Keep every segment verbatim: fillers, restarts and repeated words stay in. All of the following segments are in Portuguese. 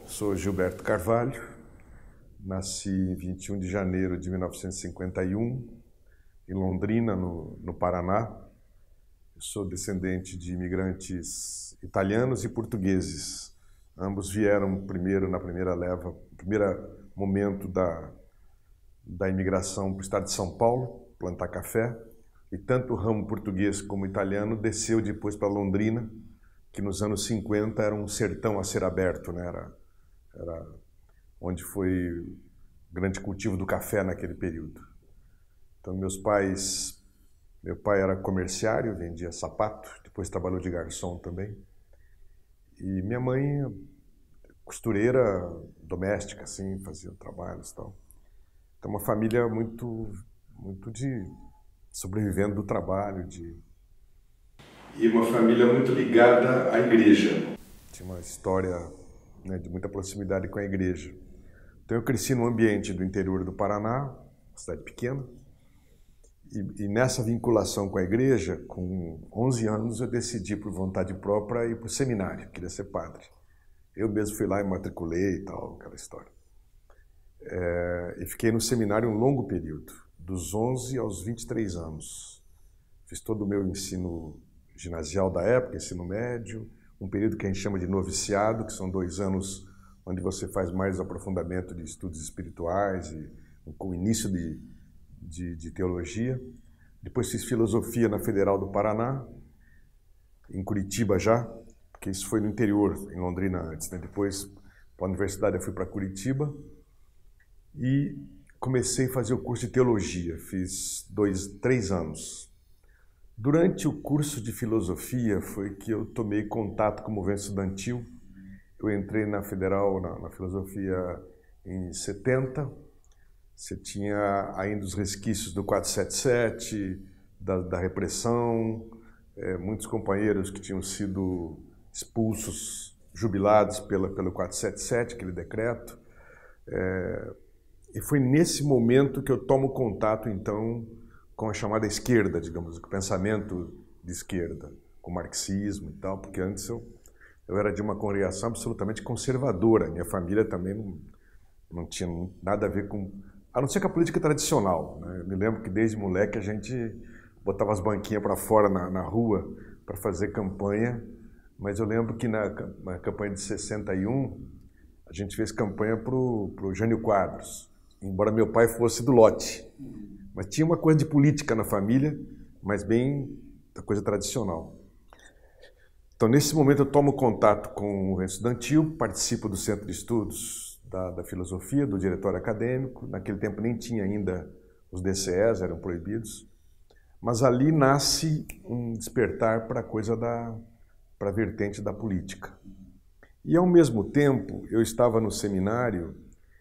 Sou Gilberto Carvalho, nasci em vinte e um de janeiro de mil novecentos e cinquenta e um, em Londrina, no, no Paraná. Eu sou descendente de imigrantes italianos e portugueses. Ambos vieram primeiro, na primeira leva, no primeiro momento da, da imigração para o estado de São Paulo, plantar café. E tanto o ramo português como italiano desceu depois para Londrina, que nos anos cinquenta era um sertão a ser aberto, né? Era, era onde foi o grande cultivo do café naquele período. Então meus pais, meu pai era comerciário, vendia sapato, depois trabalhou de garçom também. E minha mãe, costureira doméstica, assim, fazia trabalhos e tal. Então uma família muito, muito de sobrevivendo do trabalho, de... E uma família muito ligada à igreja. Tinha uma história, né, de muita proximidade com a igreja. Então eu cresci num ambiente do interior do Paraná, uma cidade pequena, e, e nessa vinculação com a igreja, com onze anos, eu decidi por vontade própria ir para o seminário, queria ser padre. Eu mesmo fui lá e matriculei e tal, aquela história. É, e fiquei no seminário um longo período, dos onze aos vinte e três anos. Fiz todo o meu ensino ginasial da época, ensino médio, um período que a gente chama de noviciado, que são dois anos onde você faz mais aprofundamento de estudos espirituais e com o início de, de, de teologia. Depois fiz filosofia na Federal do Paraná, em Curitiba já, porque isso foi no interior, em Londrina antes, né? Depois, para a universidade, eu fui para Curitiba e comecei a fazer o curso de teologia, fiz dois, três anos. Durante o curso de filosofia foi que eu tomei contato com o movimento estudantil. Eu entrei na Federal, na, na filosofia, em setenta. Você tinha ainda os resquícios do quatrocentos e setenta e sete, da, da repressão, é, muitos companheiros que tinham sido expulsos, jubilados pela, pelo quatrocentos e setenta e sete, aquele decreto. É, e foi nesse momento que eu tomo contato, então, com a chamada esquerda, digamos, com o pensamento de esquerda, com o marxismo e tal, porque antes eu, eu era de uma congregação absolutamente conservadora. Minha família também não, não tinha nada a ver com... A não ser com a política tradicional, né? Eu me lembro que desde moleque a gente botava as banquinhas para fora na, na rua para fazer campanha, mas eu lembro que na, na campanha de sessenta e um a gente fez campanha para o Jânio Quadros, embora meu pai fosse do lote. Mas tinha uma coisa de política na família, mas bem da coisa tradicional. Então, nesse momento, eu tomo contato com o estudantil, participo do Centro de Estudos da, da Filosofia, do Diretório Acadêmico. Naquele tempo nem tinha ainda os D C Es, eram proibidos. Mas ali nasce um despertar para a coisa da, para a vertente da política. E, ao mesmo tempo, eu estava no seminário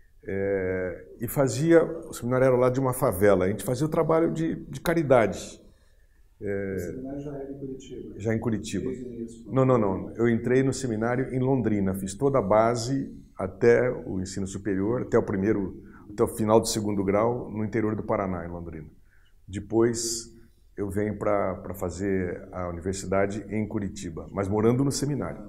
é, e fazia... O seminário era lá de uma favela. A gente fazia o trabalho de, de caridade. É, o seminário já era em Curitiba? Já em Curitiba. Não, não, não. Eu entrei no seminário em Londrina. Fiz toda a base até o ensino superior, até o primeiro, até o final do segundo grau, no interior do Paraná, em Londrina. Depois eu venho para fazer a universidade em Curitiba, mas morando no seminário.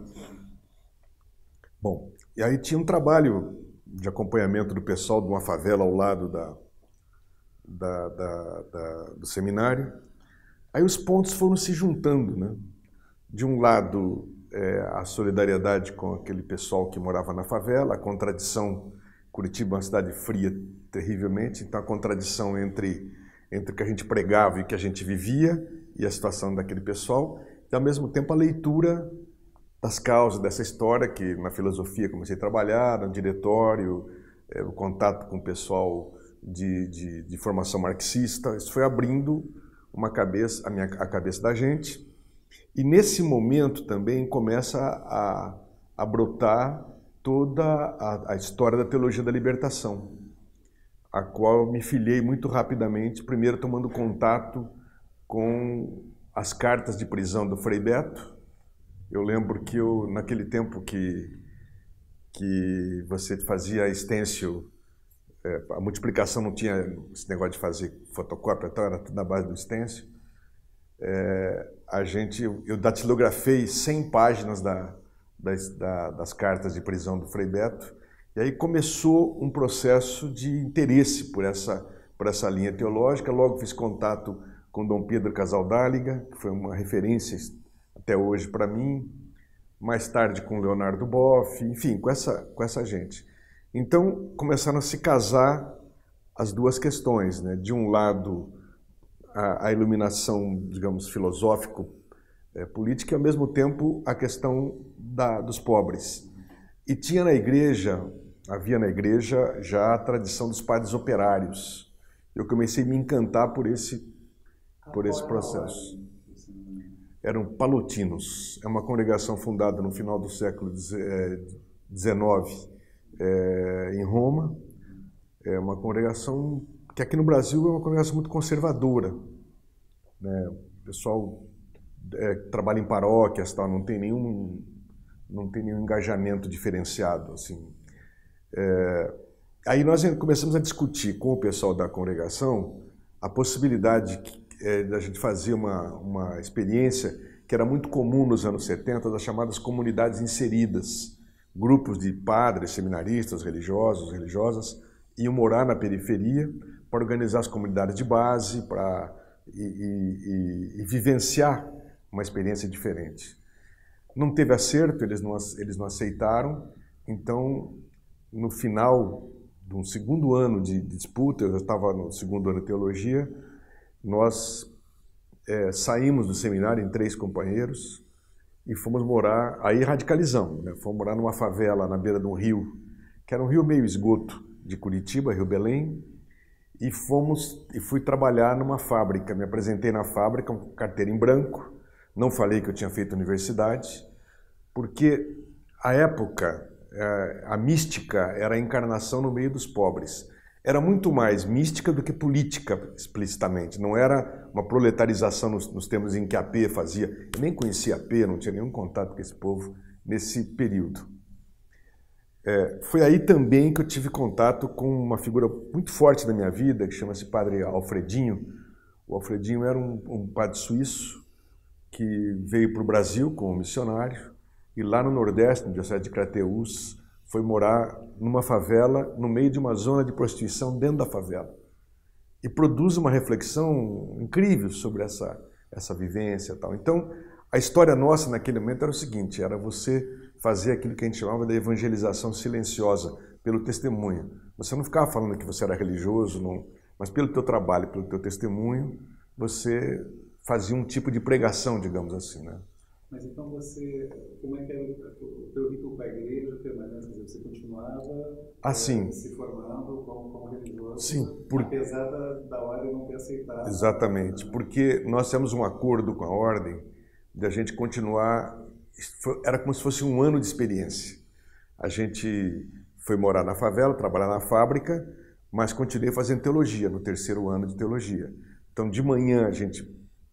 Bom, e aí tinha um trabalho de acompanhamento do pessoal de uma favela ao lado da, da, da, da, do seminário. Aí os pontos foram se juntando, né? De um lado, é, a solidariedade com aquele pessoal que morava na favela, a contradição, Curitiba é uma cidade fria terrivelmente, então a contradição entre, entre o que a gente pregava e o que a gente vivia e a situação daquele pessoal, e ao mesmo tempo a leitura das causas dessa história, que na filosofia comecei a trabalhar, no diretório, é, o contato com o pessoal de, de, de formação marxista, isso foi abrindo uma cabeça, a, minha, a cabeça da gente, e nesse momento também começa a, a brotar toda a, a história da teologia da libertação, a qual eu me filiei muito rapidamente, primeiro tomando contato com as cartas de prisão do Frei Beto. Eu lembro que eu, naquele tempo que, que você fazia stencil, é, a multiplicação não tinha esse negócio de fazer fotocópia, então era tudo na base do stencil. É, a gente, eu datilografei cem páginas da, das, da, das cartas de prisão do Frei Beto, e aí começou um processo de interesse por essa, por essa linha teológica. Logo fiz contato com Dom Pedro Casaldáliga, que foi uma referência até hoje para mim, mais tarde com Leonardo Boff, enfim, com essa, com essa gente. Então começaram a se casar as duas questões, né? De um lado, a, a iluminação, digamos, filosófico-política, e ao mesmo tempo a questão da, dos pobres. E tinha na igreja, havia na igreja já a tradição dos padres operários. Eu comecei a me encantar por esse, por esse processo. Eram palotinos, é uma congregação fundada no final do século dezenove é, em Roma. É uma congregação que aqui no Brasil é uma congregação muito conservadora, né? O pessoal é, trabalha em paróquias, tá? não tem nenhum, não tem nenhum engajamento diferenciado, assim. É, aí nós começamos a discutir com o pessoal da congregação a possibilidade é, da gente fazer uma, uma experiência que era muito comum nos anos setenta, das chamadas comunidades inseridas. Grupos de padres, seminaristas, religiosos, religiosas, iam morar na periferia para organizar as comunidades de base, para e, e, e, e vivenciar uma experiência diferente. Não teve acerto, eles não, eles não aceitaram, então, no final de um segundo ano de, de disputa, eu já estava no segundo ano de teologia, nós é, saímos do seminário em três companheiros e fomos morar, aí radicalizamos, né? Fomos morar numa favela na beira de um rio, que era um rio meio esgoto, de Curitiba, Rio Belém, e fomos e fui trabalhar numa fábrica. Me apresentei na fábrica, com carteira em branco, não falei que eu tinha feito universidade, porque à época a mística era a encarnação no meio dos pobres. Era muito mais mística do que política, explicitamente. Não era uma proletarização nos, nos termos em que a P fazia. Eu nem conhecia a P, não tinha nenhum contato com esse povo nesse período. É, foi aí também que eu tive contato com uma figura muito forte da minha vida, que chama-se Padre Alfredinho. O Alfredinho era um, um padre suíço que veio para o Brasil como missionário e lá no Nordeste, no diocese de Crateús, foi morar numa favela, no meio de uma zona de prostituição dentro da favela. E produz uma reflexão incrível sobre essa, essa vivência e tal. Então, a história nossa naquele momento era o seguinte, era você fazer aquilo que a gente chamava de evangelização silenciosa, pelo testemunho. Você não ficava falando que você era religioso, não, mas pelo teu trabalho, pelo teu testemunho, você fazia um tipo de pregação, digamos assim, né? Mas então você, como é que era o teu vínculo com a igreja permanente? Você continuava assim, é, se formando como, como religioso, sim, por... apesar da, da ordem não ter aceitado? Exatamente, porque nós temos um acordo com a ordem de a gente continuar, era como se fosse um ano de experiência. A gente foi morar na favela, trabalhar na fábrica, mas continuei fazendo teologia, no terceiro ano de teologia. Então, de manhã a gente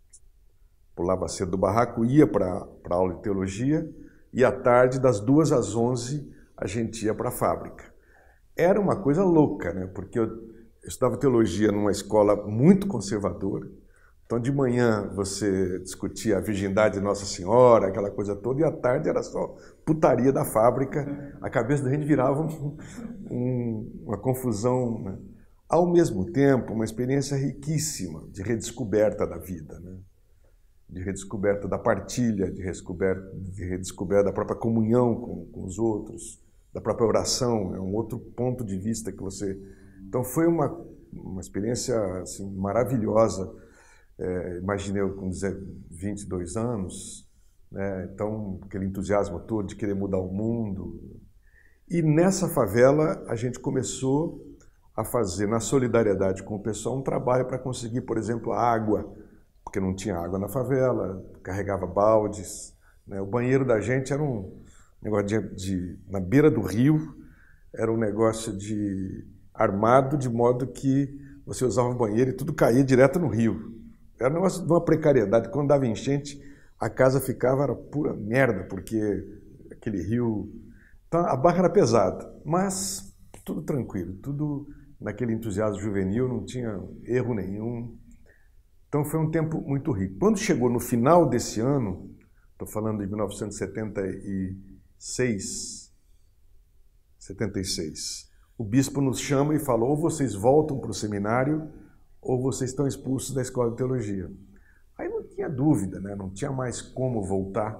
pulava cedo do barraco, ia para a aula de teologia, e à tarde, das duas às onze, a gente ia para a fábrica. Era uma coisa louca, né? Porque eu, eu estudava teologia numa escola muito conservadora. Então, de manhã você discutia a virgindade de Nossa Senhora, aquela coisa toda, e à tarde era só putaria da fábrica. A cabeça da gente virava um, um, uma confusão, né? Ao mesmo tempo, uma experiência riquíssima de redescoberta da vida, né? De redescoberta da partilha, de redescoberta, de redescoberta da própria comunhão com, com os outros, da própria oração, é um outro ponto de vista que você... Então foi uma, uma experiência assim, maravilhosa. É, imaginei eu com vinte e dois anos, né? Então aquele entusiasmo todo de querer mudar o mundo. E nessa favela a gente começou a fazer, na solidariedade com o pessoal, um trabalho para conseguir, por exemplo, água, porque não tinha água na favela, carregava baldes, né? O banheiro da gente era um negócio de, de, na beira do rio, era um negócio de armado, de modo que você usava o banheiro e tudo caía direto no rio. Era um negócio de uma precariedade. Quando dava enchente, a casa ficava, era pura merda, porque aquele rio... Então, a barra era pesada, mas tudo tranquilo, tudo naquele entusiasmo juvenil, não tinha erro nenhum. Então foi um tempo muito rico. Quando chegou no final desse ano, estou falando de mil novecentos e setenta e seis, setenta e seis, o bispo nos chama e fala: ou vocês voltam para o seminário, ou vocês estão expulsos da escola de teologia. Aí não tinha dúvida, né? Não tinha mais como voltar.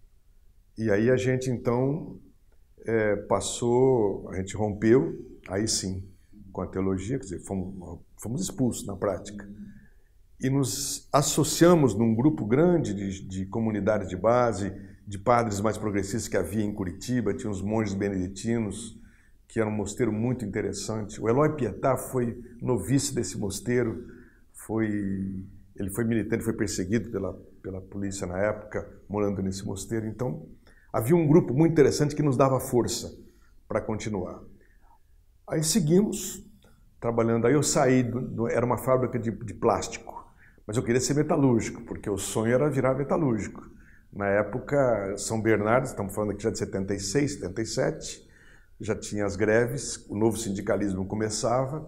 E aí a gente então é, passou, a gente rompeu, aí sim, com a teologia, quer dizer, fomos, fomos expulsos na prática. E nos associamos num grupo grande de, de comunidades de base, de padres mais progressistas que havia em Curitiba, tinha uns monges beneditinos, que era um mosteiro muito interessante. O Eloy Pietá foi novice desse mosteiro, foi, ele foi militante, foi perseguido pela, pela polícia na época, morando nesse mosteiro. Então, havia um grupo muito interessante que nos dava força para continuar. Aí seguimos trabalhando. Aí eu saí, do, do, era uma fábrica de, de plástico, mas eu queria ser metalúrgico, porque o sonho era virar metalúrgico. Na época, São Bernardo, estamos falando aqui já de setenta e seis, setenta e sete, já tinha as greves, o novo sindicalismo começava,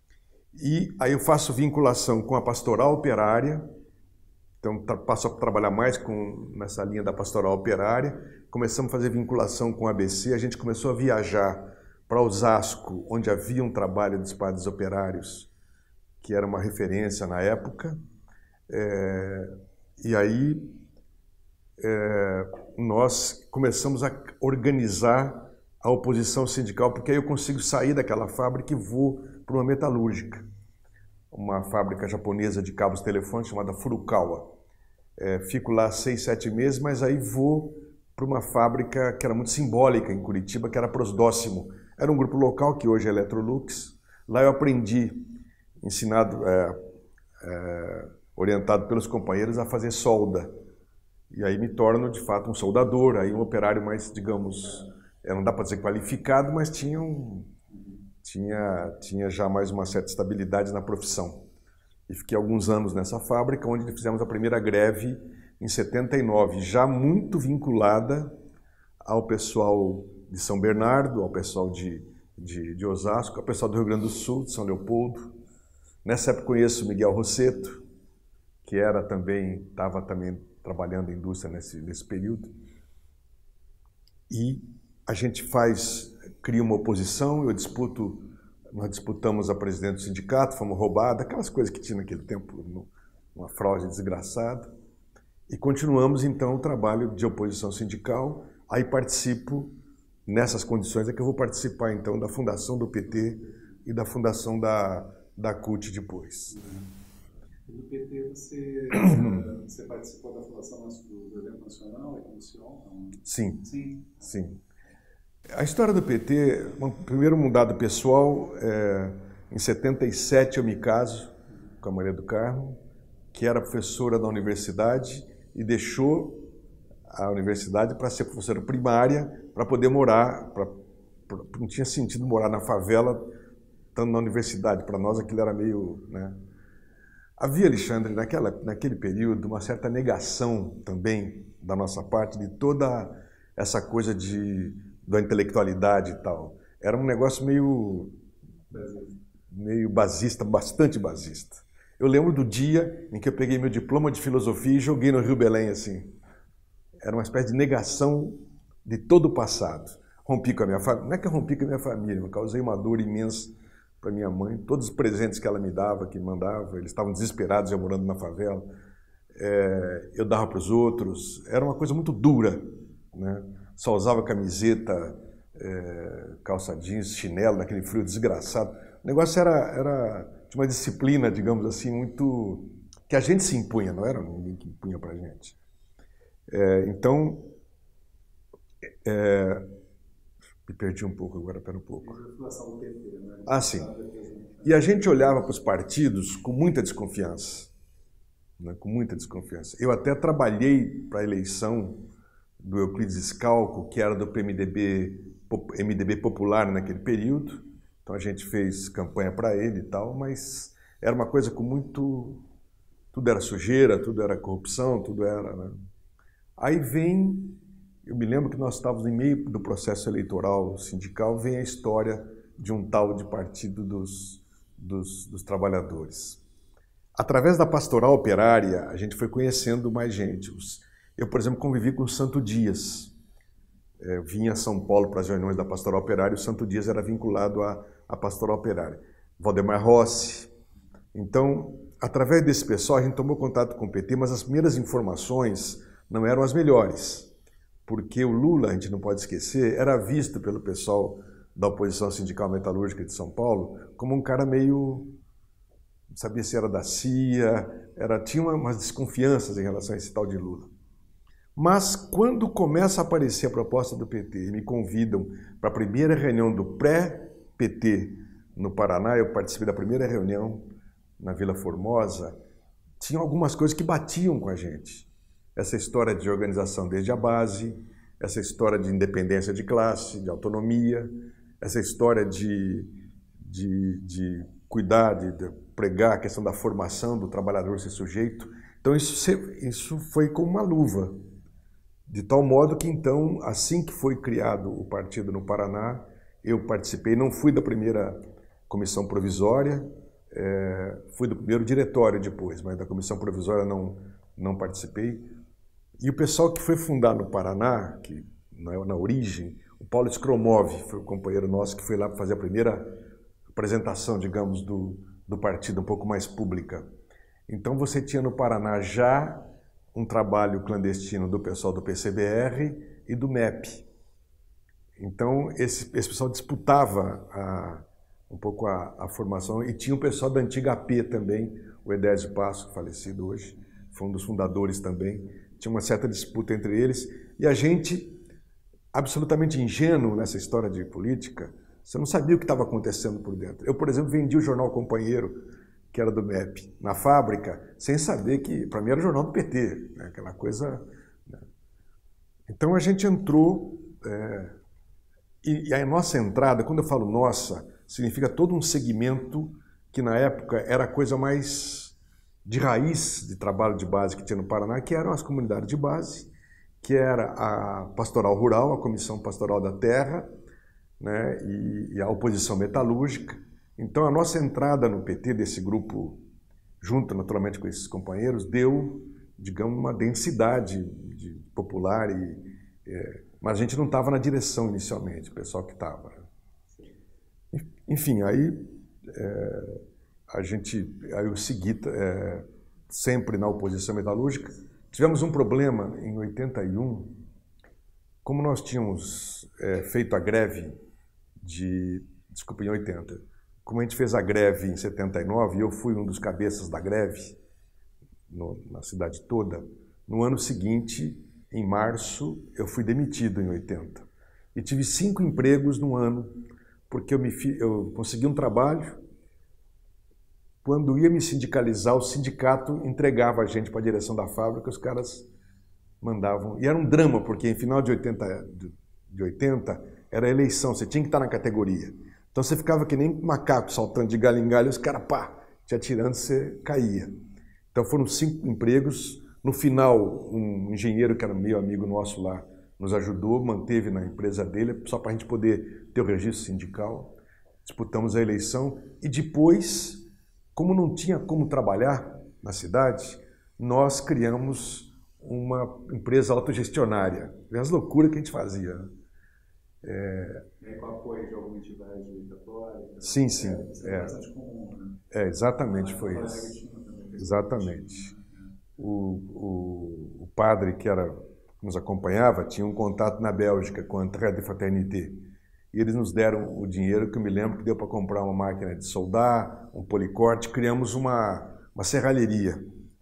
e aí eu faço vinculação com a pastoral operária, então passo a trabalhar mais com, nessa linha da pastoral operária, começamos a fazer vinculação com o A B C, a gente começou a viajar para Osasco, onde havia um trabalho dos padres operários, que era uma referência na época, é, e aí é, nós começamos a organizar a oposição sindical, porque aí eu consigo sair daquela fábrica e vou para uma metalúrgica, uma fábrica japonesa de cabos telefônicos chamada Furukawa. É, fico lá seis, sete meses, mas aí vou para uma fábrica que era muito simbólica em Curitiba, que era a Prosdóximo. Era um grupo local, que hoje é Electrolux. Lá eu aprendi, ensinado, é, é, orientado pelos companheiros, a fazer solda. E aí me torno, de fato, um soldador, aí um operário mais, digamos, não dá para dizer qualificado, mas tinha, um, tinha, tinha já mais uma certa estabilidade na profissão. E fiquei alguns anos nessa fábrica, onde fizemos a primeira greve em setenta e nove, já muito vinculada ao pessoal de São Bernardo, ao pessoal de, de, de Osasco, ao pessoal do Rio Grande do Sul, de São Leopoldo. Nessa época conheço Miguel Rosseto, que era também, estava também trabalhando em indústria nesse, nesse período. E a gente faz, cria uma oposição, eu disputo, nós disputamos a presidente do sindicato, fomos roubados, aquelas coisas que tinha naquele tempo, uma fraude desgraçada. E continuamos, então, o trabalho de oposição sindical. Aí participo, nessas condições, é que eu vou participar, então, da fundação do P T e da fundação da, da C U T depois. No P T você, você participou da fundação do evento nacional, a comissão? Sim, sim. sim. A história do P T, primeiro um dado pessoal, é, em setenta e sete eu me caso com a Maria do Carmo, que era professora da universidade e deixou a universidade para ser professora primária, para poder morar, pra, pra, não tinha sentido morar na favela, estando na universidade, para nós aquilo era meio... Né? Havia, Alexandre, naquela, naquele período, uma certa negação também da nossa parte de toda essa coisa de... da intelectualidade e tal. Era um negócio meio, meio basista, bastante basista. Eu lembro do dia em que eu peguei meu diploma de filosofia e joguei no Rio Belém, assim. Era uma espécie de negação de todo o passado. Rompi com a minha família, não é que eu rompi com a minha família, eu causei uma dor imensa para minha mãe. Todos os presentes que ela me dava, que mandava, eles estavam desesperados, eu morando na favela. É, eu dava para os outros. Era uma coisa muito dura, né? Só usava camiseta, é, calça jeans, chinelo, naquele frio desgraçado. O negócio era, era de uma disciplina, digamos assim, muito... que a gente se impunha, não era ninguém que impunha para a gente. É, então, é, me perdi um pouco agora, pera um pouco. Ah, sim. E a gente olhava para os partidos com muita desconfiança, né, com muita desconfiança. Eu até trabalhei para a eleição do Euclides Scalco, que era do P M D B, M D B popular naquele período. Então a gente fez campanha para ele e tal, mas era uma coisa com muito... Tudo era sujeira, tudo era corrupção, tudo era... Né? Aí vem... Eu me lembro que nós estávamos em meio do processo eleitoral sindical, vem a história de um tal de Partido dos, dos, dos Trabalhadores. Através da pastoral operária, a gente foi conhecendo mais gente. Eu, por exemplo, convivi com o Santo Dias. é, vinha a São Paulo para as reuniões da Pastoral Operária, o Santo Dias era vinculado à, à Pastoral Operária. Valdemar Rossi. Então, através desse pessoal, a gente tomou contato com o P T, mas as primeiras informações não eram as melhores, porque o Lula, a gente não pode esquecer, era visto pelo pessoal da oposição sindical metalúrgica de São Paulo como um cara meio... não sabia se era da C I A, era, tinha umas desconfianças em relação a esse tal de Lula. Mas quando começa a aparecer a proposta do P T e me convidam para a primeira reunião do pré-P T no Paraná, eu participei da primeira reunião na Vila Formosa, tinha algumas coisas que batiam com a gente. Essa história de organização desde a base, essa história de independência de classe, de autonomia, essa história de, de, de cuidar, de, de pregar a questão da formação do trabalhador ser sujeito. Então isso, isso foi como uma luva. De tal modo que então, assim que foi criado o partido no Paraná, eu participei, não fui da primeira comissão provisória, é, fui do primeiro diretório depois, mas da comissão provisória não, não participei. E o pessoal que foi fundar no Paraná, que na, na origem, o Paulo Skromov foi o companheiro nosso que foi lá para fazer a primeira apresentação, digamos, do, do partido um pouco mais pública. Então você tinha no Paraná já um trabalho clandestino do pessoal do P C B R e do M E P. Então esse, esse pessoal disputava a, um pouco a, a formação, e tinha o pessoal da antiga A P também, o Edésio Passo, falecido hoje, foi um dos fundadores também. Tinha uma certa disputa entre eles, e a gente, absolutamente ingênuo nessa história de política, você não sabia o que estava acontecendo por dentro. Eu, por exemplo, vendi o jornal Companheiro, que era do M E P, na fábrica, sem saber que, para mim, era o jornal do P T, né? Aquela coisa... Né? Então a gente entrou, é, e, e a nossa entrada, quando eu falo nossa, significa todo um segmento que na época era a coisa mais de raiz de trabalho de base que tinha no Paraná, que eram as comunidades de base, que era a Pastoral Rural, a Comissão Pastoral da Terra, né, e, e a oposição metalúrgica. Então a nossa entrada no P T desse grupo, junto naturalmente com esses companheiros, deu, digamos, uma densidade de popular, e, é, mas a gente não estava na direção inicialmente, o pessoal que estava. Enfim, aí é, a gente, aí eu segui é, sempre na oposição metalúrgica. Tivemos um problema em oitenta e um, como nós tínhamos é, feito a greve de, desculpa, em oitenta, como a gente fez a greve em setenta e nove, e eu fui um dos cabeças da greve no, na cidade toda, no ano seguinte, em março, eu fui demitido em oitenta. E tive cinco empregos no ano, porque eu, me, eu consegui um trabalho. Quando ia me sindicalizar, o sindicato entregava a gente para a direção da fábrica, os caras mandavam. E era um drama, porque em final de oitenta, de oitenta era a eleição, você tinha que estar na categoria. Então você ficava que nem um macaco saltando de galho em galho, e os caras, pá, te atirando, você caía. Então foram cinco empregos. No final, um engenheiro que era meu amigo nosso lá nos ajudou, manteve na empresa dele, só para a gente poder ter o registro sindical. Disputamos a eleição e depois, como não tinha como trabalhar na cidade, nós criamos uma empresa autogestionária. É as loucuras que a gente fazia. É... Com apoio de alguma entidade católica? Sim, sim. É, é bastante comum, né? É, exatamente, foi isso. Exatamente. O, o, o padre que era, nos acompanhava tinha um contato na Bélgica com a Entraide de Fraternité. E eles nos deram o dinheiro que eu me lembro que deu para comprar uma máquina de soldar, um policorte, criamos uma, uma serralheria.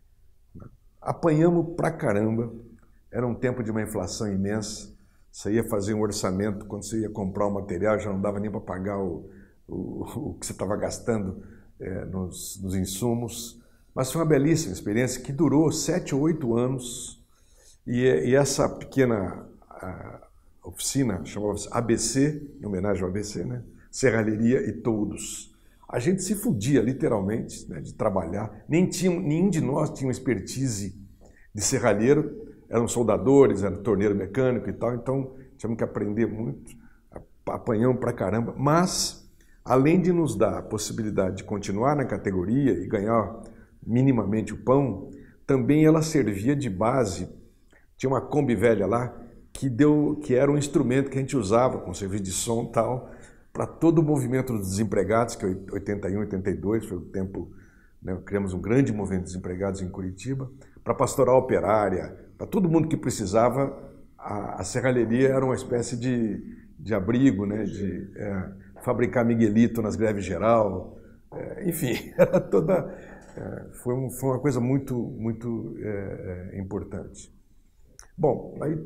Apanhamos pra caramba, era um tempo de uma inflação imensa, você ia fazer um orçamento, quando você ia comprar o material já não dava nem para pagar o, o, o que você estava gastando é, nos, nos insumos, mas foi uma belíssima experiência que durou sete ou oito anos, e, e essa pequena a, oficina chamava-se A B C, em homenagem ao A B C, né? Serralheria e Toldos. A gente se fudia, literalmente, né, de trabalhar. Nem tinha, nenhum de nós tinha uma expertise de serralheiro, eram soldadores, era torneiro mecânico e tal, então tínhamos que aprender muito, apanhamos pra caramba, mas, além de nos dar a possibilidade de continuar na categoria e ganhar minimamente o pão, também ela servia de base. Tinha uma Kombi velha lá, que, deu, que era um instrumento que a gente usava com serviço de som e tal, para todo o movimento dos desempregados, que em oitenta e um, oitenta e dois foi o tempo, né, criamos um grande movimento de desempregados em Curitiba, para a pastoral operária, para todo mundo que precisava, a, a serralheria era uma espécie de, de abrigo, né, de é, fabricar miguelito nas greves geral, é, enfim, era toda, é, foi, um, foi uma coisa muito, muito é, é, importante. Bom, aí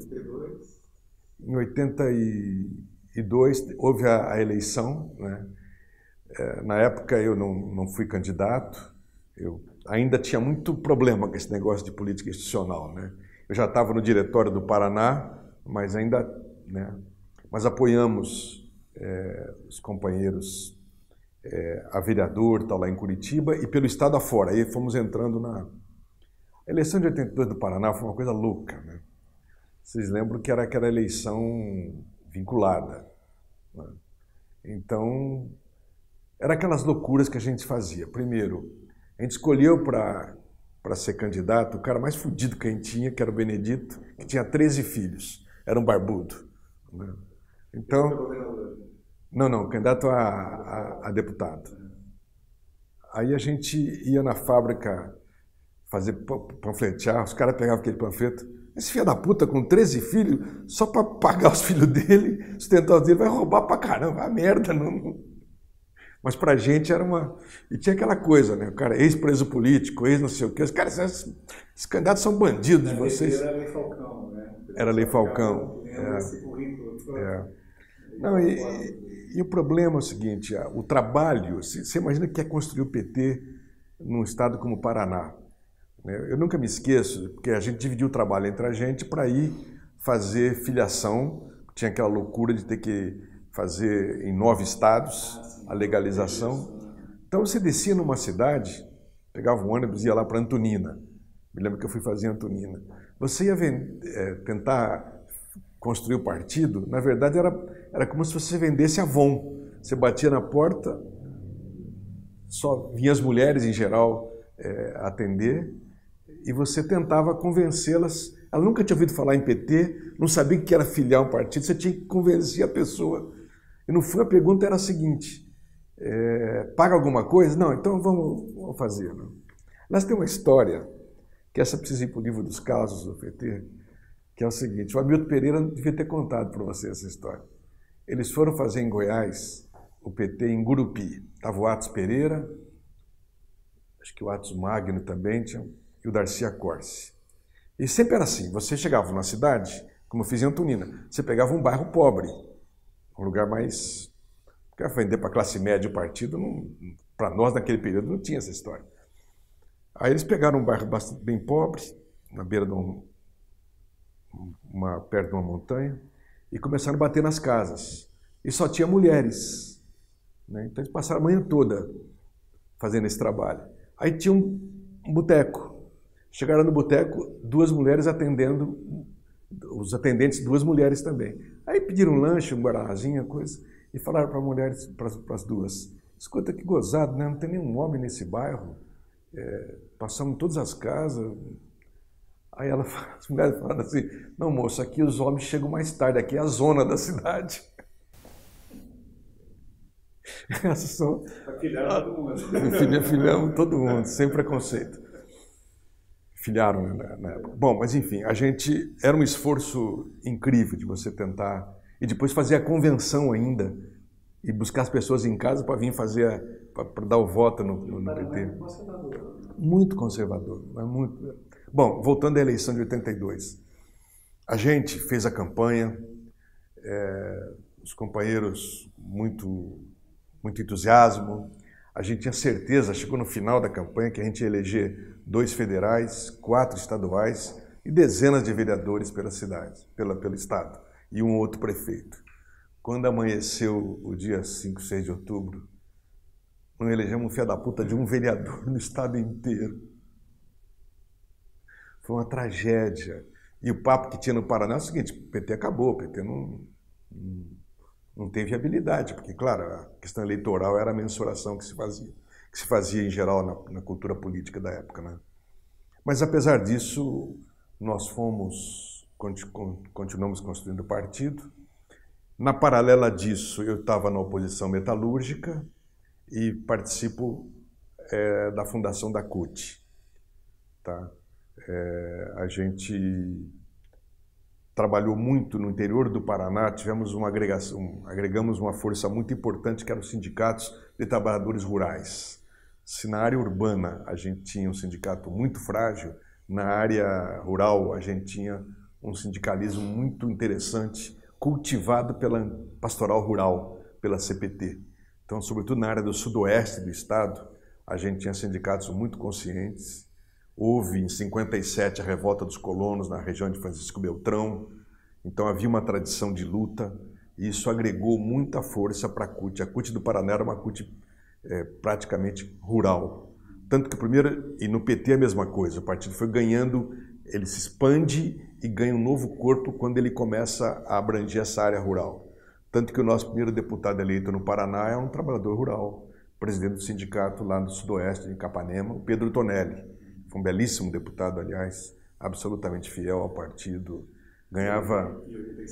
em oitenta e dois houve a, a eleição, né? É, na época eu não, não fui candidato, eu ainda tinha muito problema com esse negócio de política institucional, né? Eu já estava no diretório do Paraná, mas ainda, né? Mas apoiamos é, os companheiros é, a vereador, tal, lá em Curitiba, e pelo estado afora. Aí fomos entrando na... A eleição de oitenta e dois do Paraná foi uma coisa louca, né? Vocês lembram que era aquela eleição vinculada, né? Então, era aquelas loucuras que a gente fazia. Primeiro, a gente escolheu para para ser candidato o cara mais fudido que a gente tinha, que era o Benedito, que tinha treze filhos, era um barbudo, né? Então, não, não, candidato a, a, a deputado. Aí a gente ia na fábrica fazer panfletear, os caras pegavam aquele panfleto, esse filho da puta com treze filhos, só para pagar os filhos dele, sustentar os dele, vai roubar pra caramba, a merda, não... Mas pra gente era uma... E tinha aquela coisa, né? O cara, ex-preso político, ex não sei o quê. Os caras, esses, esses candidatos são bandidos de vocês. Era a Lei Falcão, né? Era a Lei Falcão. É. É. Não, e, e, e o problema é o seguinte, o trabalho, você imagina que é construir o P T num estado como o Paraná. Eu nunca me esqueço, porque a gente dividiu o trabalho entre a gente para ir fazer filiação, tinha aquela loucura de ter que fazer em nove estados a legalização. Então você descia numa cidade, pegava um ônibus e ia lá para Antonina. Me lembro que eu fui fazer Antonina. Você ia é, tentar construir o partido, na verdade era, era como se você vendesse Avon. Você batia na porta, só vinham as mulheres em geral é, atender, e você tentava convencê-las. Ela nunca tinha ouvido falar em P T, não sabia o que era filiar um partido, você tinha que convencer a pessoa. E no fim a pergunta era a seguinte, é, paga alguma coisa? Não, então vamos, vamos fazer. Não? Nós temos uma história, que essa precisa ir para o livro dos casos do P T, que é o seguinte, o Hamilton Pereira devia ter contado para você essa história. Eles foram fazer em Goiás o P T em Gurupi. Estava o Atos Pereira, acho que o Atos Magno também tinha, e o Darcy Acorce. E sempre era assim, você chegava na cidade, como eu fiz em Antonina, você pegava um bairro pobre, um lugar mais... Porque vender para a classe média o partido, para nós naquele período não tinha essa história. Aí eles pegaram um bairro bastante bem pobre, na beira de um, uma, perto de uma montanha, e começaram a bater nas casas. E só tinha mulheres, né? Então eles passaram a manhã toda fazendo esse trabalho. Aí tinha um, um boteco. Chegaram no boteco, duas mulheres atendendo, os atendentes, duas mulheres também. Aí pediram um lanche, um guaranazinho, coisa, e falaram para mulheres, para as duas, escuta que gozado, né? Não tem nenhum homem nesse bairro, é, passamos em todas as casas. Aí ela, as mulheres falaram assim, não moço, aqui os homens chegam mais tarde, aqui é a zona da cidade. Essas são... Filharam todo mundo. Filhamos todo mundo, sem preconceito. Filharam na, na época. Bom, mas enfim, a gente... Era um esforço incrível de você tentar... E depois fazer a convenção ainda. E buscar as pessoas em casa para vir fazer... Para dar o voto no, no, no P T. Muito conservador. Muito conservador. Mas muito... Bom, voltando à eleição de oitenta e dois. A gente fez a campanha. É, os companheiros muito... muito entusiasmo. A gente tinha certeza, chegou no final da campanha, que a gente ia eleger dois federais, quatro estaduais e dezenas de vereadores pela cidade, pela, pelo estado, e um outro prefeito. Quando amanheceu o dia cinco, seis de outubro, nós elegemos um filho da puta de um vereador no estado inteiro. Foi uma tragédia. E o papo que tinha no Paraná é o seguinte, o P T acabou, o P T não... não não tem viabilidade, porque, claro, a questão eleitoral era a mensuração que se fazia, que se fazia em geral na, na cultura política da época, né? Mas, apesar disso, nós fomos continuamos construindo o partido. Na paralela disso, eu estava na oposição metalúrgica e participo é, da fundação da C U T. Tá? É, a gente trabalhou muito no interior do Paraná, tivemos uma agregação, agregamos uma força muito importante que eram os sindicatos de trabalhadores rurais. Se na área urbana a gente tinha um sindicato muito frágil, na área rural a gente tinha um sindicalismo muito interessante, cultivado pela Pastoral Rural, pela C P T. Então, sobretudo na área do sudoeste do estado, a gente tinha sindicatos muito conscientes. Houve, em cinquenta e sete, a revolta dos colonos na região de Francisco Beltrão. Então, havia uma tradição de luta e isso agregou muita força para a C U T. A C U T do Paraná era uma C U T é, praticamente rural. Tanto que o primeiro, e no P T a mesma coisa, o partido foi ganhando, ele se expande e ganha um novo corpo quando ele começa a abranger essa área rural. Tanto que o nosso primeiro deputado eleito no Paraná é um trabalhador rural, presidente do sindicato lá no sudoeste, em Capanema, o Pedro Tonelli. Foi um belíssimo deputado, aliás, absolutamente fiel ao partido. Ganhava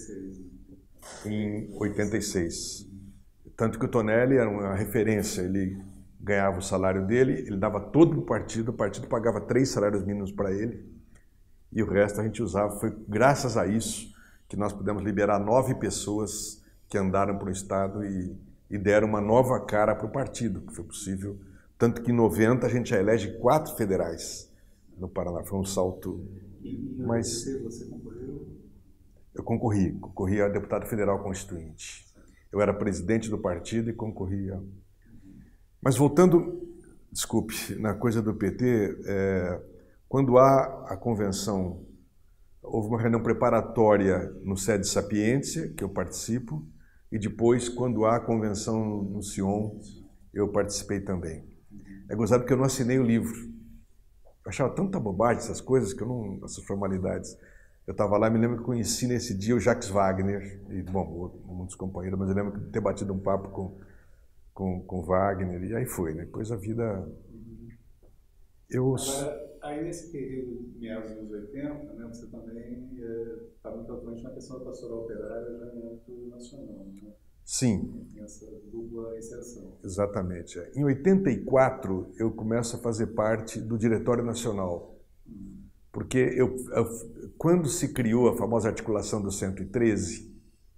em oitenta e seis. Tanto que o Tonelli era uma referência, ele ganhava o salário dele, ele dava todo para o partido, o partido pagava três salários mínimos para ele, e o resto a gente usava. Foi graças a isso que nós pudemos liberar nove pessoas que andaram para o estado e, e deram uma nova cara para o partido, que foi possível. Tanto que em noventa a gente já elege quatro federais no Paraná. Foi um salto. E Mas você concorreu? Eu concorri, concorri a deputado federal constituinte. Eu era presidente do partido e concorria. Mas voltando, desculpe, na coisa do P T, é, quando há a convenção, houve uma reunião preparatória no Sede Sapiência, que eu participo, e depois, quando há a convenção no Sion, eu participei também. É gozado porque eu não assinei o livro. Eu achava tanta bobagem essas coisas, que eu não, essas formalidades. Eu estava lá, me lembro que conheci nesse dia o Jacques Wagner, e, bom, muitos companheiros, mas eu lembro de ter batido um papo com, com, com Wagner, e aí foi, né? Depois a vida... Eu... Agora, aí nesse período, meados dos anos oitenta, né, você também estava é, muito atuante na questão da pastoral operária já em âmbito nacional, né? Sim. Essa dupla inserção. Exatamente. Em oitenta e quatro, eu começo a fazer parte do Diretório Nacional. Hum. Porque eu, eu, quando se criou a famosa articulação do cento e treze,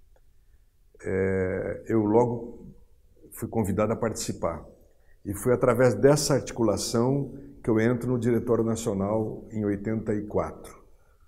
é, eu logo fui convidado a participar. E foi através dessa articulação que eu entro no Diretório Nacional em oitenta e quatro.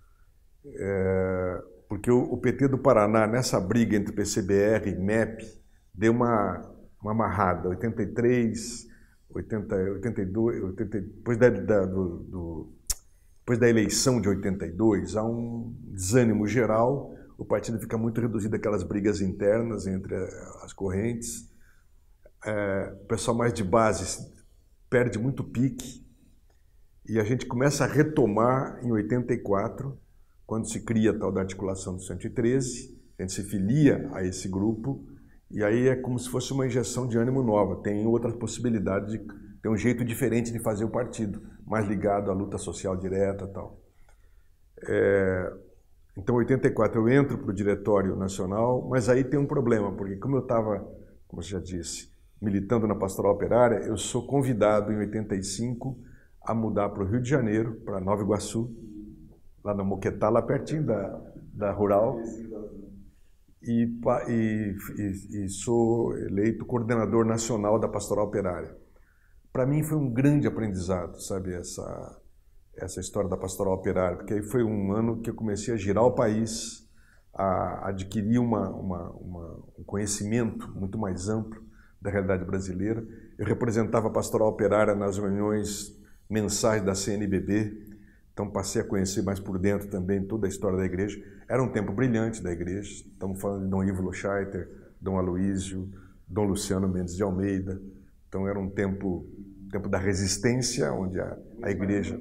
É, porque o, o P T do Paraná, nessa briga entre P C B R e M E P, deu uma, uma amarrada. oitenta e três, oitenta, oitenta e dois, oitenta, depois, da, da, do, do, depois da eleição de oitenta e dois, há um desânimo geral, o partido fica muito reduzido àquelas brigas internas entre as correntes. É, o pessoal mais de base perde muito pique, e a gente começa a retomar em oitenta e quatro, quando se cria a tal da articulação do cento e treze, a gente se filia a esse grupo, e aí é como se fosse uma injeção de ânimo nova, tem outras possibilidades, de, tem um jeito diferente de fazer o partido, mais ligado à luta social direta e tal. É, então, em oitenta e quatro eu entro para o Diretório Nacional, mas aí tem um problema, porque como eu estava, como você já disse, militando na Pastoral Operária, eu sou convidado em oitenta e cinco a mudar para o Rio de Janeiro, para Nova Iguaçu, lá no Moquetá, lá pertinho da, da Rural, e, e, e, e sou eleito coordenador nacional da Pastoral Operária. Para mim foi um grande aprendizado, sabe, essa, essa história da Pastoral Operária, porque aí foi um ano que eu comecei a girar o país, a adquirir uma, uma, uma, um conhecimento muito mais amplo da realidade brasileira. Eu representava a Pastoral Operária nas reuniões mensais da C N B B, então passei a conhecer mais por dentro também toda a história da igreja. Era um tempo brilhante da igreja, estamos falando de Dom Ivo Luchaiter, Dom Aloísio, Dom Luciano Mendes de Almeida, então era um tempo, tempo da resistência, onde a, a igreja...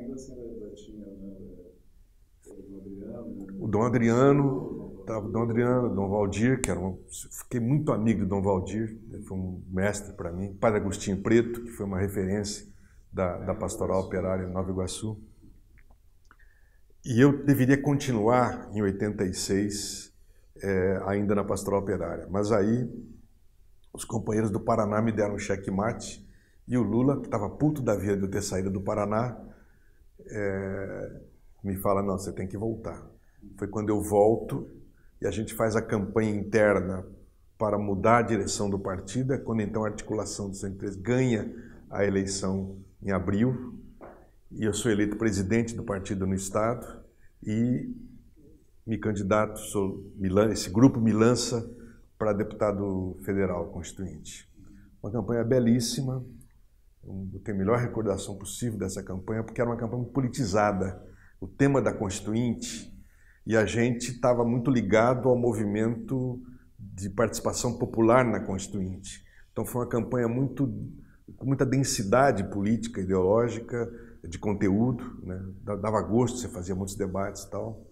O Dom Adriano, estava o Dom Adriano, Dom Valdir, que era um, fiquei muito amigo do Dom Valdir, ele foi um mestre para mim, Padre Agostinho Preto, que foi uma referência da, da Pastoral Operária em Nova Iguaçu. E eu deveria continuar em oitenta e seis, é, ainda na Pastoral Operária. Mas aí os companheiros do Paraná me deram um checkmate e o Lula, que estava puto da vida de eu ter saído do Paraná, é, me fala, não, você tem que voltar. Foi quando eu volto e a gente faz a campanha interna para mudar a direção do partido, é quando então a articulação dos três ganha a eleição em abril, e eu sou eleito presidente do partido no estado e me candidato, sou, esse grupo me lança para deputado federal constituinte. Uma campanha belíssima, eu tenho a melhor recordação possível dessa campanha, porque era uma campanha politizada. O tema da Constituinte, e a gente estava muito ligado ao movimento de participação popular na Constituinte. Então foi uma campanha muito, com muita densidade política, ideológica, de conteúdo, né? Dava gosto, você fazia muitos debates e tal.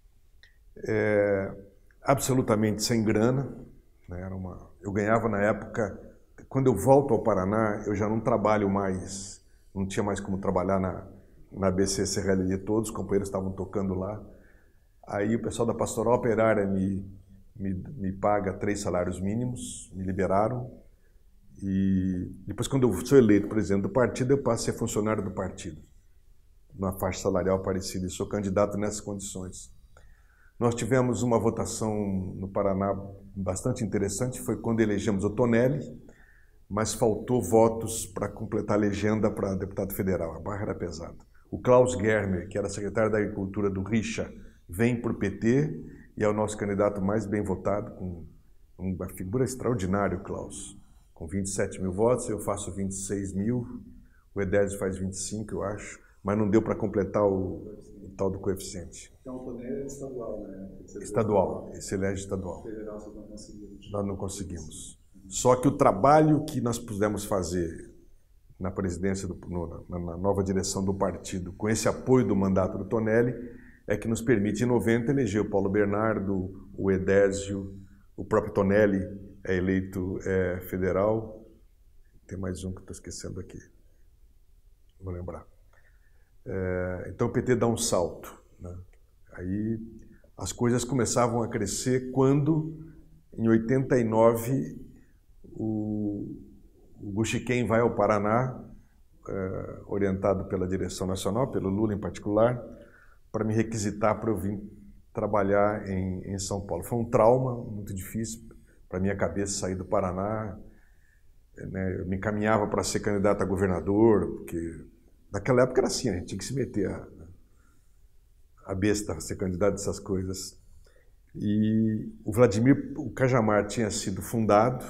É, absolutamente sem grana, né? Era uma, eu ganhava na época, quando eu volto ao Paraná, eu já não trabalho mais, não tinha mais como trabalhar na, na A B C C R L, todos os companheiros estavam tocando lá. Aí o pessoal da Pastoral Operária me, me, me paga três salários mínimos, me liberaram. E depois, quando eu sou eleito presidente do partido, eu passo a ser funcionário do partido, numa faixa salarial parecida, e sou candidato nessas condições. Nós tivemos uma votação no Paraná bastante interessante, foi quando elegemos o Tonelli, mas faltou votos para completar a legenda para deputado federal, a barra era pesada. O Klaus Germer, que era secretário da Agricultura do Richa, vem por P T e é o nosso candidato mais bem votado, com uma figura extraordinária, o Klaus. Com vinte e sete mil votos, eu faço vinte e seis mil, o Edésio faz vinte e cinco, eu acho, mas não deu para completar o, o tal do coeficiente. Então o Tonelli é estadual, né? Estadual, esse elege estadual. Federal vocês não conseguiram. Nós não conseguimos. Só que o trabalho que nós pudemos fazer na presidência, do, no, na nova direção do partido, com esse apoio do mandato do Tonelli, é que nos permite, em noventa, eleger o Paulo Bernardo, o Edésio, o próprio Tonelli é eleito é, federal. Tem mais um que estou esquecendo aqui, vou lembrar. É, então o P T dá um salto, né? Aí as coisas começavam a crescer quando, em oitenta e nove, o, o Guxiquem vai ao Paraná, é, orientado pela direção nacional, pelo Lula em particular, para me requisitar para eu vir trabalhar em, em São Paulo. Foi um trauma muito difícil para minha cabeça sair do Paraná, né? Eu me encaminhava para ser candidato a governador, porque naquela época era assim, a gente tinha que se meter a, a besta, ser candidato a essas coisas. E o Vladimir, o Cajamar tinha sido fundado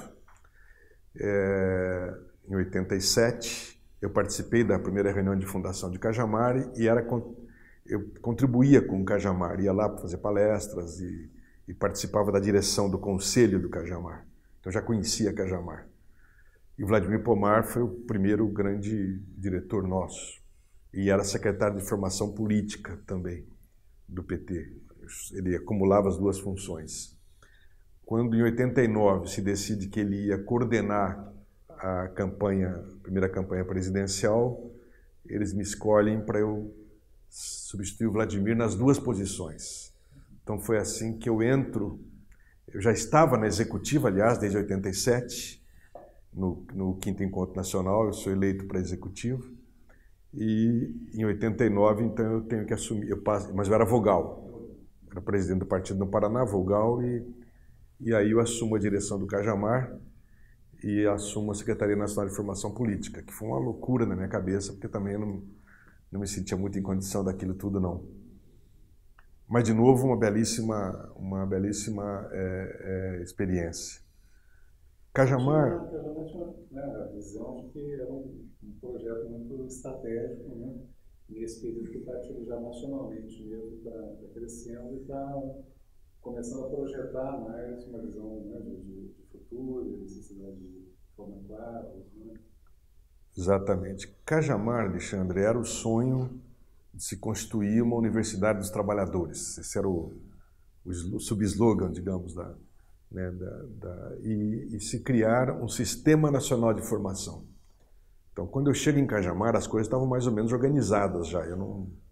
é, em oitenta e sete, eu participei da primeira reunião de fundação de Cajamar e era, eu contribuía com o Cajamar, ia lá para fazer palestras e e participava da direção do conselho do Cajamar. Então já conhecia Cajamar. E o Vladimir Pomar foi o primeiro grande diretor nosso. E era secretário de formação política também do P T. Ele acumulava as duas funções. Quando em oitenta e nove se decide que ele ia coordenar a campanha, a primeira campanha presidencial, eles me escolhem para eu substituir o Vladimir nas duas posições. Então foi assim que eu entro, eu já estava na executiva, aliás, desde oitenta e sete, no, no quinto Encontro Nacional, eu sou eleito para executivo, e em oitenta e nove, então, eu tenho que assumir, eu passo, mas eu era vogal, era presidente do partido no Paraná, vogal, e, e aí eu assumo a direção do Cajamar e assumo a Secretaria Nacional de Formação Política, que foi uma loucura na minha cabeça, porque também eu não, não me sentia muito em condição daquilo tudo, não. Mas, de novo, uma belíssima, uma belíssima é, é, experiência. Cajamar... Cajamar tinha, né, a visão de que era um, um projeto muito estratégico, né? Nesse período que o partido já nacionalmente mesmo está crescendo e está começando a projetar mais uma visão, né, de, de futuro, de necessidade de formar quadros. Né? Exatamente. Cajamar, Alexandre, era o sonho de se constituir uma Universidade dos Trabalhadores. Esse era o, o sub-slogan, digamos, da, né, da, da, e, e se criar um Sistema Nacional de Formação. Então, quando eu chego em Cajamar, as coisas estavam mais ou menos organizadas já. Eu não,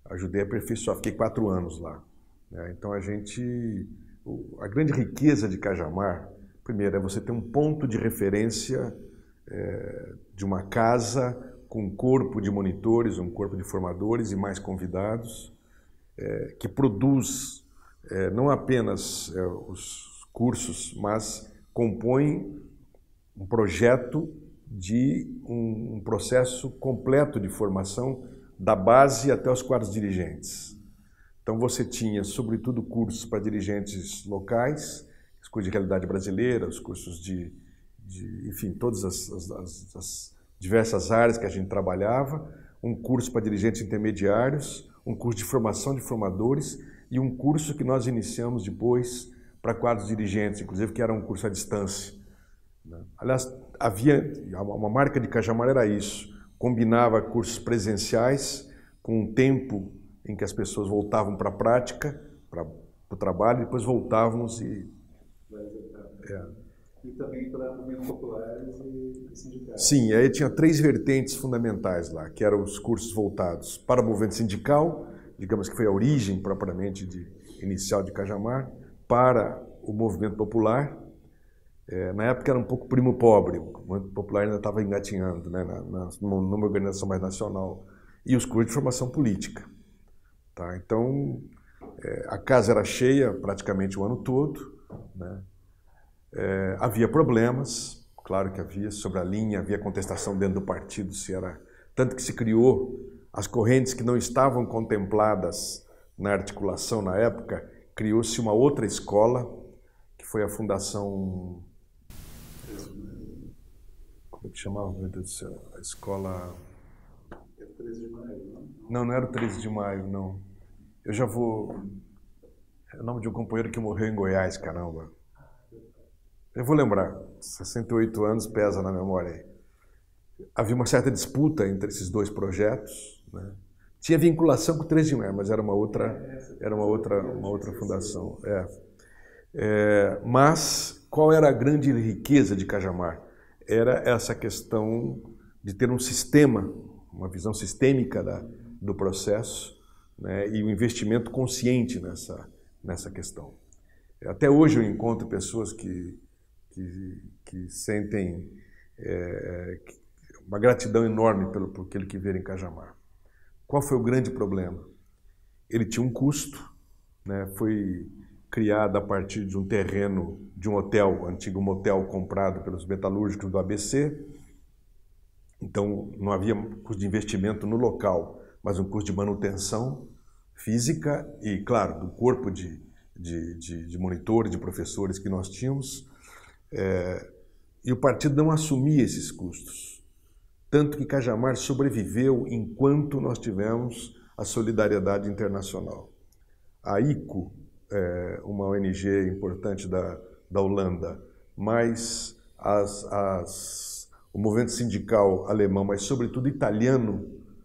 ajudei a aperfeiçoar, fiquei quatro anos lá. Né? Então a gente, a grande riqueza de Cajamar, primeiro, é você ter um ponto de referência é, de uma casa com um corpo de monitores, um corpo de formadores e mais convidados, é, que produz é, não apenas é, os cursos, mas compõe um projeto de um, um processo completo de formação da base até os quadros dirigentes. Então você tinha, sobretudo, cursos para dirigentes locais, os cursos de realidade brasileira, os cursos de, de enfim, todas as, as, as diversas áreas que a gente trabalhava, um curso para dirigentes intermediários, um curso de formação de formadores e um curso que nós iniciamos depois para quadros dirigentes, inclusive que era um curso à distância. Aliás, havia uma marca de Cajamar era isso, combinava cursos presenciais com um tempo em que as pessoas voltavam para a prática, para o trabalho, e depois voltávamos e... É. E também para movimentos populares e sindicais. Sim, aí tinha três vertentes fundamentais lá, que eram os cursos voltados para o movimento sindical, digamos que foi a origem propriamente de, inicial de Cajamar, para o movimento popular. É, na época era um pouco primo pobre, o movimento popular ainda estava engatinhando, né, na, na, numa organização mais nacional, e os cursos de formação política. Tá? Então, é, a casa era cheia praticamente o ano todo, né? É, havia problemas, claro que havia, sobre a linha, havia contestação dentro do partido, se era tanto que se criou as correntes que não estavam contempladas na articulação na época, criou-se uma outra escola, que foi a Fundação... Como é que chamava, meu Deus do céu? A escola... É treze de maio, não? Não, não era o treze de maio, não. Eu já vou... É o nome de um companheiro que morreu em Goiás, caramba. Eu vou lembrar, sessenta e oito anos pesa na memória. Havia uma certa disputa entre esses dois projetos, né? Tinha vinculação com o treze de maio, mas era uma outra, era uma outra, uma outra fundação. É. É, mas qual era a grande riqueza de Cajamar? Era essa questão de ter um sistema, uma visão sistêmica da, do processo, né, e o um investimento consciente nessa, nessa questão. Até hoje eu encontro pessoas que, que, que sentem é, uma gratidão enorme pelo, por aquilo que viram em Cajamar. Qual foi o grande problema? Ele tinha um custo, né, foi criado a partir de um terreno de um hotel, antigo motel comprado pelos metalúrgicos do A B C. Então não havia custo de investimento no local, mas um custo de manutenção física e, claro, do corpo de, de, de, de monitores, de professores que nós tínhamos. É, e o partido não assumia esses custos. Tanto que Cajamar sobreviveu enquanto nós tivemos a solidariedade internacional. A I C O, é, uma O N G importante da, da Holanda, mas as, as, o movimento sindical alemão, mas sobretudo italiano,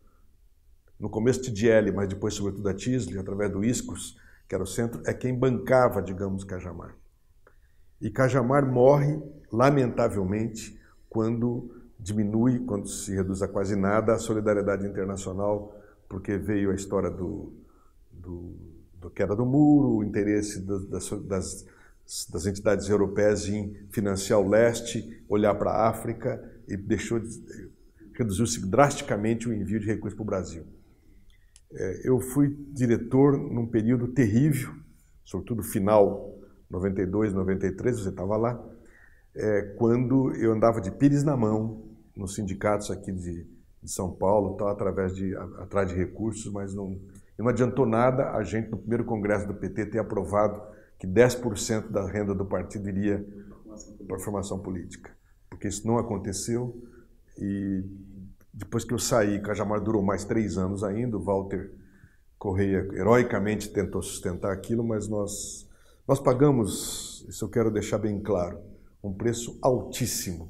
no começo T D L, mas depois sobretudo a Tisli, através do ISCOS, que era o centro, é quem bancava, digamos, Cajamar. E Cajamar morre, lamentavelmente, quando diminui, quando se reduz a quase nada a solidariedade internacional, porque veio a história do, do da queda do muro, o interesse das, das, das entidades europeias em financiar o leste, olhar para a África, e deixou de, reduziu-se drasticamente o envio de recursos para o Brasil. É, eu fui diretor num período terrível, sobretudo final noventa e dois, noventa e três, você estava lá, é, quando eu andava de pires na mão nos sindicatos aqui de, de São Paulo, tal, através de, atrás de recursos, mas não... E não adiantou nada a gente, no primeiro congresso do P T, ter aprovado que dez por cento da renda do partido iria para a formação política. Porque isso não aconteceu e depois que eu saí, Cajamar durou mais três anos ainda, o Walter Correia heroicamente tentou sustentar aquilo, mas nós, nós pagamos, isso eu quero deixar bem claro, um preço altíssimo.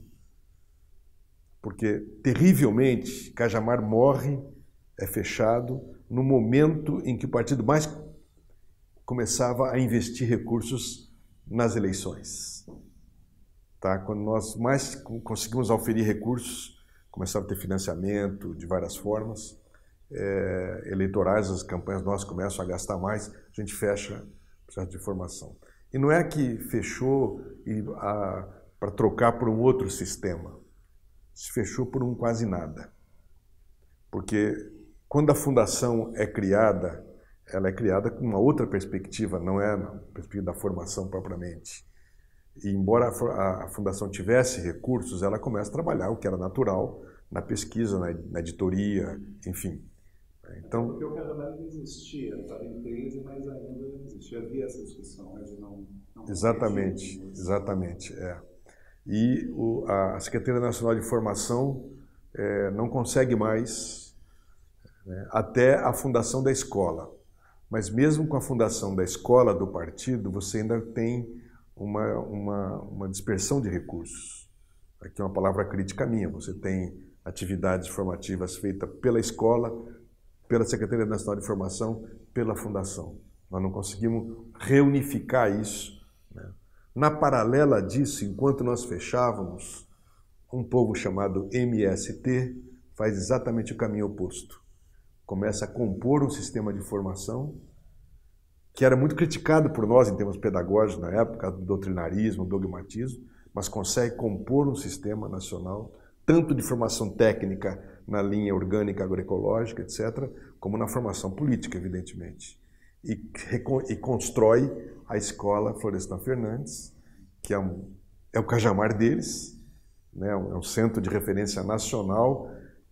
Porque, terrivelmente, Cajamar morre, é fechado, no momento em que o partido mais começava a investir recursos nas eleições. Tá? Quando nós mais conseguimos oferir recursos, começava a ter financiamento de várias formas, é, eleitorais, as campanhas nossas começam a gastar mais, a gente fecha o processo de formação. E não é que fechou para trocar por um outro sistema, se fechou por um quase nada. Porque quando a fundação é criada, ela é criada com uma outra perspectiva, não é a perspectiva da formação propriamente. E embora a fundação tivesse recursos, ela começa a trabalhar o que era natural na pesquisa, na, na editoria, enfim. Então, porque o Cajamar não existia, estava em crise, mas ainda existia, havia essa discussão, mas não... não exatamente, não exatamente, é. E o, a Secretaria Nacional de Formação é, não consegue mais, né, até a fundação da escola. Mas mesmo com a fundação da escola do partido, você ainda tem uma, uma, uma dispersão de recursos. Aqui é uma palavra crítica minha. Você tem atividades formativas feitas pela escola, pela Secretaria Nacional de Formação, pela fundação. Nós não conseguimos reunificar isso, né? Na paralela disso, enquanto nós fechávamos, um povo chamado M S T faz exatamente o caminho oposto. Começa a compor um sistema de formação que era muito criticado por nós em termos pedagógicos na época, do doutrinarismo, do dogmatismo, mas consegue compor um sistema nacional, tanto de formação técnica na linha orgânica agroecológica, etcétera, como na formação política, evidentemente. E, e constrói a escola Florestan Fernandes, que é, um, é o Cajamar deles, né, é um centro de referência nacional,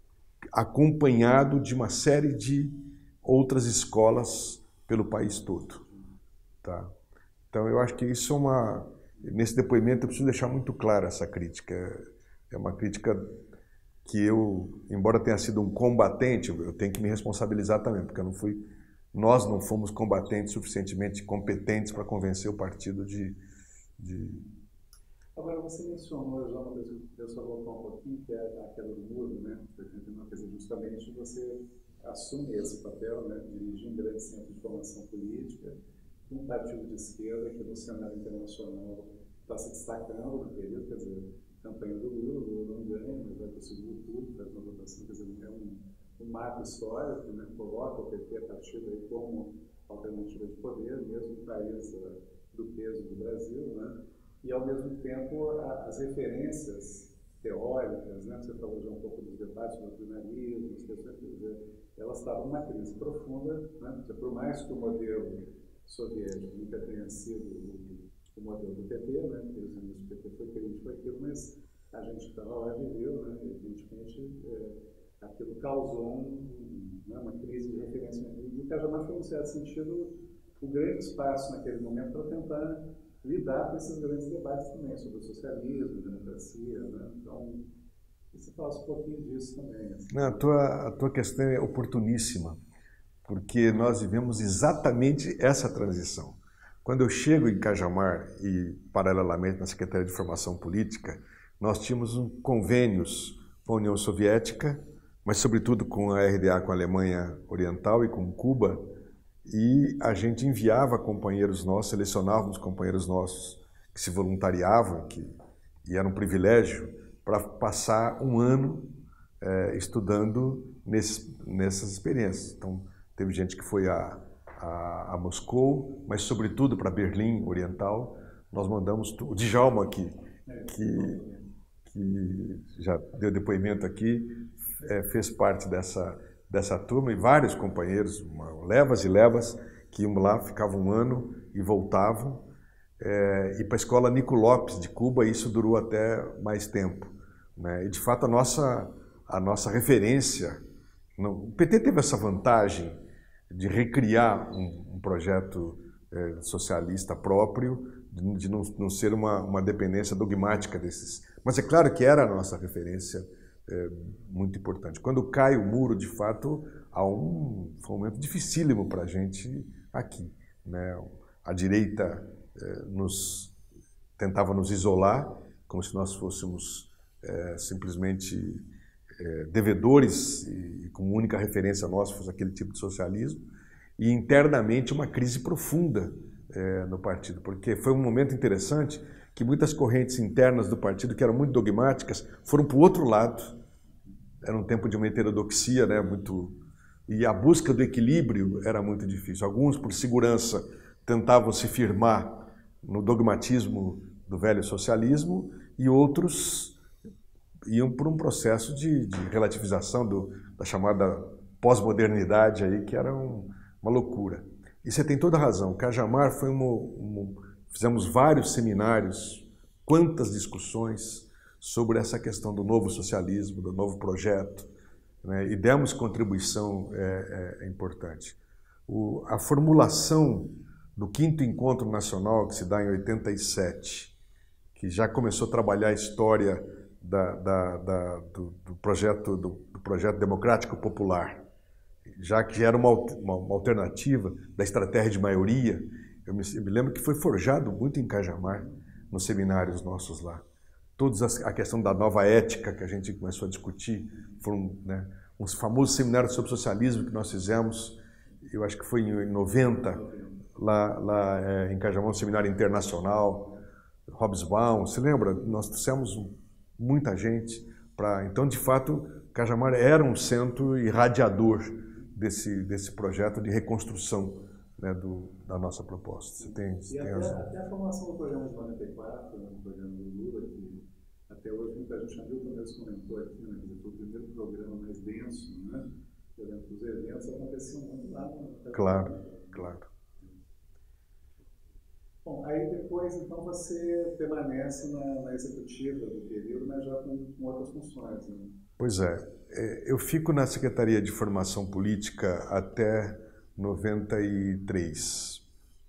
acompanhado de uma série de outras escolas pelo país todo. Tá? Então, eu acho que isso é uma... Nesse depoimento, eu preciso deixar muito clara essa crítica. É uma crítica que eu, embora tenha sido um combatente, eu tenho que me responsabilizar também, porque eu não fui, nós não fomos combatentes suficientemente competentes para convencer o partido de... de... Agora, você mencionou já uma coisa que eu só voltar um pouquinho, que é a queda do muro, né? Uma coisa justamente você assumir esse papel, né? Dirigir um grande centro de formação política, um partido de esquerda que no cenário internacional está se destacando no período, quer dizer, campanha do Lula, o Lula não ganha, mas vai para o segundo turno, faz uma votação, quer dizer, é um, um marco histórico, né? Coloca o P T, partido aí como alternativa de poder, mesmo no país uh, do peso do Brasil, né? E, ao mesmo tempo, a, as referências teóricas, né? Você falou já um pouco dos debates do doutrinarismo, as questões, quer dizer, elas estavam numa crise profunda, né? Por mais que o modelo soviético nunca tenha sido o, o modelo do P T, né? O P T foi crítico àquilo, mas a gente que estava lá viveu, né? E, evidentemente, é, aquilo causou um, né? uma crise de referência. E o Cajamar foi, em certo sentido, o grande espaço naquele momento para tentar lidar com esses grandes debates também, sobre o socialismo, a democracia, né? Então, você falasse um pouquinho disso também. Assim. Não, a, tua, a tua questão é oportuníssima, porque nós vivemos exatamente essa transição. Quando eu chego em Cajamar e, paralelamente, na Secretaria de Formação Política, nós tínhamos um convênios com a União Soviética, mas, sobretudo, com a R D A, com a Alemanha Oriental e com Cuba, e a gente enviava companheiros nossos, selecionávamos companheiros nossos que se voluntariavam, que, e era um privilégio, para passar um ano é, estudando nesse, nessas experiências. Então, teve gente que foi a, a, a Moscou, mas sobretudo para Berlim Oriental. Nós mandamos o Djalma, que, que, que já deu depoimento aqui, é, fez parte dessa, dessa turma, e vários companheiros, uma, levas e levas, que iam lá, ficavam um ano e voltavam. É, e para a escola Nico Lopes de Cuba, isso durou até mais tempo. Né? E, de fato, a nossa, a nossa referência... Não, o P T teve essa vantagem de recriar um, um projeto é, socialista próprio, de, de não, não ser uma, uma dependência dogmática desses. Mas é claro que era a nossa referência é, muito importante. Quando cai o muro, de fato, há um, foi um momento dificílimo para a gente aqui. Né? A direita é, nos, tentava nos isolar, como se nós fôssemos é, simplesmente... É, devedores, e, e como única referência nossa fosse aquele tipo de socialismo, e internamente uma crise profunda é, no partido, porque foi um momento interessante que muitas correntes internas do partido, que eram muito dogmáticas, foram para o outro lado. Era um tempo de uma heterodoxia, né, muito, E a busca do equilíbrio era muito difícil. Alguns, por segurança, tentavam se firmar no dogmatismo do velho socialismo e outros iam por um processo de, de relativização do, da chamada pós-modernidade, aí, que era um, uma loucura. E você tem toda a razão. Cajamar foi uma, uma... Fizemos vários seminários, quantas discussões sobre essa questão do novo socialismo, do novo projeto, né? E demos contribuição é, é, importante. O, a formulação do quinto Encontro Nacional, que se dá em oitenta e sete, que já começou a trabalhar a história da, da, da, do, do, projeto, do, do projeto democrático popular, já que era uma, uma, uma alternativa da estratégia de maioria. Eu me, eu me lembro que foi forjado muito em Cajamar, nos seminários nossos lá. Toda a questão da nova ética que a gente começou a discutir, foram, né, uns famosos seminários sobre socialismo que nós fizemos, eu acho que foi em noventa, lá, lá é, em Cajamar, um seminário internacional, Hobsbawm, se lembra? Nós trouxemos muita gente para... Então, de fato, Cajamar era um centro irradiador desse, desse projeto de reconstrução, né, do, da nossa proposta. Você tem, você e tem até, razão. até a formação do programa de noventa e quatro, no programa do Lula, que até hoje muita gente já viu, como eu comentou aqui, né, foi o primeiro programa mais denso, né? Por exemplo, os eventos aconteciam muito lá. No... Claro, claro. Bom, aí depois, então, você permanece na, na executiva do período, mas já com, com outras funções, né? Pois é. Eu fico na Secretaria de Formação Política até noventa e três.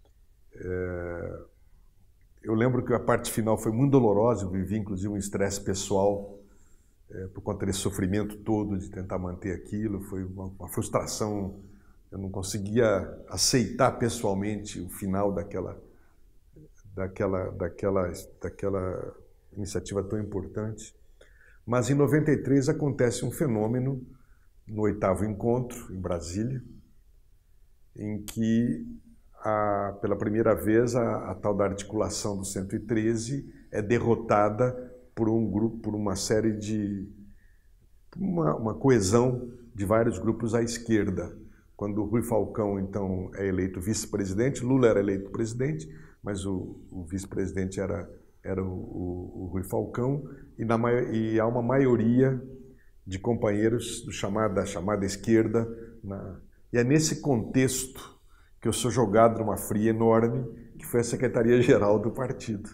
É, eu lembro que a parte final foi muito dolorosa, eu vivi inclusive um estresse pessoal é, por conta desse sofrimento todo de tentar manter aquilo, foi uma, uma frustração, eu não conseguia aceitar pessoalmente o final daquela, daquela, daquela, daquela iniciativa tão importante. Mas em noventa e três acontece um fenômeno no oitavo encontro, em Brasília, em que, a, pela primeira vez, a, a tal da articulação do cento e treze é derrotada por um grupo, por uma série de... uma, uma coesão de vários grupos à esquerda. Quando o Rui Falcão, então, é eleito vice-presidente, Lula era eleito presidente, mas o, o vice-presidente era, era o, o, o Rui Falcão, e, na, e há uma maioria de companheiros do chamado, da chamada esquerda na... E é nesse contexto que eu sou jogado numa fria enorme, que foi a Secretaria-Geral do partido.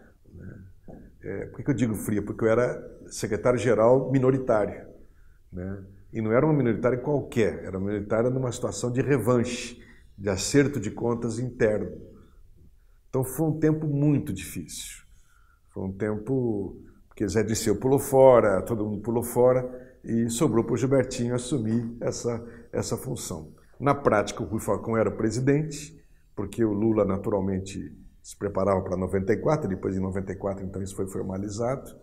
É, por que eu digo fria? Porque eu era secretário-geral minoritário, né? E não era uma minoritária qualquer, era uma minoritária numa situação de revanche, de acerto de contas interno. Então foi um tempo muito difícil. Foi um tempo que Zé Dirceu pulou fora, todo mundo pulou fora, e sobrou para o Gilbertinho assumir essa, essa função. Na prática, o Rui Falcão era presidente, porque o Lula, naturalmente, se preparava para noventa e quatro, depois em noventa e quatro, então, isso foi formalizado,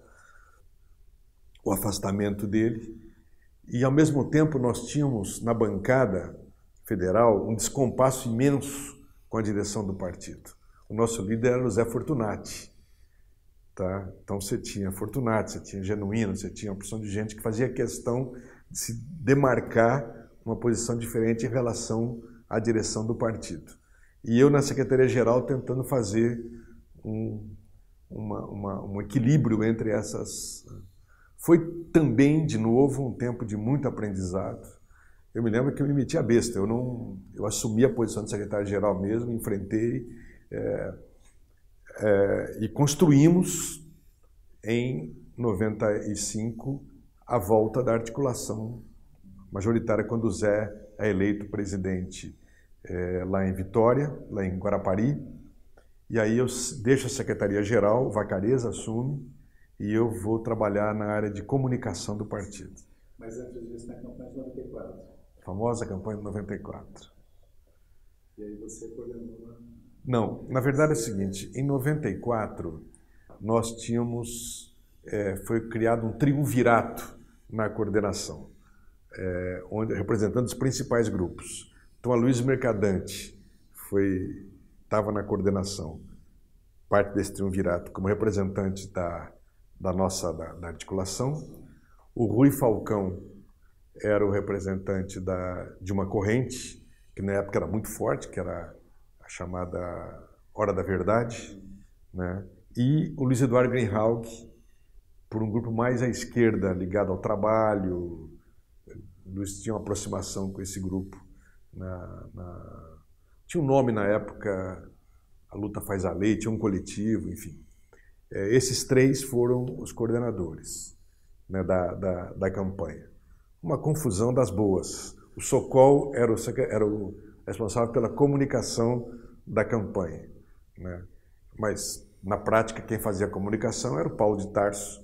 o afastamento dele. E, ao mesmo tempo, nós tínhamos, na bancada federal, um descompasso imenso com a direção do partido. O nosso líder era o Zé Fortunati. Tá? Então você tinha Fortunati, você tinha Genuíno, você tinha uma porção de gente que fazia questão de se demarcar uma posição diferente em relação à direção do partido. E eu na Secretaria-Geral tentando fazer um, uma, uma, um equilíbrio entre essas... Foi também, de novo, um tempo de muito aprendizado. Eu me lembro que eu me meti a besta, eu, não, eu assumi a posição de secretário-geral mesmo, enfrentei... É, É, e construímos, em noventa e cinco, a volta da articulação majoritária, quando o Zé é eleito presidente é, lá em Vitória, lá em Guarapari. E aí eu deixo a Secretaria-Geral, o Vacareza assume, e eu vou trabalhar na área de comunicação do partido. Mas antes disso, na campanha de noventa e quatro. A famosa campanha de noventa e quatro. E aí você coordenou... Não, na verdade é o seguinte, em noventa e quatro nós tínhamos, é, foi criado um triunvirato na coordenação, é, onde, representando os principais grupos. Então a Luiz Mercadante foi, estava na coordenação, parte desse triunvirato, como representante da, da nossa da, da articulação. O Rui Falcão era o representante da, de uma corrente, que na época era muito forte, que era a chamada Hora da Verdade, né? E o Luiz Eduardo Greenhalgh, por um grupo mais à esquerda, ligado ao trabalho. O Luiz tinha uma aproximação com esse grupo. Na, na... Tinha um nome na época, A Luta Faz a Lei, tinha um coletivo, enfim. É, esses três foram os coordenadores, né, da, da, da campanha. Uma confusão das boas. O Sokol era o, era o responsável pela comunicação da campanha, né? Mas, na prática, quem fazia a comunicação era o Paulo de Tarso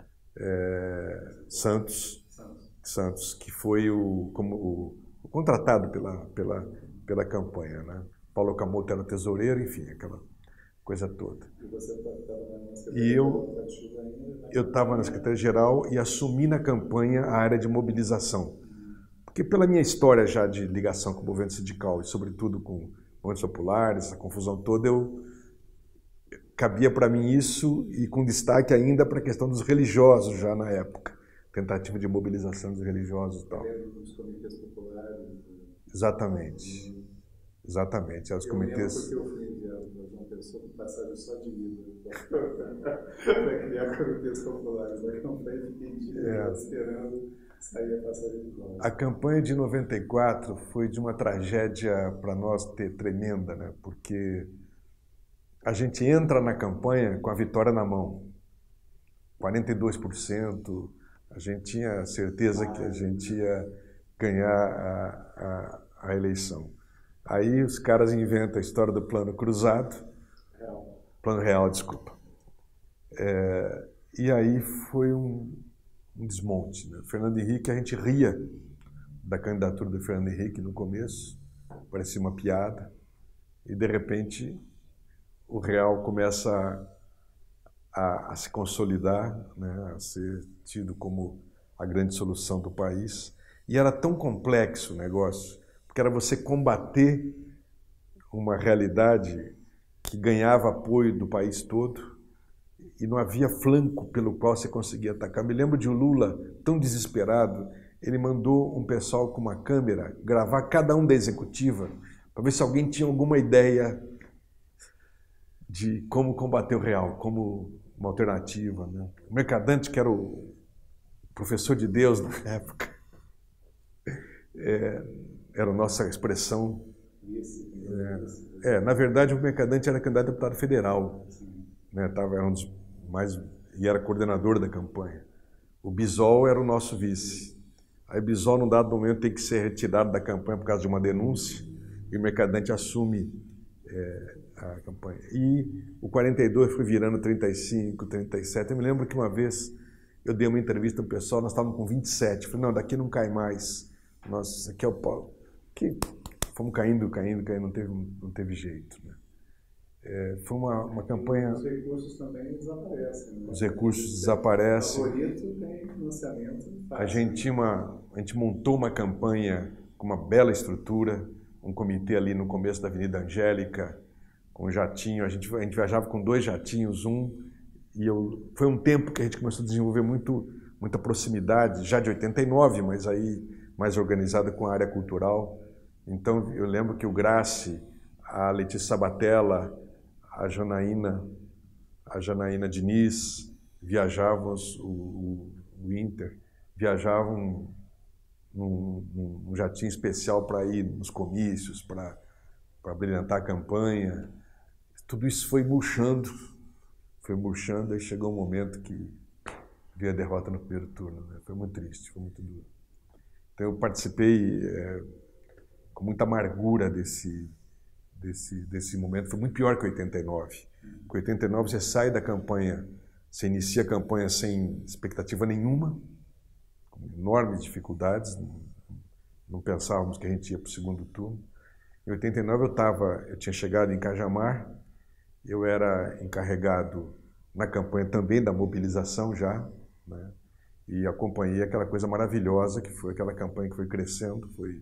é, Santos, Santos, que foi o, como, o, o contratado pela, pela, pela campanha, né? Paulo Camoto era tesoureiro, enfim, aquela coisa toda. E você estava na Secretaria E eu eu estava na Secretaria-Geral e assumi na campanha a área de mobilização. Porque pela minha história já de ligação com o movimento sindical e sobretudo com movimentos populares, essa confusão toda, eu cabia para mim isso e com destaque ainda para a questão dos religiosos já na época. Tentativa de mobilização dos religiosos e tal. Dos comitês populares. Exatamente. Exatamente. Os comitês... Eu lembro porque eu fui enviado para João Pessoa com passagem só de ida para criar comitês populares. A campanha fiquei é. esperando sair a passagem de volta. A campanha de noventa e quatro foi de uma tragédia para nós ter tremenda, né? Porque a gente entra na campanha com a vitória na mão. quarenta e dois por cento, a gente tinha certeza que a gente ia ganhar a, a, a eleição. Aí os caras inventam a história do plano cruzado, Real. plano real, desculpa. É, e aí foi um, um desmonte, né? Fernando Henrique, a gente ria da candidatura do Fernando Henrique no começo, parecia uma piada, e de repente o real começa a, a, a se consolidar, né? A ser tido como a grande solução do país. E era tão complexo o negócio, porque era você combater uma realidade que ganhava apoio do país todo e não havia flanco pelo qual você conseguia atacar. Me lembro de o Lula, tão desesperado, ele mandou um pessoal com uma câmera gravar cada um da executiva para ver se alguém tinha alguma ideia de como combater o real, como uma alternativa, né? O Mercadante, que era o professor de Deus na época, é, era a nossa expressão. É, é, na verdade, o Mercadante era candidato a deputado federal, né? Tava, era um dos mais, e era coordenador da campanha. O Bisol era o nosso vice. Aí o Bisol, num dado momento, tem que ser retirado da campanha por causa de uma denúncia, e o Mercadante assume é, a campanha. E o quarenta e dois foi virando trinta e cinco, trinta e sete. Eu me lembro que uma vez eu dei uma entrevista ao pessoal, nós estávamos com vinte e sete. Eu falei, não, daqui não cai mais. Nós, aqui é o Paulo. Que fomos caindo, caindo, caindo, não teve, não teve jeito, né? É, foi uma, uma campanha... Os recursos também desaparecem, né? Os recursos desaparecem. O favorito tem financiamento. A gente, tinha uma, a gente montou uma campanha com uma bela estrutura, um comitê ali no começo da Avenida Angélica, com um jatinho. A gente, a gente viajava com dois jatinhos, um... E eu, foi um tempo que a gente começou a desenvolver muito, muita proximidade, já de oitenta e nove, mas aí mais organizada com a área cultural. Então, eu lembro que o Grassi, a Letícia Sabatella, a Janaína, a Janaína Diniz, viajavam, o, o, o Inter, viajavam num, num jatinho especial para ir nos comícios, para para brilhantar a campanha. Tudo isso foi murchando, foi murchando, e chegou um momento que veio a derrota no primeiro turno, né? Foi muito triste, foi muito duro. Então eu participei é, com muita amargura desse, desse, desse momento. Foi muito pior que oitenta e nove. Com oitenta e nove você sai da campanha, você inicia a campanha sem expectativa nenhuma, com enormes dificuldades, não, não pensávamos que a gente ia para o segundo turno. Em oitenta e nove eu, tava, eu tinha chegado em Cajamar, eu era encarregado na campanha também da mobilização já, né? E acompanhei aquela coisa maravilhosa que foi aquela campanha que foi crescendo, foi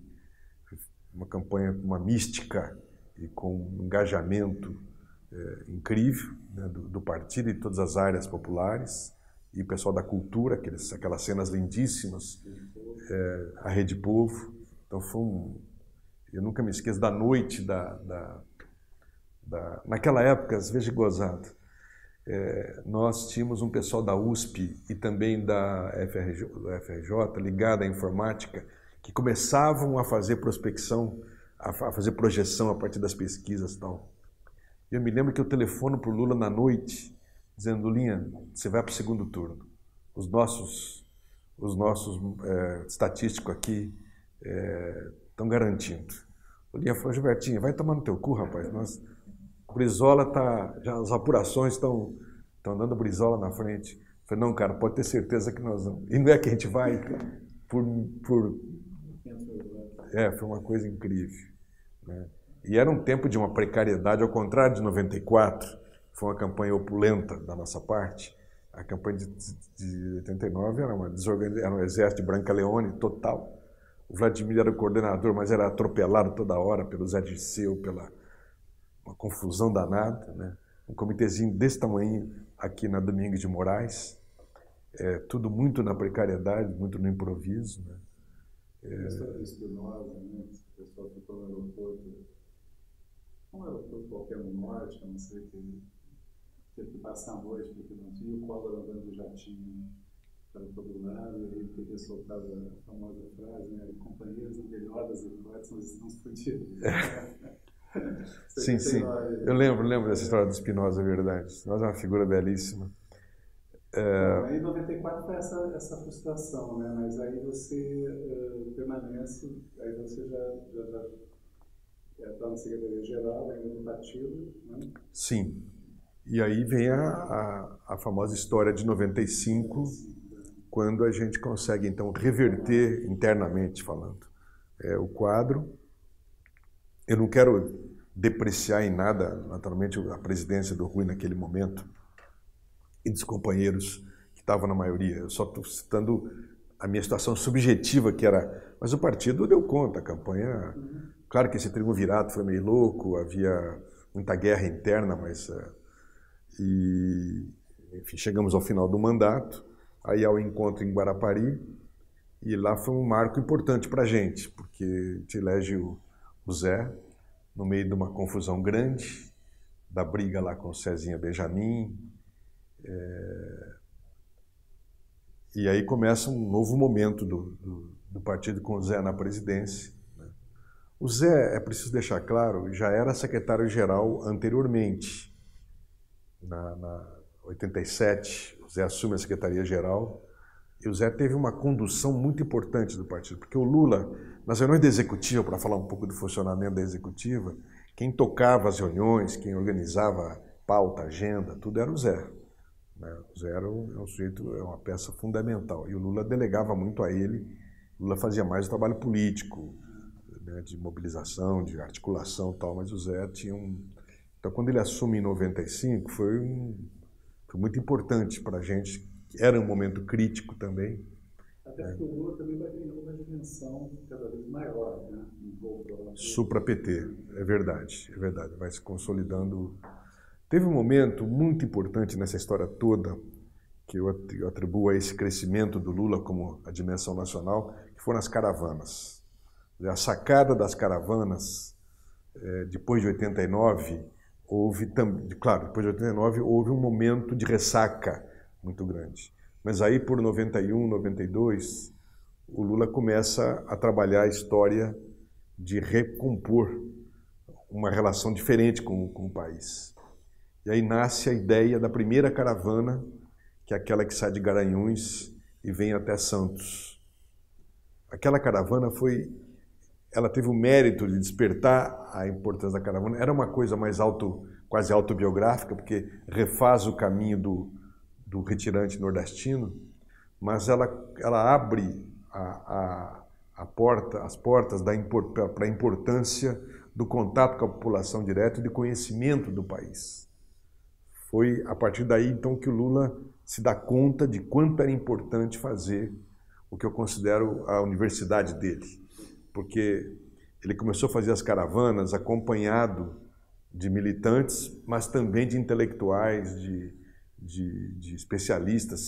uma campanha com uma mística e com um engajamento é, incrível, né, do, do partido e de todas as áreas populares, e o pessoal da cultura, aqueles, aquelas cenas lindíssimas, é, a Rede Povo. Então foi um... Eu nunca me esqueço da noite, da, da, da, naquela época, veja gozado, é, nós tínhamos um pessoal da U S P e também da F R J, da F R J ligado à informática, que começavam a fazer prospecção, a, a fazer projeção a partir das pesquisas e tal. Eu me lembro que eu telefono para o Lula na noite, dizendo: Lulinha, você vai para o segundo turno. Os nossos, os nossos é, estatísticos aqui estão é, garantindo. O Lulinha falou: Gilbertinho, vai tomar no teu cu, rapaz. Nós, o Brizola tá, já as apurações estão estão dando Brizola na frente. Eu falei: não, cara, pode ter certeza que nós vamos. E não é que a gente vai por... por... É, foi uma coisa incrível, né? E era um tempo de uma precariedade, ao contrário de noventa e quatro, foi uma campanha opulenta da nossa parte. A campanha de, de oitenta e nove era, uma desorganização, era um exército de Branca Leone total. O Vladimir era o coordenador, mas era atropelado toda hora pelo Zé Dirceu, pela uma confusão danada, né? Um comitêzinho desse tamanho aqui na Domingos de Moraes, é, tudo muito na precariedade, muito no improviso, né? É... História do Espinosa, né? O pessoal ficou no aeroporto. Um aeroporto qualquer no norte, eu não sei, que teve que passar a noite porque não tinha, o Collor andando do jatinho para todo lado, e ele teria soltado a famosa frase, né? Companheiros no melhor das hipóteses, nós estamos fodidos. Sim, sim. Eu lembro, lembro dessa história do Espinosa, é verdade. Espinosa é uma figura belíssima. É... Aí em noventa e quatro foi essa, essa frustração, né? Mas aí você uh, permanece, aí você já... já, já está na Secretaria-Geral, ainda no partido, né? Sim. E aí vem a, a, a famosa história de noventa e cinco, quando a gente consegue, então, reverter internamente falando é, o quadro. Eu não quero depreciar em nada, naturalmente, a presidência do Rui naquele momento e dos companheiros que estavam na maioria. Eu só estou citando a minha situação subjetiva, que era... Mas o partido deu conta, a campanha... Claro que esse triunvirato foi meio louco, havia muita guerra interna, mas... E, enfim, chegamos ao final do mandato, aí ao encontro em Guarapari, e lá foi um marco importante para a gente, porque te elege o, o Zé, no meio de uma confusão grande, da briga lá com o Cezinha Benjamin, é, e aí começa um novo momento do, do, do partido com o Zé na presidência. O Zé, é preciso deixar claro, já era secretário-geral anteriormente. Na, na oitenta e sete, o Zé assume a secretaria-geral e o Zé teve uma condução muito importante do partido, porque o Lula, nas reuniões da executiva, para falar um pouco do funcionamento da executiva, quem tocava as reuniões, quem organizava pauta, agenda, tudo era o Zé. Né? O Zé era um, é um sujeito, é uma peça fundamental. E o Lula delegava muito a ele, o Lula fazia mais o trabalho político, de mobilização, de articulação e tal, mas o Zé tinha um... Então, quando ele assume em noventa e cinco, foi, um... foi muito importante para a gente, era um momento crítico também. Até porque o Lula também vai ganhando uma dimensão cada vez maior, né? Supra-P T, é verdade, é verdade, vai se consolidando. Teve um momento muito importante nessa história toda, que eu atribuo a esse crescimento do Lula como a dimensão nacional, que foram as caravanas. A sacada das caravanas, depois de oitenta e nove, houve também, claro, depois de oitenta e nove houve um momento de ressaca muito grande. Mas aí por noventa e um, noventa e dois, o Lula começa a trabalhar a história de recompor uma relação diferente com, com o país. E aí nasce a ideia da primeira caravana, que é aquela que sai de Garanhuns e vem até Santos. Aquela caravana foi... Ela teve o mérito de despertar a importância da caravana. Era uma coisa mais auto, quase autobiográfica, porque refaz o caminho do, do retirante nordestino, mas ela, ela abre a, a, a porta, as portas para a importância do contato com a população direto e de conhecimento do país. Foi a partir daí, então, que o Lula se dá conta de quanto era importante fazer o que eu considero a universidade dele. Porque ele começou a fazer as caravanas acompanhado de militantes, mas também de intelectuais, de, de, de especialistas,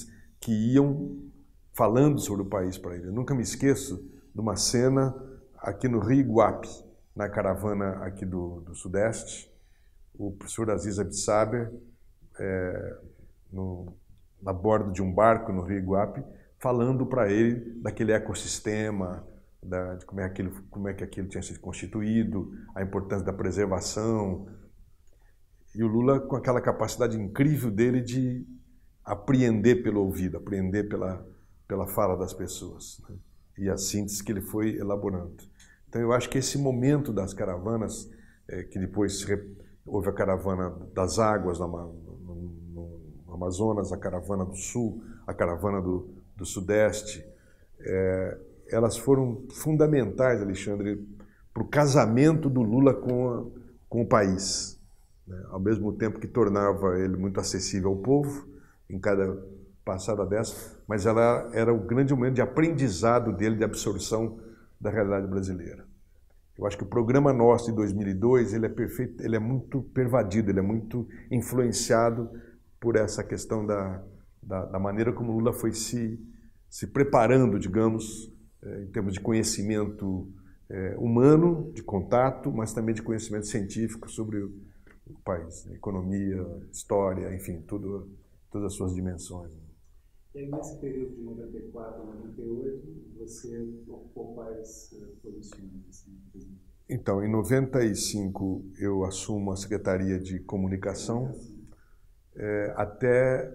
que iam falando sobre o país para ele. Eu nunca me esqueço de uma cena aqui no Rio Iguape, na caravana aqui do, do Sudeste, o professor Aziz Absaber, é, no, na bordo de um barco no Rio Iguape, falando para ele daquele ecossistema, da, de como é, aquilo, como é que aquilo tinha sido constituído, a importância da preservação. E o Lula com aquela capacidade incrível dele de apreender pelo ouvido, apreender pela, pela fala das pessoas, né? E a síntese que ele foi elaborando. Então eu acho que esse momento das caravanas, é, que depois houve a caravana das águas no, no, no Amazonas, a caravana do Sul, a caravana do, do Sudeste, é, elas foram fundamentais, Alexandre, para o casamento do Lula com, a, com o país, né? Ao mesmo tempo que tornava ele muito acessível ao povo, em cada passada dessa, mas ela era o grande momento de aprendizado dele, de absorção da realidade brasileira. Eu acho que o programa nosso de dois mil e dois, ele é perfeito, ele é muito pervadido, ele é muito influenciado por essa questão da, da, da maneira como o Lula foi se, se preparando, digamos, em termos de conhecimento é, humano, de contato, mas também de conhecimento científico sobre o, o país, economia, história, enfim, tudo, todas as suas dimensões. E aí, nesse período de noventa e quatro a noventa e oito, você ocupou quais posições? Assim, então, em noventa e cinco, eu assumo a Secretaria de Comunicação é, até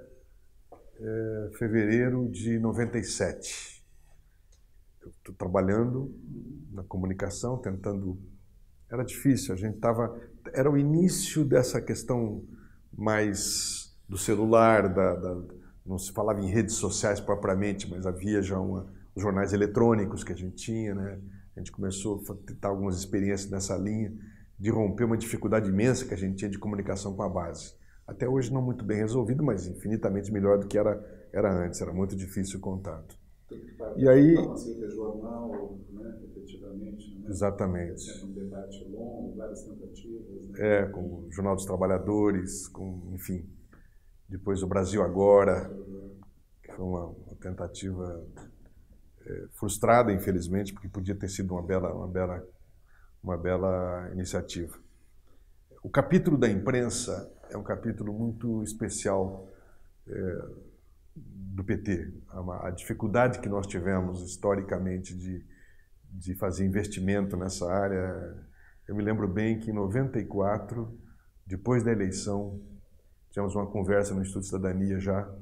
é, fevereiro de noventa e sete. Eu estou trabalhando na comunicação, tentando... Era difícil, a gente estava... Era o início dessa questão mais do celular, da... da não se falava em redes sociais propriamente, mas havia já uma, os jornais eletrônicos que a gente tinha, né? A gente começou a ter algumas experiências nessa linha, de romper uma dificuldade imensa que a gente tinha de comunicação com a base. Até hoje não muito bem resolvido, mas infinitamente melhor do que era, era antes, era muito difícil o contato. E aí... jornal, né, efetivamente, né? Exatamente. Sempre um debate longo, várias tentativas. Né? É, com o Jornal dos Trabalhadores, com, enfim... Depois o Brasil Agora, que foi uma, uma tentativa é, frustrada, infelizmente, porque podia ter sido uma bela, uma bela, uma bela iniciativa. O capítulo da imprensa é um capítulo muito especial é, do P T. A, a dificuldade que nós tivemos historicamente de, de fazer investimento nessa área. Eu me lembro bem que em noventa e quatro, depois da eleição, tivemos uma conversa no Instituto de Cidadania já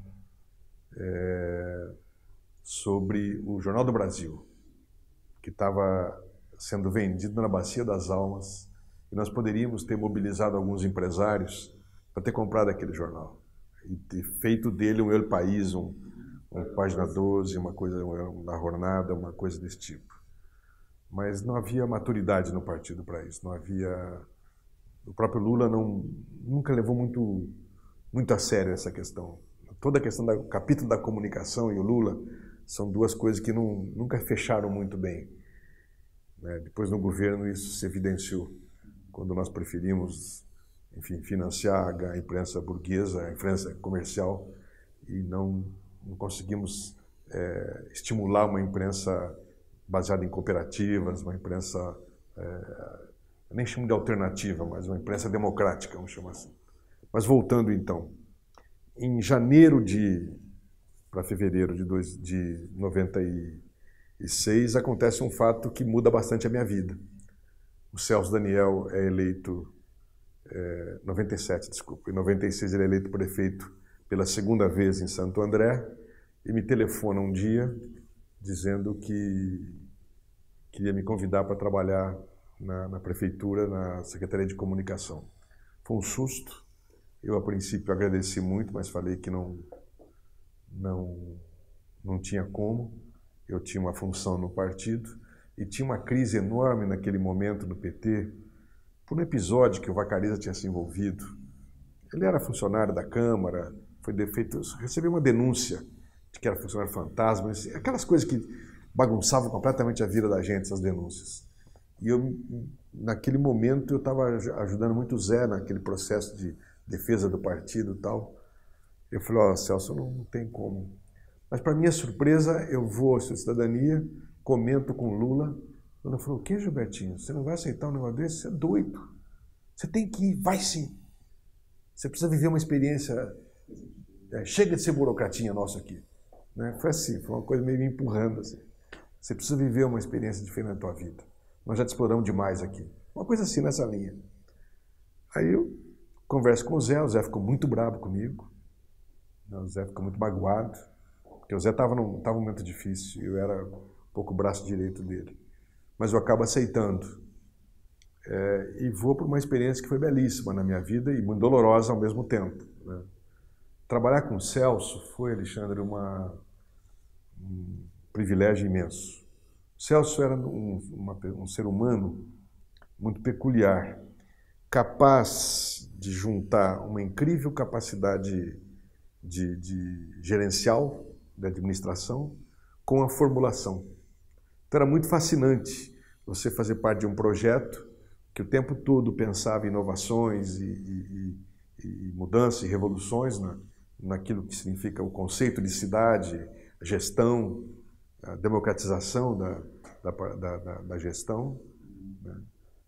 é, sobre o Jornal do Brasil, que estava sendo vendido na Bacia das Almas, e nós poderíamos ter mobilizado alguns empresários para ter comprado aquele jornal e ter feito dele um El País, um, um Página doze, uma coisa, uma jornada, uma coisa desse tipo. Mas não havia maturidade no partido para isso, não havia... O próprio Lula não, nunca levou muito... muito a sério essa questão. Toda a questão do capítulo da comunicação e o Lula são duas coisas que não, nunca fecharam muito bem. Né? Depois no governo isso se evidenciou, quando nós preferimos, enfim, financiar a imprensa burguesa, a imprensa comercial, e não, não conseguimos é, estimular uma imprensa baseada em cooperativas, uma imprensa, é, eu nem chamo de alternativa, mas uma imprensa democrática, vamos chamar assim. Mas voltando então, em janeiro de para fevereiro de, dois, de noventa e seis acontece um fato que muda bastante a minha vida. O Celso Daniel é eleito, é, noventa e sete, desculpa, em noventa e seis ele é eleito prefeito pela segunda vez em Santo André e me telefona um dia dizendo que queria me convidar para trabalhar na, na prefeitura, na Secretaria de Comunicação. Foi um susto. Eu, a princípio, agradeci muito, mas falei que não, não, não tinha como. Eu tinha uma função no partido e tinha uma crise enorme naquele momento no P T por um episódio que o Vacariza tinha se envolvido. Ele era funcionário da Câmara, foi defeito, recebeu uma denúncia de que era funcionário fantasma, aquelas coisas que bagunçavam completamente a vida da gente, essas denúncias. E eu, naquele momento, eu estava ajudando muito o Zé naquele processo de defesa do partido e tal. Eu falei, ó, oh, Celso, não, não tem como. Mas, para minha surpresa, eu vou à cidadania, comento com o Lula. O Lula falou: o que, Gilbertinho? Você não vai aceitar um negócio desse? Você é doido. Você tem que ir, vai sim. Você precisa viver uma experiência. É, chega de ser burocratinha nossa aqui. Né? Foi assim, foi uma coisa meio me empurrando. Assim. Você precisa viver uma experiência diferente na tua vida. Nós já te exploramos demais aqui. Uma coisa assim nessa linha. Aí eu converso com o Zé, o Zé ficou muito bravo comigo. O Zé ficou muito magoado, porque o Zé estava num, tava num momento difícil, eu era um pouco o braço direito dele. Mas eu acabo aceitando. É, e vou para uma experiência que foi belíssima na minha vida e muito dolorosa ao mesmo tempo. Né? Trabalhar com o Celso foi, Alexandre, uma, um privilégio imenso. O Celso era um, uma, um ser humano muito peculiar, capaz de juntar uma incrível capacidade de, de gerencial, de administração, com a formulação. Então era muito fascinante você fazer parte de um projeto que o tempo todo pensava em inovações e, e, e mudanças e revoluções na, naquilo que significa o conceito de cidade, a gestão, a democratização da, da, da, da, da gestão, né?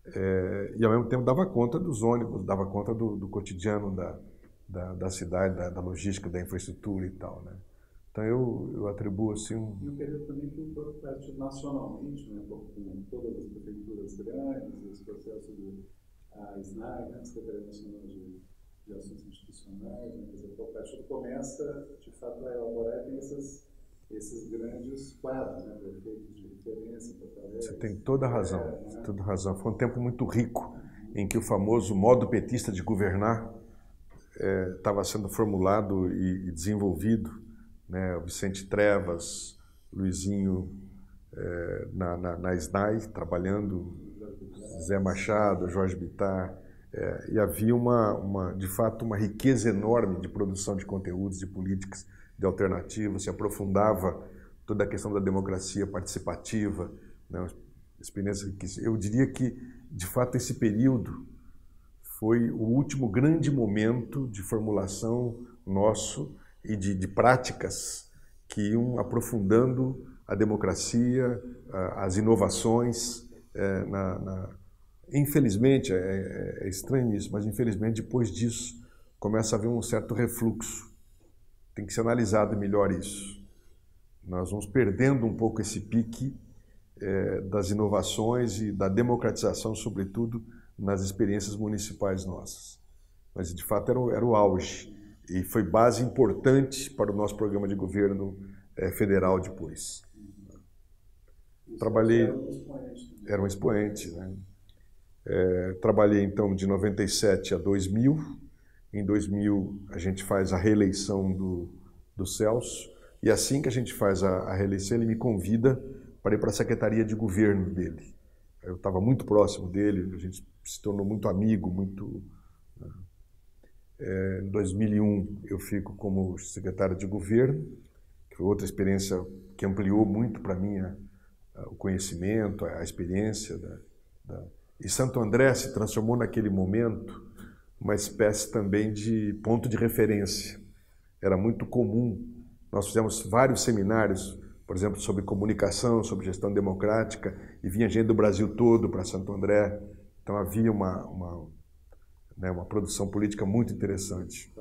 É, e ao mesmo tempo dava conta dos ônibus, dava conta do, do cotidiano da, da, da cidade, da, da logística, da infraestrutura e tal, né? Então eu, eu atribuo assim um... E um período também que o próprio partido nacionalmente, né, com todas as prefeituras grandes, esse processo do a S N A I, né, a Secretaria Nacional de, de Assuntos Institucionais, né, quer dizer, o partido começa, de fato, a elaborar e tem essas, esses grandes quadros, né, prefeitos de referência, Fortaleza. Você tem toda a razão, é, né? toda a razão. Foi um tempo muito rico, em que o famoso modo petista de governar estava é, sendo formulado e, e desenvolvido. Né, o Vicente Trevas, Luizinho é, na, na, na S N A I, trabalhando, Zé Machado, Jorge Bittar, é, e havia uma, uma, de fato uma riqueza enorme de produção de conteúdos, de políticas, de alternativas, se aprofundava toda a questão da democracia participativa, né, experiência riquíssima. Eu diria que, de fato, esse período foi o último grande momento de formulação nosso e de, de práticas que iam aprofundando a democracia, as inovações. É, na, na... Infelizmente, é, é estranho isso, mas infelizmente depois disso começa a haver um certo refluxo. Tem que ser analisado melhor isso. Nós vamos perdendo um pouco esse pique é, das inovações e da democratização, sobretudo nas experiências municipais nossas. Mas de fato era o, era o auge. E foi base importante para o nosso programa de governo é, federal depois. Trabalhei... Era um expoente. Era um expoente, né? É, trabalhei, então, de noventa e sete a dois mil. Em dois mil, a gente faz a reeleição do, do Celso. E assim que a gente faz a, a reeleição, ele me convida para ir para a Secretaria de Governo dele. Eu estava muito próximo dele, a gente se tornou muito amigo, muito... É, em dois mil e um eu fico como secretário de governo, que foi outra experiência que ampliou muito para mim a, a, o conhecimento, a, a experiência. Da, da... E Santo André se transformou naquele momento uma espécie também de ponto de referência. Era muito comum, nós fizemos vários seminários, por exemplo, sobre comunicação, sobre gestão democrática, e vinha gente do Brasil todo para Santo André, então havia uma... uma Né, uma produção política muito interessante.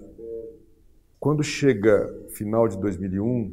Quando chega final de dois mil e um,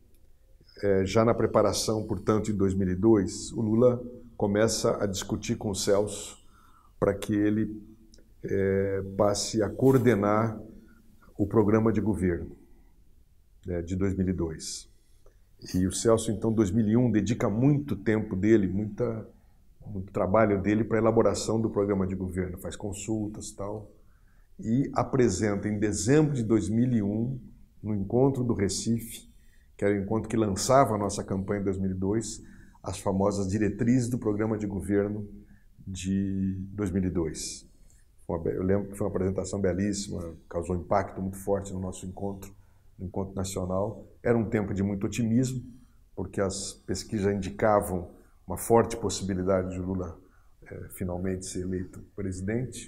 é, já na preparação, portanto, em dois mil e dois, o Lula começa a discutir com o Celso para que ele é, passe a coordenar o programa de governo, né, de dois mil e dois. E o Celso, então, em dois mil e um, dedica muito tempo dele, muita... muito trabalho dele para a elaboração do programa de governo, faz consultas e tal, e apresenta em dezembro de dois mil e um, no encontro do Recife, que era o encontro que lançava a nossa campanha em dois mil e dois, as famosas diretrizes do programa de governo de dois mil e dois. Eu lembro que foi uma apresentação belíssima, causou um impacto muito forte no nosso encontro, no encontro nacional. Era um tempo de muito otimismo, porque as pesquisas indicavam uma forte possibilidade de Lula é, finalmente ser eleito presidente.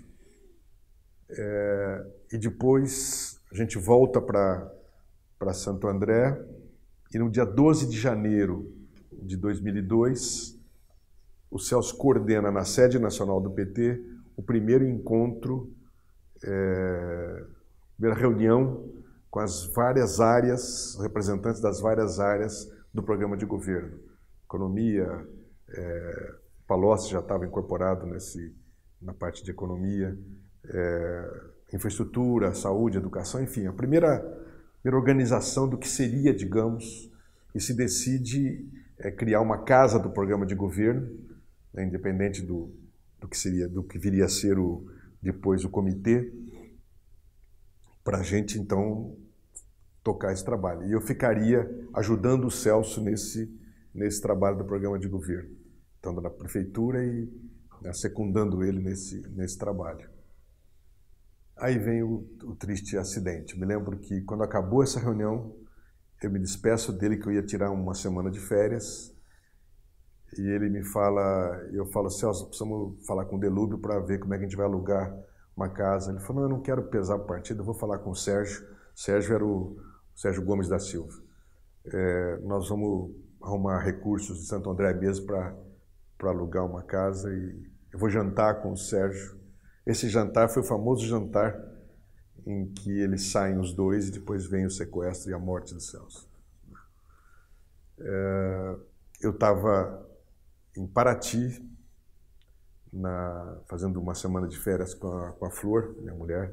É, e depois a gente volta para para Santo André E no dia doze de janeiro de dois mil e dois, o Celso coordena na sede nacional do P T o primeiro encontro, é, primeira reunião com as várias áreas, representantes das várias áreas do programa de governo. Economia, é, Palocci já estava incorporado nesse, na parte de economia, é, infraestrutura, saúde, educação, enfim, a primeira, primeira organização do que seria, digamos, e se decide é, criar uma casa do programa de governo, né, independente do, do que seria, do que viria a ser o, depois o comitê, para a gente, então, tocar esse trabalho. E eu ficaria ajudando o Celso nesse, nesse trabalho do programa de governo, estando na prefeitura e, né, secundando ele nesse, nesse trabalho. Aí vem o, o triste acidente. Me lembro que, quando acabou essa reunião, eu me despeço dele, que eu ia tirar uma semana de férias, e ele me fala, eu falo, Celso, precisamos falar com o Delúbio para ver como é que a gente vai alugar uma casa. Ele falou, não, eu não quero pesar o partido, eu vou falar com o Sérgio. O Sérgio era o Sérgio Gomes da Silva. É, nós vamos arrumar recursos de Santo André mesmo para para alugar uma casa e eu vou jantar com o Sérgio. Esse jantar foi o famoso jantar em que eles saem os dois e depois vem o sequestro e a morte do Celso. É, eu estava em Paraty, na, fazendo uma semana de férias com a, com a Flor, minha mulher,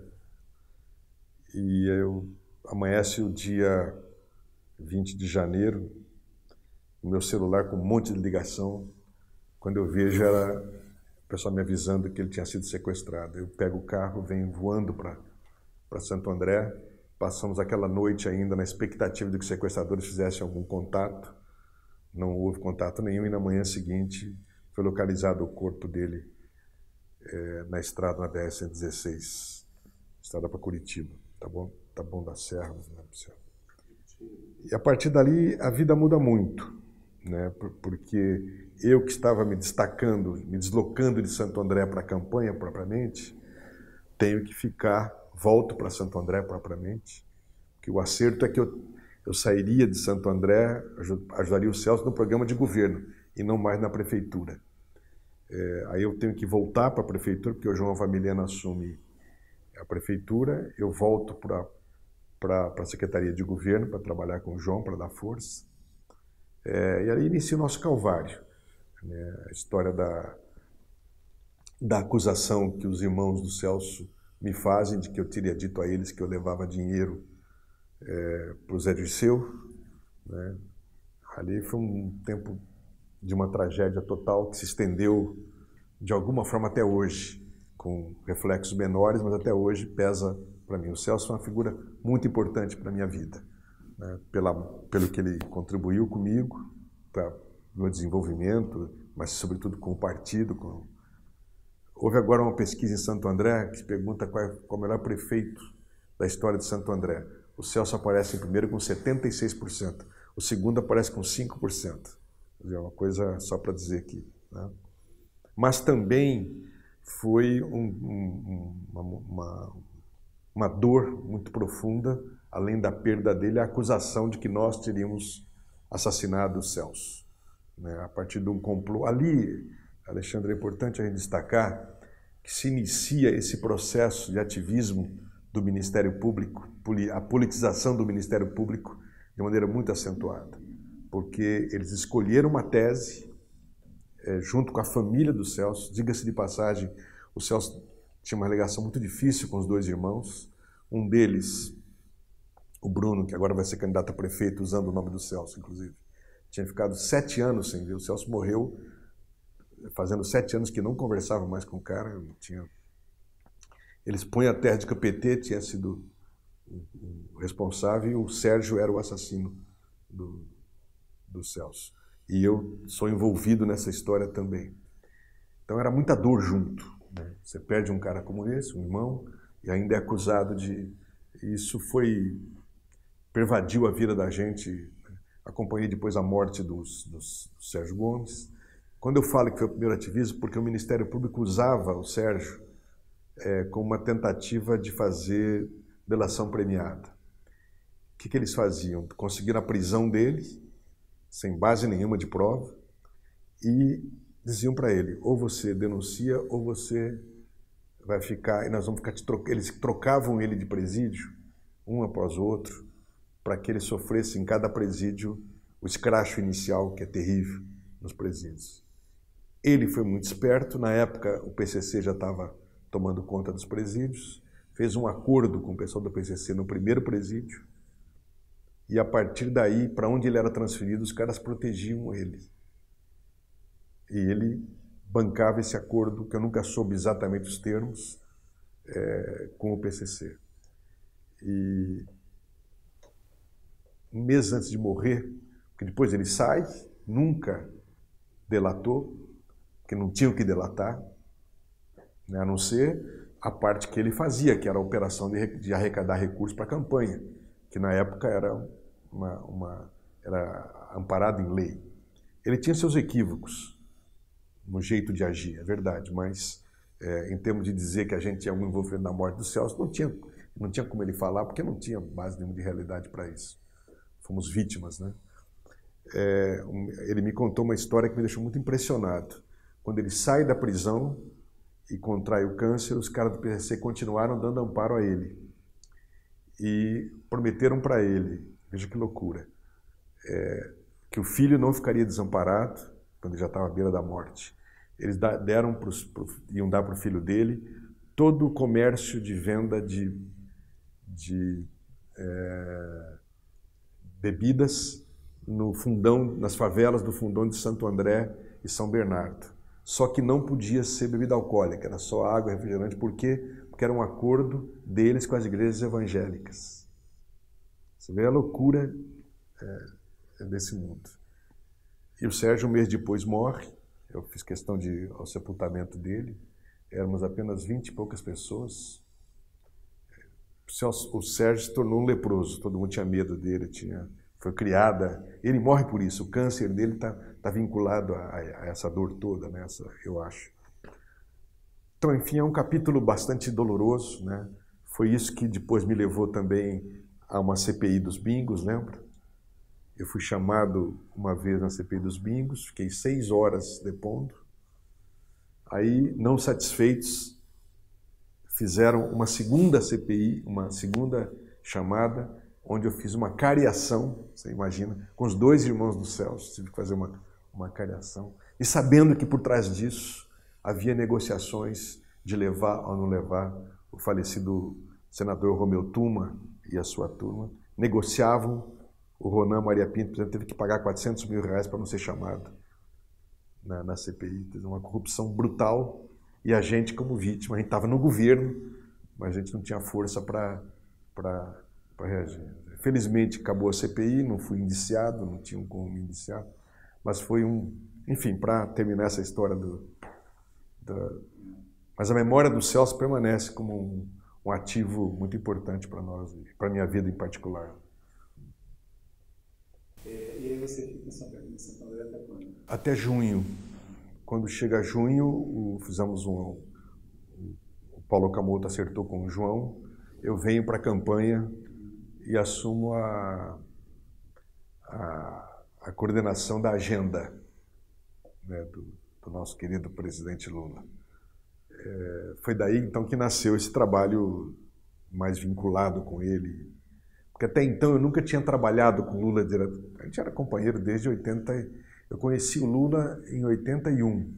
e eu amanhece o dia vinte de janeiro, o meu celular com um monte de ligação. Quando eu vejo, era o pessoal me avisando que ele tinha sido sequestrado. Eu pego o carro, venho voando para para Santo André. Passamos aquela noite ainda na expectativa de que os sequestradores fizessem algum contato. Não houve contato nenhum e na manhã seguinte foi localizado o corpo dele é, na estrada, na B R cento e dezesseis, estrada para Curitiba, tá bom? Tá bom da Serra, né? E a partir dali a vida muda muito, né? Porque eu que estava me destacando, me deslocando de Santo André para a campanha propriamente, tenho que ficar, volto para Santo André propriamente, que o acerto é que eu, eu sairia de Santo André, ajudaria o Celso no programa de governo e não mais na prefeitura. É, aí eu tenho que voltar para a prefeitura, porque o João Familiano assume a prefeitura, eu volto para para a Secretaria de Governo para trabalhar com o João, para dar força. É, e aí inicia o nosso calvário, né? A história da, da acusação que os irmãos do Celso me fazem de que eu teria dito a eles que eu levava dinheiro é, para o Zé Dirceu, né? Ali foi um tempo de uma tragédia total que se estendeu de alguma forma até hoje, com reflexos menores, mas até hoje pesa para mim. O Celso foi uma figura muito importante para a minha vida, né? Pela, pelo que ele contribuiu comigo, para o meu desenvolvimento, mas sobretudo com o partido. Com... Houve agora uma pesquisa em Santo André que se pergunta qual é, qual é o melhor prefeito da história de Santo André. O Celso aparece em primeiro com setenta e seis por cento, o segundo aparece com cinco por cento. É uma coisa só para dizer aqui, né? Mas também foi um, um, uma, uma, uma dor muito profunda, além da perda dele, a acusação de que nós teríamos assassinado o Celso, né? A partir de um complô. Ali, Alexandre, é importante a gente destacar que se inicia esse processo de ativismo do Ministério Público, a politização do Ministério Público de maneira muito acentuada, porque eles escolheram uma tese é, junto com a família do Celso. Diga-se de passagem, o Celso tinha uma ligação muito difícil com os dois irmãos. Um deles, o Bruno, que agora vai ser candidato a prefeito usando o nome do Celso, inclusive, tinha ficado sete anos sem ver. O Celso morreu fazendo sete anos que não conversava mais com o cara. Tinha... Eles põem a terra de que o P T tinha sido o responsável e o Sérgio era o assassino do, do Celso. E eu sou envolvido nessa história também. Então era muita dor junto, né? Você perde um cara como esse, um irmão, e ainda é acusado de... Isso foi... pervadiu a vida da gente. Acompanhei depois a morte dos, dos, do Sérgio Gomes. Quando eu falo que foi o primeiro ativismo, porque o Ministério Público usava o Sérgio é, como uma tentativa de fazer delação premiada. O que, que eles faziam? Conseguiram a prisão dele, sem base nenhuma de prova, e diziam para ele, ou você denuncia, ou você vai ficar, e nós vamos ficar te trocando. Eles trocavam ele de presídio, um após o outro, para que ele sofresse em cada presídio o escracho inicial, que é terrível nos presídios. Ele foi muito esperto, na época o P C C já estava tomando conta dos presídios, fez um acordo com o pessoal do P C C no primeiro presídio, e a partir daí, para onde ele era transferido, os caras protegiam ele. E ele bancava esse acordo, que eu nunca soube exatamente os termos, é, com o P C C. E um mês antes de morrer, porque depois ele sai, nunca delatou, porque não tinha o que delatar, né, a não ser a parte que ele fazia, que era a operação de, de arrecadar recursos para a campanha, que na época era, uma, uma, era amparado em lei. Ele tinha seus equívocos no jeito de agir, é verdade, mas é, em termos de dizer que a gente tinha algum envolvimento na morte do Celso, não tinha, não tinha como ele falar, porque não tinha base nenhuma de realidade para isso. Fomos vítimas, né? É, um, ele me contou uma história que me deixou muito impressionado. Quando ele sai da prisão e contrai o câncer, os caras do P C C continuaram dando amparo a ele. E prometeram para ele, veja que loucura, é, que o filho não ficaria desamparado quando ele já estava à beira da morte. Eles deram pros, pro, iam dar para o filho dele todo o comércio de venda de, de é, bebidas no fundão, nas favelas do fundão de Santo André e São Bernardo. Só que não podia ser bebida alcoólica, era só água e refrigerante. Por quê? Porque era um acordo deles com as igrejas evangélicas. Você vê a loucura é, desse mundo. E o Sérgio, um mês depois, morre. Eu fiz questão de ir ao sepultamento dele. Éramos apenas vinte e poucas pessoas. O Sérgio se tornou um leproso. Todo mundo tinha medo dele, tinha... foi criada, ele morre por isso, o câncer dele está tá vinculado a, a essa dor toda, né, essa, eu acho. Então, enfim, é um capítulo bastante doloroso, né? Foi isso que depois me levou também a uma C P I dos bingos, lembra? Eu fui chamado uma vez na C P I dos bingos, fiquei seis horas depondo, aí, não satisfeitos, fizeram uma segunda C P I, uma segunda chamada, onde eu fiz uma cariação, você imagina, com os dois irmãos do Celso, tive que fazer uma, uma cariação, e sabendo que por trás disso havia negociações de levar ou não levar o falecido senador Romeu Tuma e a sua turma, negociavam, o Ronan Maria Pinto, por exemplo, teve que pagar quatrocentos mil reais para não ser chamado na, na C P I, uma corrupção brutal, e a gente como vítima, a gente estava no governo, mas a gente não tinha força para para reagir. Felizmente acabou a C P I, não fui indiciado, não tinham como me indiciar, mas foi um, enfim, para terminar essa história do, do... Mas a memória do Celso permanece como um, um ativo muito importante para nós, para a minha vida em particular. E aí você fica em Santo André até quando? Até junho. Quando chega junho, o, fizemos um... O Paulo Camoto acertou com o João, eu venho para a campanha e assumo a, a, a coordenação da agenda, né, do, do nosso querido presidente Lula. É, foi daí, então, que nasceu esse trabalho mais vinculado com ele. Porque até então eu nunca tinha trabalhado com Lula direto. A gente era companheiro desde oitenta. Eu conheci o Lula em oitenta e um.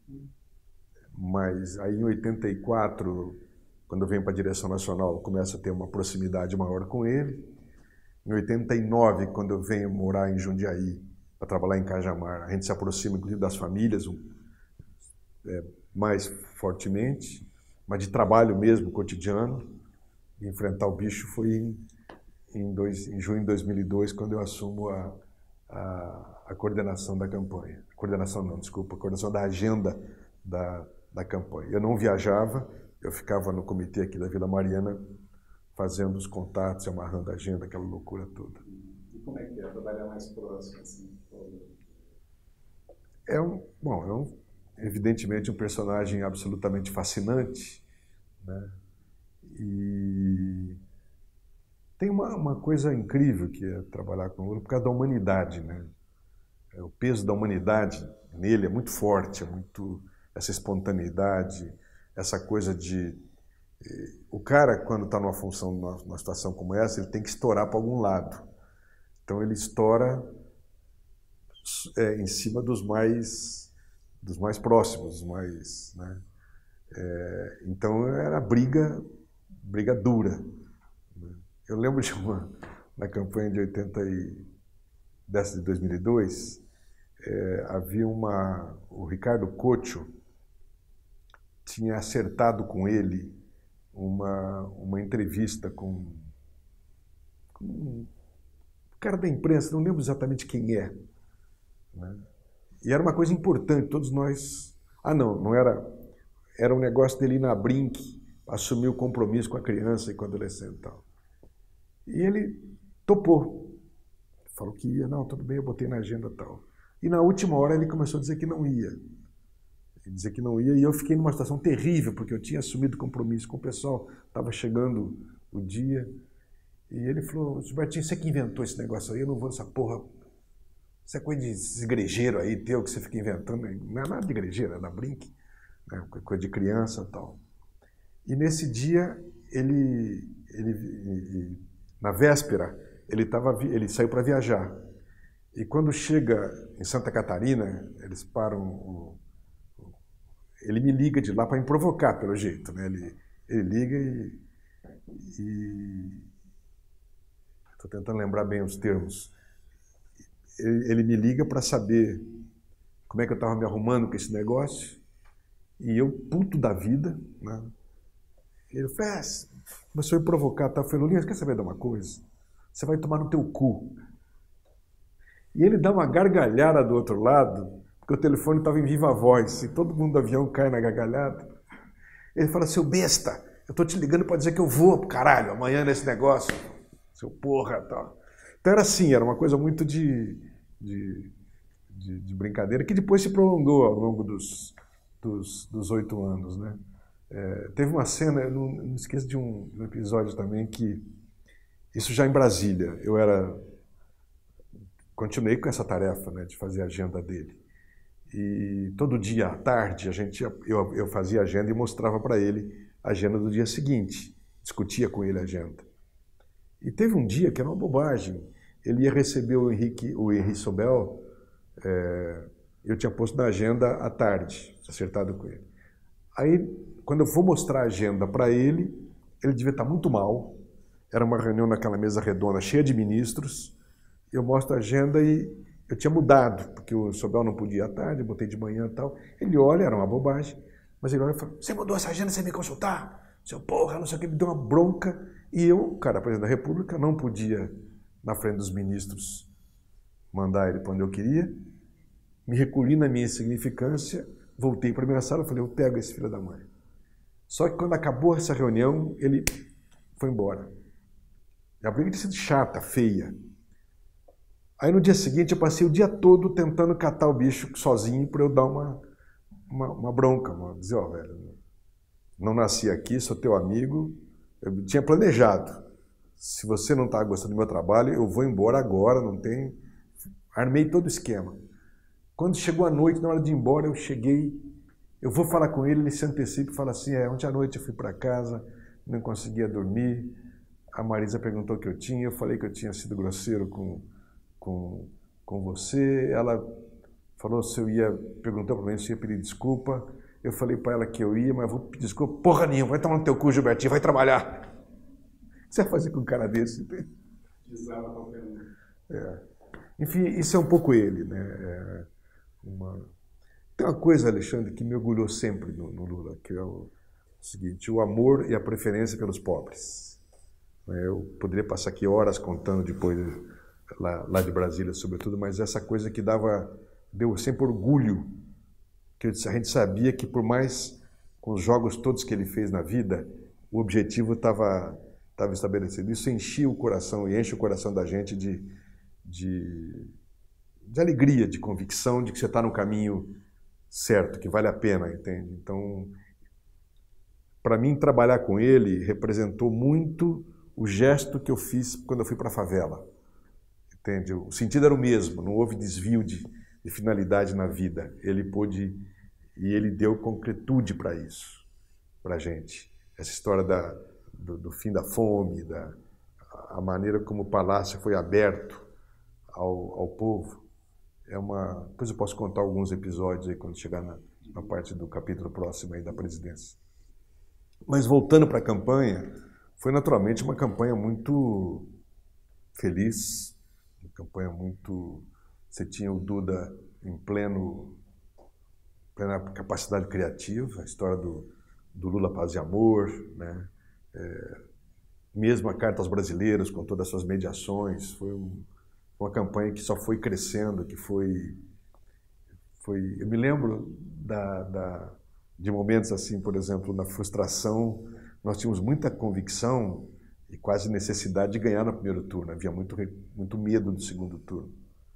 Mas aí em oitenta e quatro, quando eu venho para a direção nacional, eu começo a ter uma proximidade maior com ele. Em oitenta e nove, quando eu venho morar em Jundiaí, para trabalhar em Cajamar, a gente se aproxima, inclusive, das famílias um, é, mais fortemente, mas de trabalho mesmo, cotidiano. E enfrentar o bicho foi em, em, dois, em junho de dois mil e dois, quando eu assumo a, a, a coordenação da campanha. Coordenação não, desculpa, a coordenação da agenda da, da campanha. Eu não viajava, eu ficava no comitê aqui da Vila Mariana, fazendo os contatos, amarrando a agenda, aquela loucura toda. E como é que é trabalhar mais próximo, assim? É um, bom, é um, evidentemente um personagem absolutamente fascinante, né? E Tem uma, uma coisa incrível que é trabalhar com o Lula por causa da humanidade, né? O peso da humanidade nele é muito forte, é muito essa espontaneidade, essa coisa de... O cara, quando está numa função, numa, numa situação como essa, ele tem que estourar para algum lado. Então ele estoura é, em cima dos mais, dos mais próximos, dos mais, né? É, então era briga, briga dura. Eu lembro de uma, na campanha de oitenta e dessa de dois mil e dois, é, havia uma, o Ricardo Couto tinha acertado com ele uma, uma entrevista com, com um cara da imprensa, não lembro exatamente quem é, né? E era uma coisa importante, todos nós... Ah, não, não era... Era um negócio dele ir na Brink, assumir o compromisso com a criança e com o adolescente e tal. E ele topou. Falou que ia. Não, tudo bem, eu botei na agenda e tal. E na última hora ele começou a dizer que não ia. Ele dizer que não ia e eu fiquei numa situação terrível, porque eu tinha assumido compromisso com o pessoal, estava chegando o dia. E ele falou, Gilbertinho, você que inventou esse negócio aí, eu não vou nessa porra. Isso é coisa de igrejeiro aí teu que você fica inventando. Não é nada de igrejeiro, é da Brink, né? Coisa de criança e tal. E nesse dia, ele, ele, na véspera, ele, tava, ele saiu para viajar. E quando chega em Santa Catarina, eles param... O, ele me liga de lá para me provocar, pelo jeito, né? Ele, ele liga e... e estou tentando lembrar bem os termos. Ele, ele me liga para saber como é que eu estava me arrumando com esse negócio. E eu, puto da vida, né? Ele fez, começou a me provocar, tá? Eu falei, Lulinha, você quer saber de uma coisa? Você vai tomar no teu cu. E ele dá uma gargalhada do outro lado, porque o telefone estava em viva voz, e todo mundo do avião cai na gargalhada. Ele fala, seu besta, eu tô te ligando para dizer que eu vou, caralho, amanhã nesse negócio, seu porra, tal. Então era assim, era uma coisa muito de, de, de, de brincadeira, que depois se prolongou ao longo dos dos, dos oito anos, né? É, teve uma cena, eu não, não esqueço de um, um episódio também, que isso já em Brasília, eu era, continuei com essa tarefa, né, de fazer a agenda dele. E todo dia à tarde a gente, eu, eu fazia a agenda e mostrava para ele a agenda do dia seguinte, discutia com ele a agenda. E teve um dia que era uma bobagem, ele ia receber o Henrique, o Henrique Sobel, é, eu tinha posto na agenda à tarde, acertado com ele. Aí, quando eu vou mostrar a agenda para ele, ele devia estar muito mal. Era uma reunião naquela mesa redonda, cheia de ministros. Eu mostro a agenda e eu tinha mudado, porque o Sobel não podia ir à tarde, eu botei de manhã e tal. Ele olha, era uma bobagem, mas ele olha e fala, você mudou essa agenda sem me consultar? Seu porra, não sei o que, me deu uma bronca. E eu, cara, presidente da República, não podia, na frente dos ministros, mandar ele para onde eu queria. Me recolhi na minha insignificância, voltei para a minha sala e falei, eu pego esse filho da mãe. Só que quando acabou essa reunião, ele foi embora. A briga tinha sido chata, feia. Aí no dia seguinte eu passei o dia todo tentando catar o bicho sozinho para eu dar uma, uma, uma bronca. Uma, dizer, ó, oh, velho, não nasci aqui, sou teu amigo. Eu tinha planejado. Se você não está gostando do meu trabalho, eu vou embora agora, não tem... Armei todo o esquema. Quando chegou a noite, na hora de ir embora, eu cheguei, eu vou falar com ele, ele se antecipa e fala assim, é, ontem à noite eu fui para casa, não conseguia dormir, a Marisa perguntou o que eu tinha, eu falei que eu tinha sido grosseiro com, com, com você, ela falou se eu ia, perguntou para mim se eu ia pedir desculpa, eu falei para ela que eu ia, mas eu vou pedir desculpa, porra nenhuma, vai tomar no teu cu, Gilbertinho, vai trabalhar. O que você vai fazer com um cara desse? Desaba qualquer um. É. Enfim, isso é um pouco ele, né? É... Uma... Tem uma coisa, Alexandre, que me orgulhou sempre no, no Lula, que é o seguinte, o amor e a preferência pelos pobres. Eu poderia passar aqui horas contando depois, lá, lá de Brasília, sobretudo, mas essa coisa que dava, deu sempre orgulho, que a gente sabia que por mais, com os jogos todos que ele fez na vida, o objetivo estava estava estabelecido. Isso enchia o coração e enche o coração da gente de... de de alegria, de convicção de que você está no caminho certo, que vale a pena, entende? Então, para mim, trabalhar com ele representou muito o gesto que eu fiz quando eu fui para a favela. Entende? O sentido era o mesmo, não houve desvio de, de finalidade na vida. Ele pôde, e ele deu concretude para isso, para a gente. Essa história da, do, do fim da fome, da, a maneira como o palácio foi aberto ao, ao povo, é uma... Depois eu posso contar alguns episódios aí quando chegar na, na parte do capítulo próximo aí da presidência. Mas voltando para a campanha, foi naturalmente uma campanha muito feliz, uma campanha muito... Você tinha o Duda em pleno, plena capacidade criativa, a história do, do Lula Paz e Amor, né? É, mesmo a Carta aos Brasileiros, com todas as suas mediações, foi um, uma campanha que só foi crescendo, que foi... foi eu me lembro da, da, de momentos assim, por exemplo, na frustração, nós tínhamos muita convicção e quase necessidade de ganhar no primeiro turno, havia muito, muito medo do segundo turno.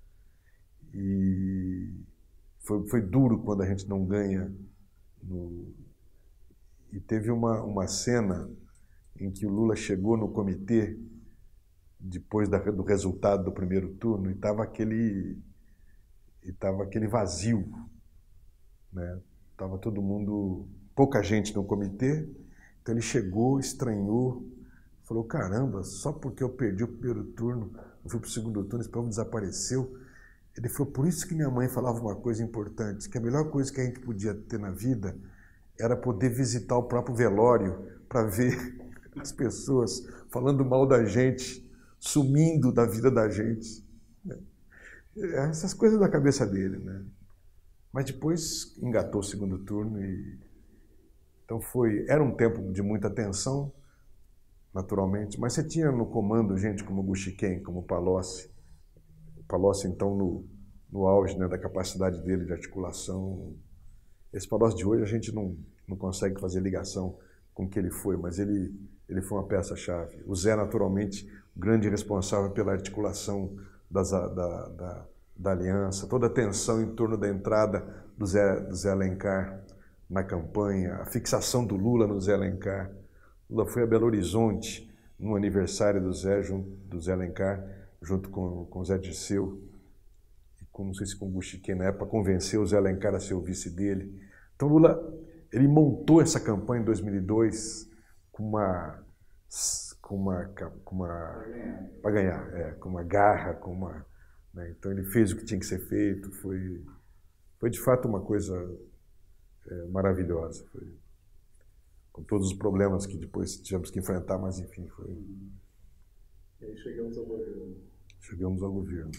E foi, foi duro quando a gente não ganha. No... E teve uma, uma cena em que o Lula chegou no comitê, depois da, do resultado do primeiro turno, e estava aquele, e tava aquele vazio, né? Tava todo mundo, pouca gente no comitê, então ele chegou, estranhou, falou, caramba, só porque eu perdi o primeiro turno, eu fui para o segundo turno, esse povo desapareceu. Ele falou, por isso que minha mãe falava uma coisa importante, que a melhor coisa que a gente podia ter na vida era poder visitar o próprio velório para ver as pessoas falando mal da gente, sumindo da vida da gente. Essas coisas da cabeça dele, né? Mas depois engatou o segundo turno e... Então foi... Era um tempo de muita tensão, naturalmente, mas você tinha no comando gente como Guxiquem, como Palocci. O Palocci, então, no, no auge, né, da capacidade dele de articulação. Esse Palocci de hoje a gente não, não consegue fazer ligação com o que ele foi, mas ele, ele foi uma peça-chave. O Zé, naturalmente, o grande responsável pela articulação das, da, da, da aliança, toda a tensão em torno da entrada do Zé, do Zé Alencar na campanha, a fixação do Lula no Zé Alencar. Lula foi a Belo Horizonte no aniversário do Zé, junto, do Zé Alencar, junto com, com o Zé Dirceu, e com, não sei se com o Guxiquem na época, convenceu o Zé Alencar a ser o vice dele. Então Lula, ele montou essa campanha em dois mil e dois com uma... com uma... Com uma para ganhar, é, com uma garra, com uma... Né, então ele fez o que tinha que ser feito, foi, foi de fato uma coisa é, maravilhosa. Foi, com todos os problemas que depois tivemos que enfrentar, mas enfim, foi... E aí chegamos ao governo. Chegamos ao governo.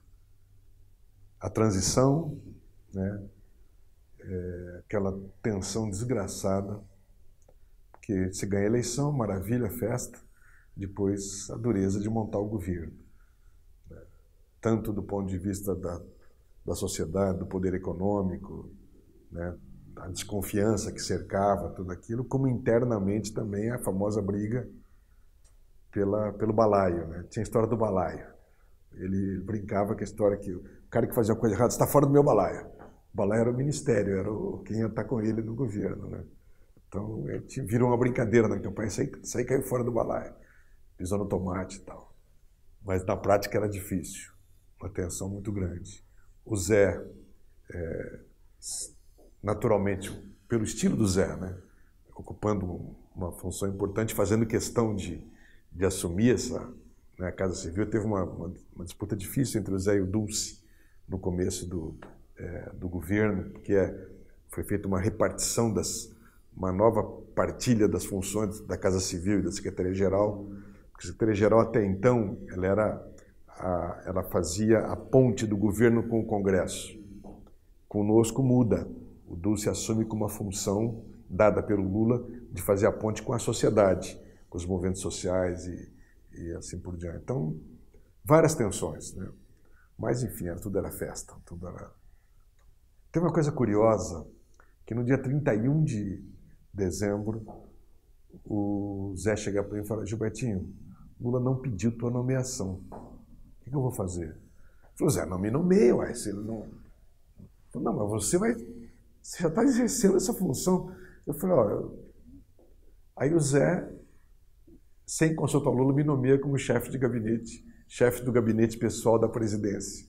A transição, né, é, aquela tensão desgraçada, porque se ganha a eleição, maravilha, festa, depois a dureza de montar o governo. Né, tanto do ponto de vista da, da sociedade, do poder econômico, né, a desconfiança que cercava tudo aquilo, como internamente também a famosa briga pela, pelo balaio, né? Tinha a história do balaio. Ele brincava com a história que o cara que fazia uma coisa errada está fora do meu balaio. O balaio era o ministério, era o, quem ia estar com ele no governo, né? Então, virou uma brincadeira na campanha, isso aí, isso aí caiu fora do balaio, pisou no tomate e tal. Mas na prática era difícil, uma tensão muito grande. O Zé... É, naturalmente, pelo estilo do Zé, né? Ocupando uma função importante, fazendo questão de, de assumir essa, né, a Casa Civil. Teve uma, uma, uma disputa difícil entre o Zé e o Dulce no começo do, é, do governo, porque é, foi feita uma repartição, das, uma nova partilha das funções da Casa Civil e da Secretaria-Geral. A Secretaria-Geral, até então, ela, era a, ela fazia a ponte do governo com o Congresso. Conosco muda. O Dulce assume como uma função dada pelo Lula de fazer a ponte com a sociedade, com os movimentos sociais e, e assim por diante. Então, várias tensões, né? Mas, enfim, era, tudo era festa. Tudo era... Tem uma coisa curiosa, que no dia trinta e um de dezembro, o Zé chega para mim e fala, Gilbertinho, Lula não pediu tua nomeação. O que, que eu vou fazer? Ele falou, Zé, não me nomeia, uai, se ele não... Falei, não, mas você vai... Você já está exercendo essa função. Eu falei, ó... Aí o Zé sem consultar o Lula, me nomeia como chefe de gabinete, chefe do gabinete pessoal da presidência.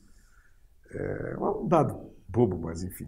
É um dado bobo, mas enfim,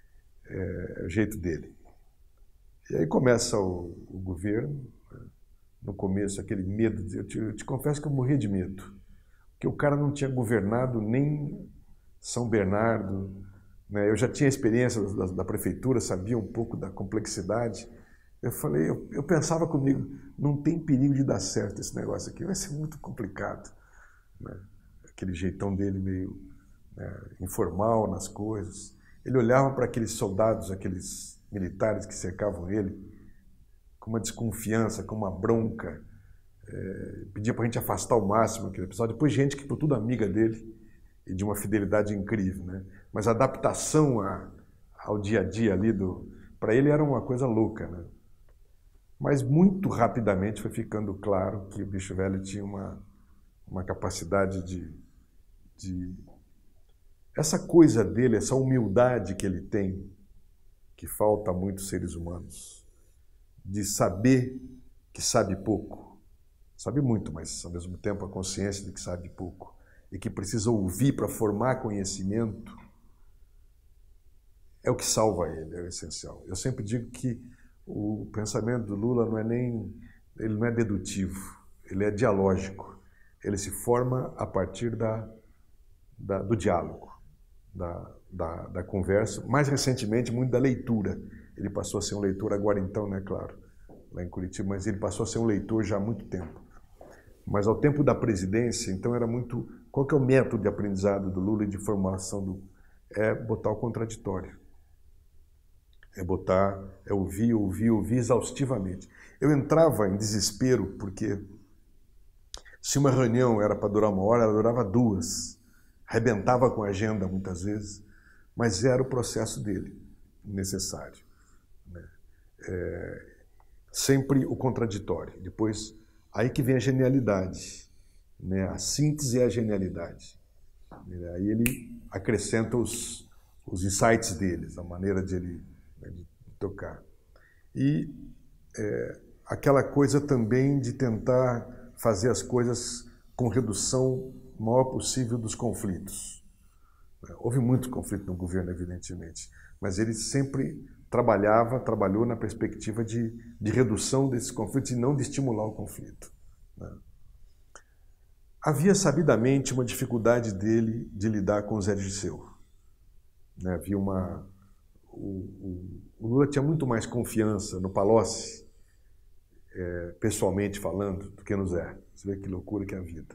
é o jeito dele. E aí começa o, o governo, no começo aquele medo, de, eu, te, eu te confesso que eu morria de medo, porque o cara não tinha governado nem São Bernardo, né? Eu já tinha experiência da, da prefeitura, sabia um pouco da complexidade. Eu falei, eu, eu pensava comigo, não tem perigo de dar certo esse negócio aqui, vai ser muito complicado, né? Aquele jeitão dele meio, né, informal nas coisas. Ele olhava para aqueles soldados, aqueles militares que cercavam ele, com uma desconfiança, com uma bronca, é, pedia para a gente afastar ao máximo aquele episódio. Depois gente que foi tudo amiga dele e de uma fidelidade incrível, né? Mas a adaptação a, ao dia a dia ali, do, para ele era uma coisa louca, né? Mas muito rapidamente foi ficando claro que o bicho velho tinha uma, uma capacidade de, de... Essa coisa dele, essa humildade que ele tem, que falta a muitos seres humanos, de saber que sabe pouco. Sabe muito, mas ao mesmo tempo a consciência de que sabe pouco. E que precisa ouvir para formar conhecimento, é o que salva ele, é o essencial. Eu sempre digo que o pensamento do Lula não é nem, ele não é dedutivo, ele é dialógico. Ele se forma a partir da, da, do diálogo, da, da, da conversa. Mais recentemente, muito da leitura. Ele passou a ser um leitor agora então, né, claro, lá em Curitiba, mas ele passou a ser um leitor já há muito tempo. Mas ao tempo da presidência, então era muito... Qual que é o método de aprendizado do Lula e de formação do... É botar o contraditório. É botar, é ouvir, ouvir, ouvir exaustivamente. Eu entrava em desespero porque se uma reunião era para durar uma hora, ela durava duas. Arrebentava com a agenda muitas vezes, mas era o processo dele, necessário, né? É, sempre o contraditório. Depois, aí que vem a genialidade, né? A síntese é a genialidade. Aí ele acrescenta os, os insights deles, a maneira de ele, né, de tocar. E é, aquela coisa também de tentar fazer as coisas com redução maior possível dos conflitos. Houve muito conflito no governo, evidentemente, mas ele sempre trabalhava, trabalhou na perspectiva de, de redução desses conflitos e não de estimular o conflito, né? Havia sabidamente uma dificuldade dele de lidar com o Zé Dirceu, né? Havia uma... O, o, o Lula tinha muito mais confiança no Palocci, é, pessoalmente falando, do que no Zé. Você vê que loucura que é a vida.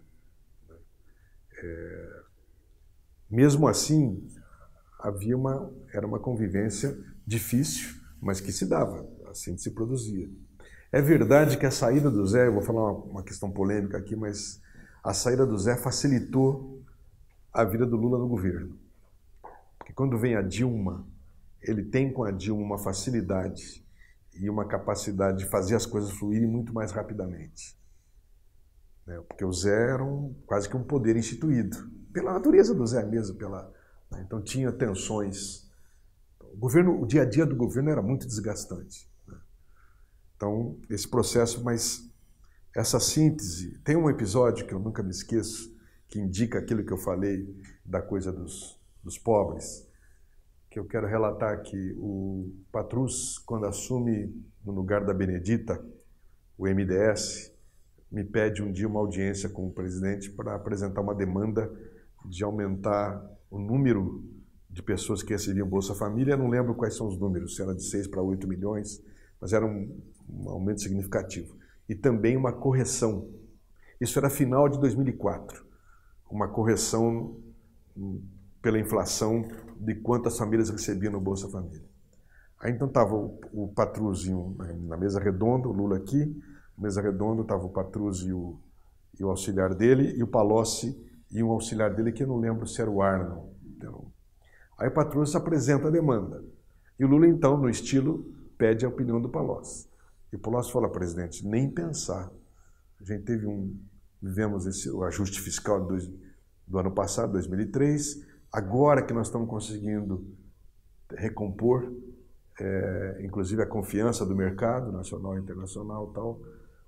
É, mesmo assim, havia uma, era uma convivência difícil, mas que se dava, assim se produzia. É verdade que a saída do Zé, eu vou falar uma, uma questão polêmica aqui, mas a saída do Zé facilitou a vida do Lula no governo. Porque quando vem a Dilma, ele tem com a Dilma uma facilidade e uma capacidade de fazer as coisas fluírem muito mais rapidamente. Porque o Zé era um, quase que um poder instituído, pela natureza do Zé mesmo. Pela, né? Então tinha tensões. O, governo, o dia a dia do governo era muito desgastante, né? Então, esse processo, mas essa síntese... Tem um episódio que eu nunca me esqueço, que indica aquilo que eu falei da coisa dos, dos pobres, que eu quero relatar aqui. O Patrus, quando assume no lugar da Benedita o M D S, me pede um dia uma audiência com o presidente para apresentar uma demanda de aumentar o número de pessoas que recebiam Bolsa Família. Eu não lembro quais são os números, se era de seis para oito milhões, mas era um, um aumento significativo. E também uma correção. Isso era final de dois mil e quatro. Uma correção pela inflação de quantas famílias recebiam no Bolsa Família. Aí então estava o, o Patruzinho na mesa redonda, o Lula aqui, na mesa redonda estava o Patrus e o, e o auxiliar dele, e o Palocci e um auxiliar dele, que eu não lembro se era o Arno. Então, aí o Patrus apresenta a demanda. E o Lula, então, no estilo, pede a opinião do Palocci. E o Palocci fala, presidente, nem pensar. A gente teve um... Vivemos esse, o ajuste fiscal do, do ano passado, dois mil e três. Agora que nós estamos conseguindo recompor, é, inclusive a confiança do mercado nacional e internacional e tal,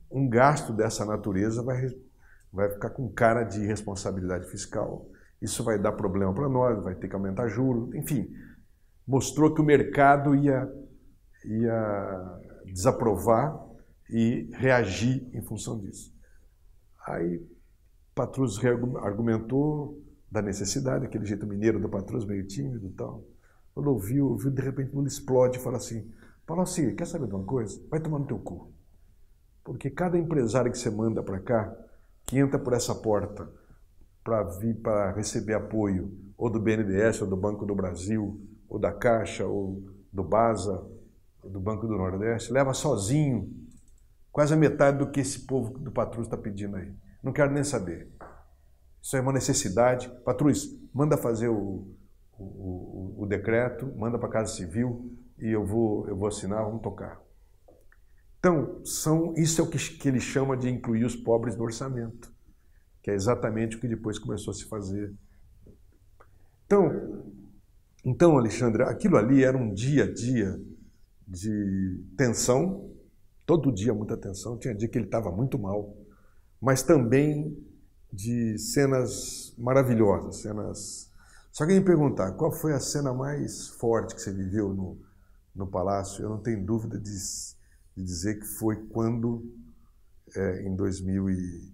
um gasto dessa natureza vai, vai ficar com cara de responsabilidade fiscal. Isso vai dar problema para nós, vai ter que aumentar juros, enfim. Mostrou que o mercado ia, ia desaprovar e reagir em função disso. Aí Patrus argumentou da necessidade, aquele jeito mineiro do Patrus, meio tímido e tal. Quando ouviu, ouviu, de repente ele explode e fala assim, Palocci, quer saber de uma coisa? Vai tomar no teu cu. Porque cada empresário que você manda para cá, que entra por essa porta para vir para receber apoio, ou do B N D E S, ou do Banco do Brasil, ou da Caixa, ou do BASA, ou do Banco do Nordeste, leva sozinho quase a metade do que esse povo do Patrus está pedindo aí. Não quero nem saber. Isso é uma necessidade. Patrus, manda fazer o, o, o, o decreto, manda para a Casa Civil e eu vou, eu vou assinar, vamos tocar. Então, são, isso é o que, que ele chama de incluir os pobres no orçamento, que é exatamente o que depois começou a se fazer. Então, então, Alexandre, aquilo ali era um dia a dia de tensão, todo dia muita tensão, tinha dia que ele estava muito mal, mas também de cenas maravilhosas, cenas... Se alguém me perguntar qual foi a cena mais forte que você viveu no, no Palácio, eu não tenho dúvida de, de dizer que foi quando, é, em dois mil e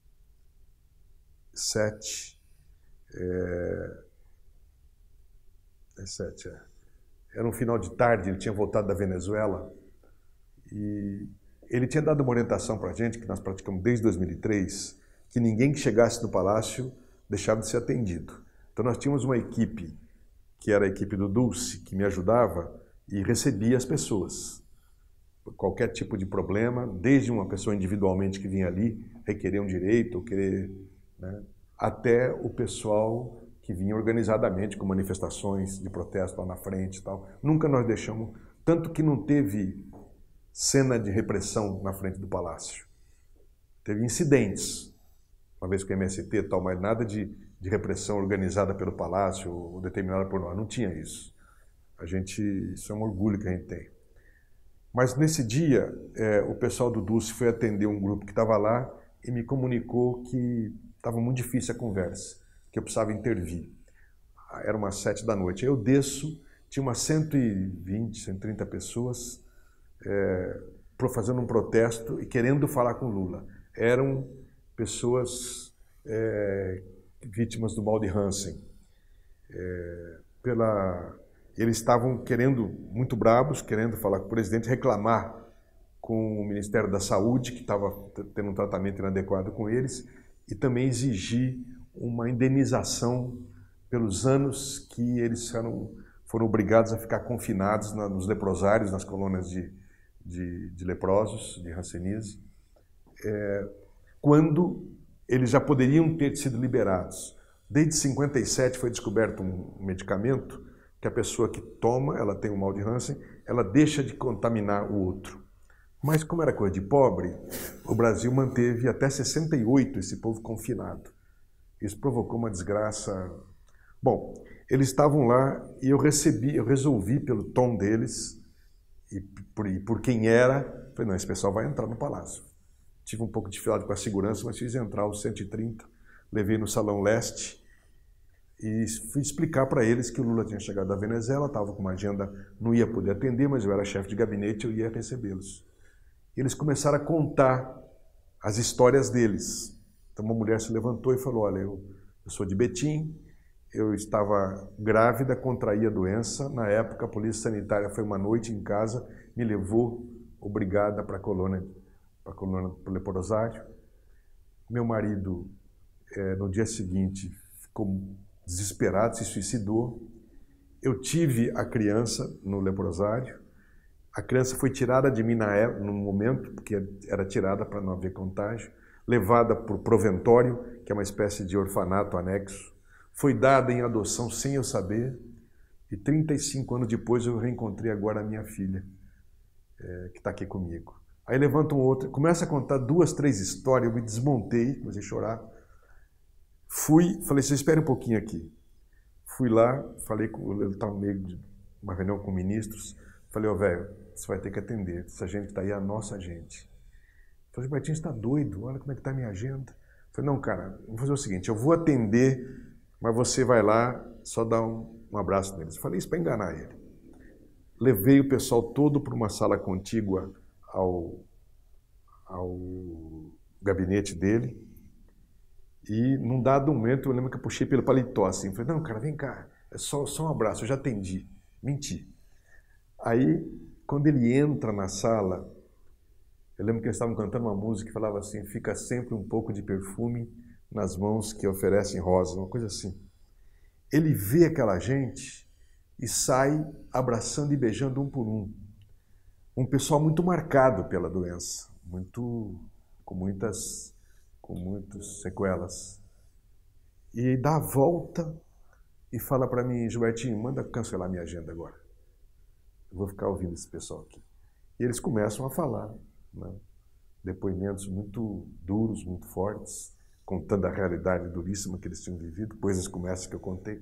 sete, é, é sete, é, era um final de tarde, ele tinha voltado da Venezuela e ele tinha dado uma orientação para a gente, que nós praticamos desde dois mil e três, que ninguém que chegasse no Palácio deixava de ser atendido. Então nós tínhamos uma equipe, que era a equipe do Dulce, que me ajudava e recebia as pessoas. Qualquer tipo de problema, desde uma pessoa individualmente que vinha ali, requerer um direito, ou querer, né, até o pessoal que vinha organizadamente com manifestações de protesto lá na frente e tal. Nunca nós deixamos, tanto que não teve cena de repressão na frente do Palácio. Teve incidentes, uma vez com o M S T e tal, mas nada de, de repressão organizada pelo Palácio ou determinada por nós. Não tinha isso. A gente, isso é um orgulho que a gente tem. Mas nesse dia, é, o pessoal do Dulce foi atender um grupo que estava lá e me comunicou que estava muito difícil a conversa, que eu precisava intervir. Era umas sete da noite. Aí eu desço, tinha umas cento e vinte, cento e trinta pessoas é, fazendo um protesto e querendo falar com Lula. Eram pessoas é, vítimas do mal de Hansen. É, pela, eles estavam querendo, muito bravos, querendo falar com o presidente, reclamar com o Ministério da Saúde, que estava tendo um tratamento inadequado com eles, e também exigir uma indenização pelos anos que eles foram, foram obrigados a ficar confinados na, nos leprosários, nas colônias de, de, de leprosos, de hanseníase, é, quando eles já poderiam ter sido liberados. Desde cinquenta e sete foi descoberto um medicamento que a pessoa que toma, ela tem o mal de Hansen, ela deixa de contaminar o outro. Mas como era coisa de pobre, o Brasil manteve até sessenta e oito esse povo confinado. Isso provocou uma desgraça. Bom, eles estavam lá e eu recebi, eu resolvi pelo tom deles e por, e por quem era, falei, não, esse pessoal vai entrar no Palácio. Tive um pouco de dificuldade com a segurança, mas fiz entrar os cento e trinta, levei no Salão Leste e fui explicar para eles que o Lula tinha chegado da Venezuela, estava com uma agenda, não ia poder atender, mas eu era chefe de gabinete, eu ia recebê-los. Eles começaram a contar as histórias deles. Então uma mulher se levantou e falou, olha, eu, eu sou de Betim, eu estava grávida, contraí a doença, na época a polícia sanitária foi uma noite em casa, me levou obrigada para a colônia, para a colônia do leprosário. Meu marido, é, no dia seguinte, ficou desesperado, se suicidou. Eu tive a criança no leprosário. A criança foi tirada de mim na época, no momento, porque era tirada para não haver contágio, levada para o proventório, que é uma espécie de orfanato anexo, foi dada em adoção sem eu saber, e trinta e cinco anos depois eu reencontrei agora a minha filha, é, que está aqui comigo. Aí levanta um outro, começa a contar duas, três histórias, eu me desmontei, comecei a chorar. Fui, falei, você espere um pouquinho aqui. Fui lá, falei com ele, estava no meio de uma reunião com ministros, falei, ó, velho, você vai ter que atender, essa gente que está aí é a nossa gente. falei, Gilbertinho, você está doido? Olha como é que está a minha agenda. Eu falei, não, cara, vou fazer o seguinte, eu vou atender, mas você vai lá, só dá um, um abraço neles. Eu falei isso para enganar ele. Levei o pessoal todo para uma sala contígua ao, ao gabinete dele e, num dado momento, eu lembro que eu puxei pelo paletó assim, falei, não, cara, vem cá, é só, só um abraço, eu já atendi. Menti. Aí, quando ele entra na sala, eu lembro que eles estavam cantando uma música que falava assim, fica sempre um pouco de perfume nas mãos que oferecem rosas, uma coisa assim. Ele vê aquela gente e sai abraçando e beijando um por um. Um pessoal muito marcado pela doença, muito, com muitas, com muitas sequelas. E dá a volta e fala para mim, Gilbertinho, manda cancelar minha agenda agora. Eu vou ficar ouvindo esse pessoal aqui. E eles começam a falar, né? Depoimentos muito duros, muito fortes, contando a realidade duríssima que eles tinham vivido, coisas como essas que eu contei.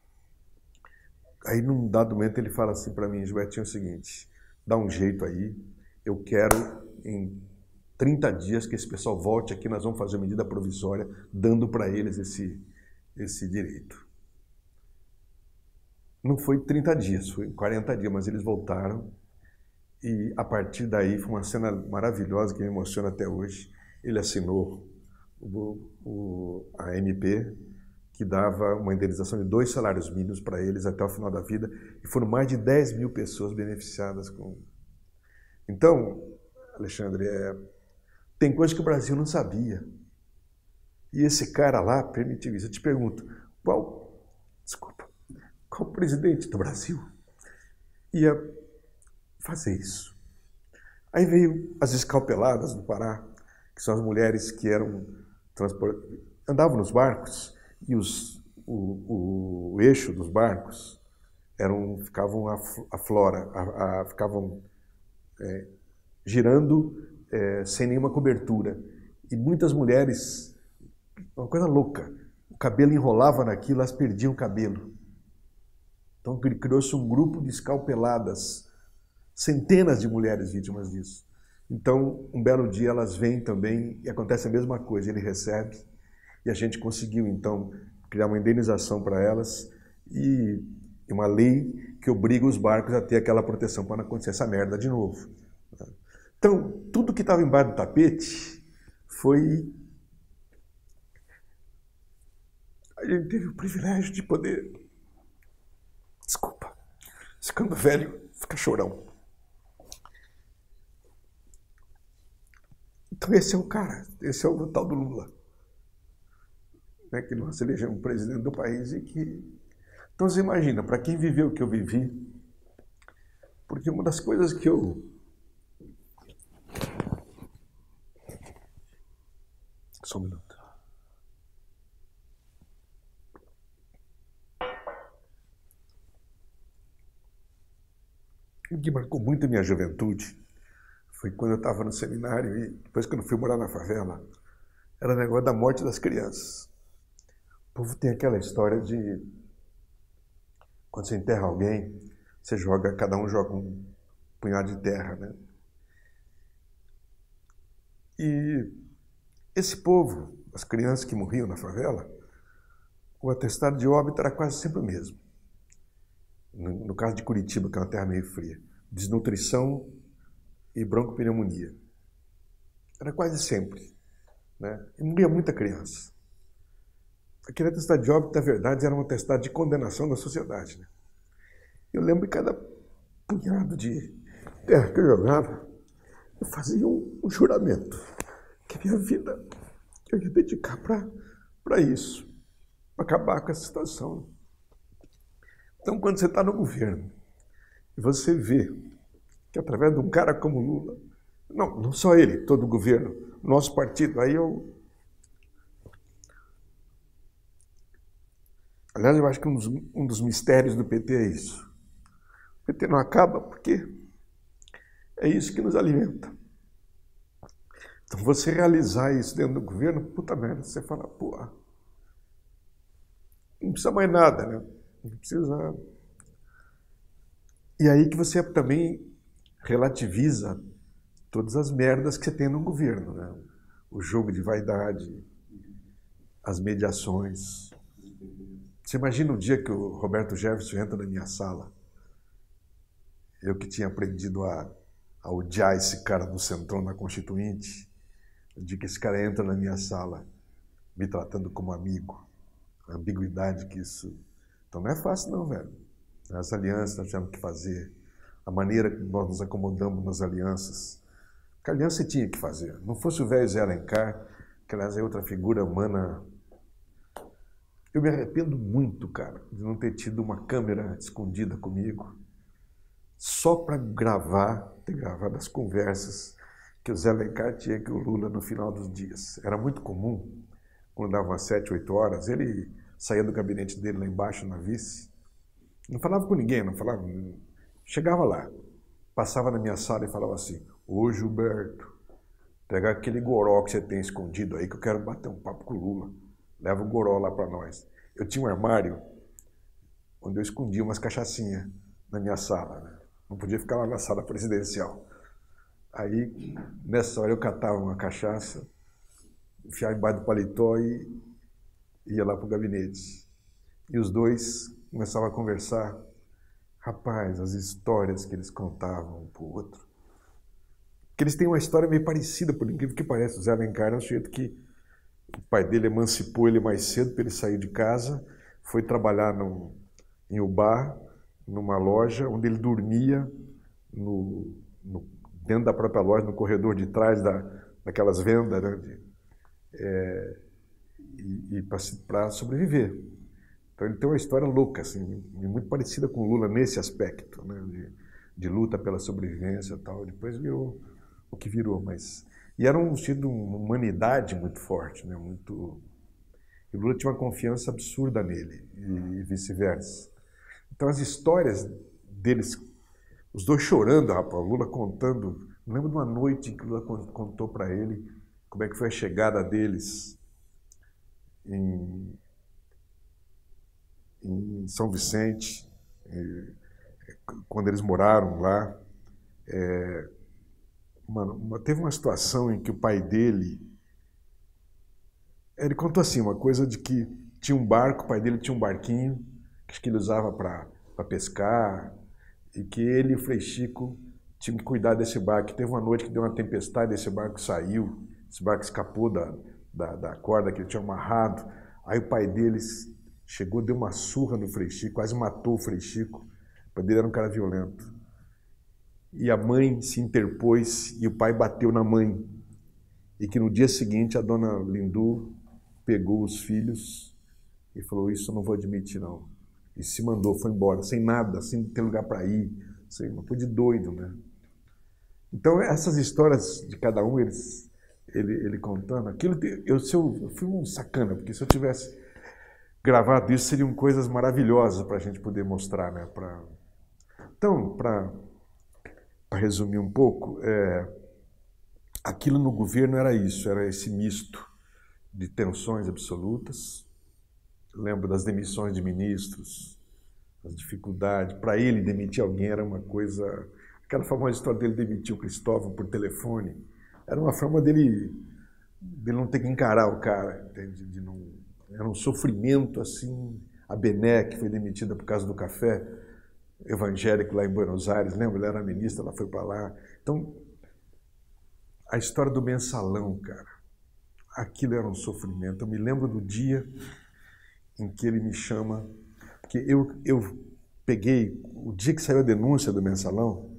Aí, num dado momento, ele fala assim para mim, Gilbertinho, é o seguinte, dá um jeito aí, eu quero, em trinta dias, que esse pessoal volte aqui, nós vamos fazer uma medida provisória, dando para eles esse, esse direito. Não foi trinta dias, foi quarenta dias, mas eles voltaram, e a partir daí foi uma cena maravilhosa que me emociona até hoje. Ele assinou o, o, a M P, que dava uma indenização de dois salários mínimos para eles até o final da vida, e foram mais de dez mil pessoas beneficiadas com... Então, Alexandre, é... tem coisa que o Brasil não sabia. E esse cara lá permitiu isso. Eu te pergunto, qual, desculpa, qual presidente do Brasil ia fazer isso? Aí veio as escalpeladas do Pará, que são as mulheres que eram transport... andavam nos barcos, e os, o, o, o eixo dos barcos eram, ficavam a, a flora, a, a, ficavam é, girando é, sem nenhuma cobertura. E muitas mulheres, uma coisa louca, o cabelo enrolava naquilo, elas perdiam o cabelo. Então criou-se um grupo de escalpeladas, centenas de mulheres vítimas disso. Então, um belo dia elas vêm também e acontece a mesma coisa, ele recebe. E a gente conseguiu, então, criar uma indenização para elas e uma lei que obriga os barcos a ter aquela proteção para não acontecer essa merda de novo. Então, tudo que estava embaixo do tapete foi... A gente teve o privilégio de poder... Desculpa, ficando velho, fica chorão. Então esse é o cara, esse é o tal do Lula. Né, que nós elegemos um presidente do país e que... Então você imagina, para quem viveu o que eu vivi, porque uma das coisas que eu... Só um minuto. O que marcou muito a minha juventude foi quando eu estava no seminário e depois quando eu fui morar na favela, era o negócio da morte das crianças. O povo tem aquela história de quando você enterra alguém, você joga, cada um joga um punhado de terra, né? E esse povo, as crianças que morriam na favela, o atestado de óbito era quase sempre o mesmo. No, no caso de Curitiba, que é uma terra meio fria, desnutrição e broncopneumonia. Era quase sempre, né? E morria muita criança. Aquele atestado de óbito, na verdade, era um atestado de condenação da sociedade, né? Eu lembro de cada punhado de terra que eu jogava, eu fazia um, um juramento que a minha vida eu ia dedicar para isso, para acabar com essa situação. Então, quando você está no governo e você vê que através de um cara como Lula, não, não só ele, todo o governo, nosso partido, aí eu... Aliás, eu acho que um dos, um dos mistérios do P T é isso. O P T não acaba porque é isso que nos alimenta. Então, você realizar isso dentro do governo, puta merda, você fala, pô, não precisa mais nada, né? Não precisa... E aí que você também relativiza todas as merdas que você tem no governo, né? O jogo de vaidade, as mediações. Você imagina o dia que o Roberto Jefferson entra na minha sala, eu que tinha aprendido a, a odiar esse cara do Centrão na Constituinte, o dia que esse cara entra na minha sala, me tratando como amigo, a ambiguidade que isso... Então não é fácil não, velho. As alianças nós tivemos que fazer, a maneira que nós nos acomodamos nas alianças. Que aliança você tinha que fazer. Não fosse o velho Zé Alencar, que aliás é outra figura humana. Eu me arrependo muito, cara, de não ter tido uma câmera escondida comigo, só para gravar, ter gravado as conversas que o Zé Alencar tinha com o Lula no final dos dias. Era muito comum, quando dava umas sete, oito horas, ele saía do gabinete dele lá embaixo, na vice, não falava com ninguém, não falava, chegava lá, passava na minha sala e falava assim: ô Gilberto, pega aquele goró que você tem escondido aí que eu quero bater um papo com o Lula, leva o goró lá para nós. Eu tinha um armário onde eu escondia umas cachaçinhas na minha sala, né? Não podia ficar lá na sala presidencial. Aí, nessa hora, eu catava uma cachaça, enfiava embaixo do paletó e ia lá para o gabinete. E os dois começavam a conversar. Rapaz, as histórias que eles contavam um para o outro. Porque eles têm uma história meio parecida, por incrível que pareça. O Zé Alencar é um sujeito que o pai dele emancipou ele mais cedo para ele sair de casa, foi trabalhar no, em Ubá, numa loja onde ele dormia no, no, dentro da própria loja, no corredor de trás da, daquelas vendas, né, de, é, e, e para sobreviver. Então ele tem uma história louca, assim, muito parecida com o Lula nesse aspecto, né, de, de luta pela sobrevivência e tal. Depois virou o que virou, mas... E era um sentido de uma humanidade muito forte, né, muito... E o Lula tinha uma confiança absurda nele, e, e vice-versa. Então as histórias deles, os dois chorando, rapaz, o Lula contando... Eu lembro de uma noite que o Lula contou para ele como é que foi a chegada deles em, em São Vicente, quando eles moraram lá. É, uma, uma, teve uma situação em que o pai dele... Ele contou assim, uma coisa de que tinha um barco, o pai dele tinha um barquinho, acho que ele usava para pescar, e que ele e o Frei Chico tinham que cuidar desse barco. Teve uma noite que deu uma tempestade, esse barco saiu, esse barco escapou da, da, da corda que ele tinha amarrado. Aí o pai deles chegou, deu uma surra no Frei Chico, quase matou o Frei Chico. O pai dele era um cara violento. E a mãe se interpôs e o pai bateu na mãe. E que no dia seguinte a dona Lindu pegou os filhos e falou: isso eu não vou admitir, não. E se mandou, foi embora, sem nada, sem ter lugar para ir, sem, uma coisa de doido, né? Então, essas histórias de cada um, eles, ele, ele contando, aquilo, eu, se eu, eu fui um sacana, porque se eu tivesse gravado isso, seriam coisas maravilhosas para a gente poder mostrar, né? Pra... Então, para resumir um pouco, é, aquilo no governo era isso, era esse misto de tensões absolutas. Eu lembro das demissões de ministros, as dificuldades. Para ele, demitir alguém era uma coisa... Aquela famosa história dele demitir o Cristóvão por telefone. Era uma forma dele, dele não ter que encarar o cara. Entende? De não, era um sofrimento assim. A Bené, que foi demitida por causa do café evangélico lá em Buenos Aires, lembra? Ela era ministra, ela foi para lá. Então, a história do mensalão, cara, aquilo era um sofrimento. Eu me lembro do dia em que ele me chama, porque eu, eu peguei, o dia que saiu a denúncia do mensalão,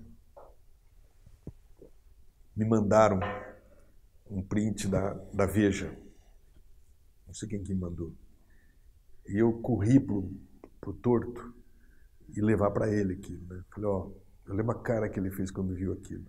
me mandaram um print da, da Veja, não sei quem que me mandou, e eu corri pro, pro Torto e levar para ele aquilo, né? Falei, ó, eu lembro a cara que ele fez quando viu aquilo.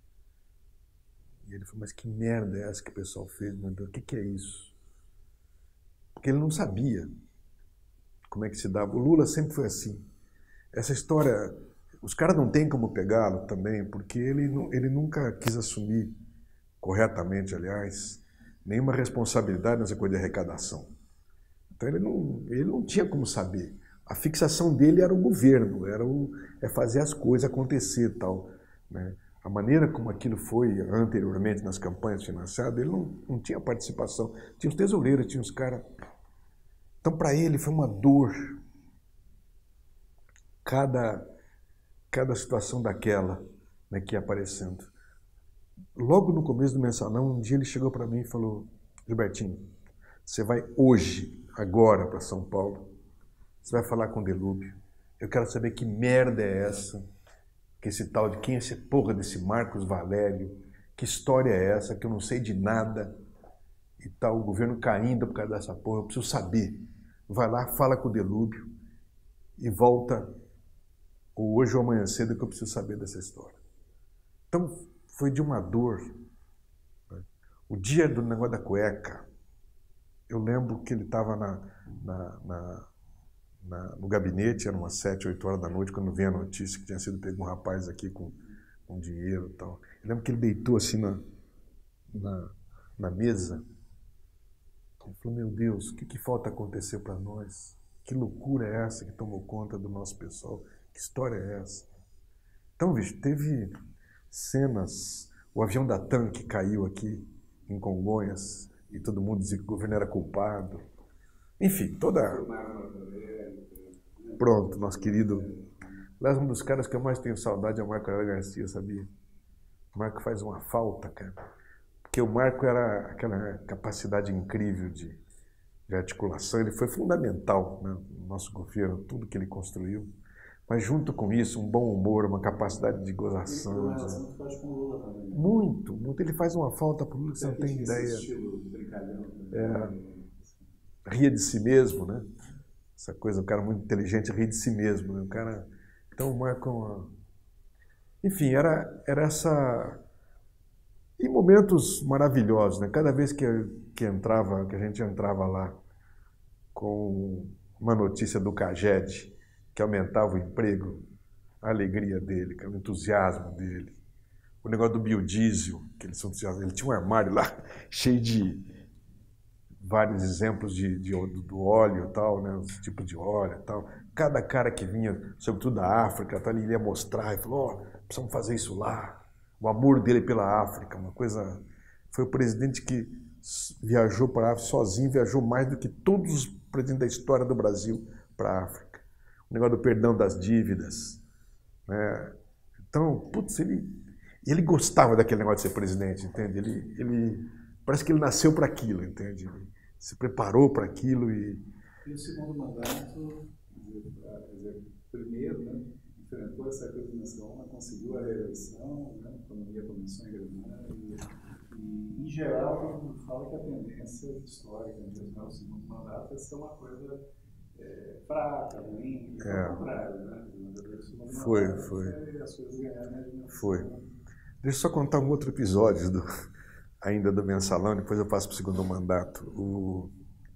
E ele falou, mas que merda é essa que o pessoal fez, meu Deus, o que, que é isso? Porque ele não sabia como é que se dava. O Lula sempre foi assim. Essa história, os caras não têm como pegá-lo também, porque ele, ele nunca quis assumir corretamente, aliás, nenhuma responsabilidade nessa coisa de arrecadação. Então ele não, ele não tinha como saber. A fixação dele era o governo, era o, é fazer as coisas acontecer e tal, né? a maneira como aquilo foi anteriormente nas campanhas financiadas, ele não, não tinha participação. Tinha os tesoureiros, tinha os caras. Então, para ele, foi uma dor cada, cada situação daquela, né, que ia aparecendo. Logo no começo do mensalão, um dia ele chegou para mim e falou: Gilbertinho, você vai hoje, agora, para São Paulo, você vai falar com o Delúbio. Eu quero saber que merda é essa, que esse tal de quem é esse porra desse Marcos Valério, que história é essa, que eu não sei de nada e tal, o governo caindo por causa dessa porra, eu preciso saber. Vai lá, fala com o Delúbio e volta ou hoje ou amanhã cedo que eu preciso saber dessa história. Então, foi de uma dor. O dia do negócio da cueca, eu lembro que ele estava na, na, na, na, no gabinete, eram umas sete, oito horas da noite, quando veio a notícia que tinha sido pego um rapaz aqui com, com dinheiro e tal. Eu lembro que ele deitou assim na, na, na mesa. Ele falou: meu Deus, o que, que falta acontecer para nós? Que loucura é essa que tomou conta do nosso pessoal? Que história é essa? Então, bicho, teve cenas. O avião da TAM que caiu aqui em Congonhas e todo mundo dizia que o governo era culpado. Enfim, toda... Pronto, nosso querido... Aliás, um dos caras que eu mais tenho saudade é o Marco Aurélio Garcia, sabia? O Marco faz uma falta, cara. Porque o Marco era aquela capacidade incrível de, de articulação, ele foi fundamental, né, no nosso governo, tudo que ele construiu. Mas junto com isso, um bom humor, uma capacidade de gozação. Ele tem uma com o Lula também. Muito, muito. Ele faz uma falta para o Lula que você não tem ideia. Esse estilo brincalhão. É, ria de si mesmo, né? Essa coisa, um cara muito inteligente ria de si mesmo, né? O cara... Então, o Marco... Uma... Enfim, era, era essa... E momentos maravilhosos, né? Cada vez que, que, entrava, que a gente entrava lá com uma notícia do CAGED, que aumentava o emprego, a alegria dele, o entusiasmo dele. O negócio do biodiesel, que eles são entusiasmados. Ele tinha um armário lá cheio de vários exemplos de, de, do óleo e tal, né? Os tipos de óleo e tal. Cada cara que vinha, sobretudo da África, tal, ele ia mostrar e falou: ó, oh, precisamos fazer isso lá. O amor dele pela África, uma coisa... Foi o presidente que viajou para a África sozinho, viajou mais do que todos os presidentes da história do Brasil para a África. O negócio do perdão das dívidas, né? Então, putz, ele, ele gostava daquele negócio de ser presidente, entende? Ele, ele, parece que ele nasceu para aquilo, entende? Ele se preparou para aquilo e... E o segundo mandato, quer dizer, primeiro, né, enfrentou essa crise nacional, conseguiu a reeleição, né, a economia começou a engrenar e, e, em geral, fala que a tendência histórica mesmo, o segundo mandato é ser uma coisa... É, fraca, ruim, é. Ao contrário, né? Foi, foi. As coisas ganharam. Foi. Deixa eu só contar um outro episódio do, ainda do mensalão, depois eu passo para o segundo mandato. O,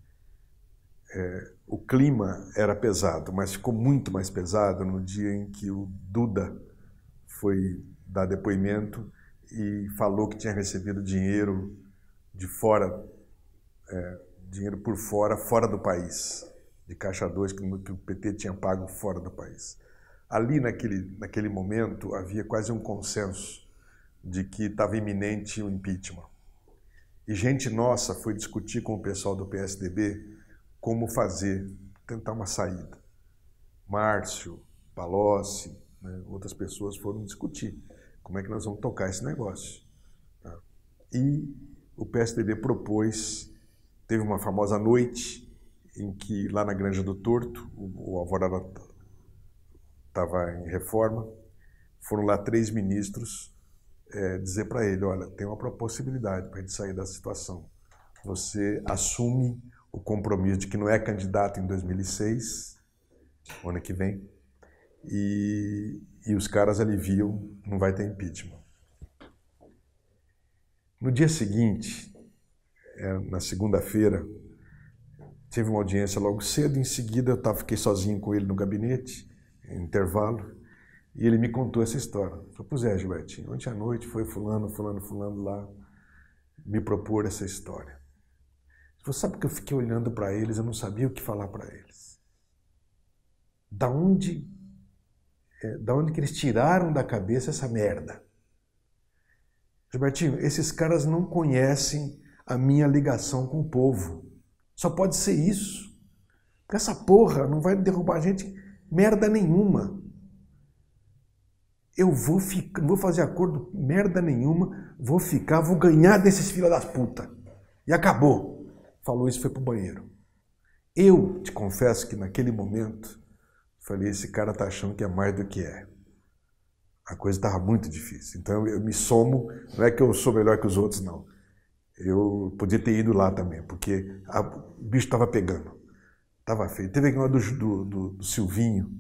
é, o clima era pesado, mas ficou muito mais pesado no dia em que o Duda foi dar depoimento e falou que tinha recebido dinheiro de fora, é, dinheiro por fora, fora do país. De Caixa dois, que o P T tinha pago fora do país. Ali, naquele, naquele momento, havia quase um consenso de que estava iminente o impeachment. E gente nossa foi discutir com o pessoal do P S D B como fazer, tentar uma saída. Márcio, Palocci, né, outras pessoas foram discutir como é que nós vamos tocar esse negócio. Tá? E o P S D B propôs, teve uma famosa noite, em que lá na Granja do Torto, o, o Alvorada estava em reforma, foram lá três ministros é, dizer para ele: olha, tem uma possibilidade para a gente sair dessa situação. Você assume o compromisso de que não é candidato em dois mil e seis, ano que vem, e, e os caras aliviam, não vai ter impeachment. No dia seguinte, é, na segunda-feira, tive uma audiência logo cedo, em seguida eu tava, fiquei sozinho com ele no gabinete, em intervalo, e ele me contou essa história. Eu falei: pois é, Gilbertinho, ontem à noite foi fulano, fulano, fulano lá me propor essa história. Ele falou: sabe que eu fiquei olhando para eles, eu não sabia o que falar para eles. Da onde, é, da onde que eles tiraram da cabeça essa merda? Gilbertinho, esses caras não conhecem a minha ligação com o povo. Só pode ser isso. Porque essa porra não vai derrubar a gente merda nenhuma. Eu vou ficar, não vou fazer acordo merda nenhuma, vou ficar, vou ganhar desses filhos das putas. E acabou. Falou isso e foi pro banheiro. Eu te confesso que naquele momento, falei, esse cara tá achando que é mais do que é. A coisa estava muito difícil. Então eu me somo, não é que eu sou melhor que os outros, não. Eu podia ter ido lá também, porque a, o bicho estava pegando. Estava feio. Teve aquele do, do, do, do Silvinho,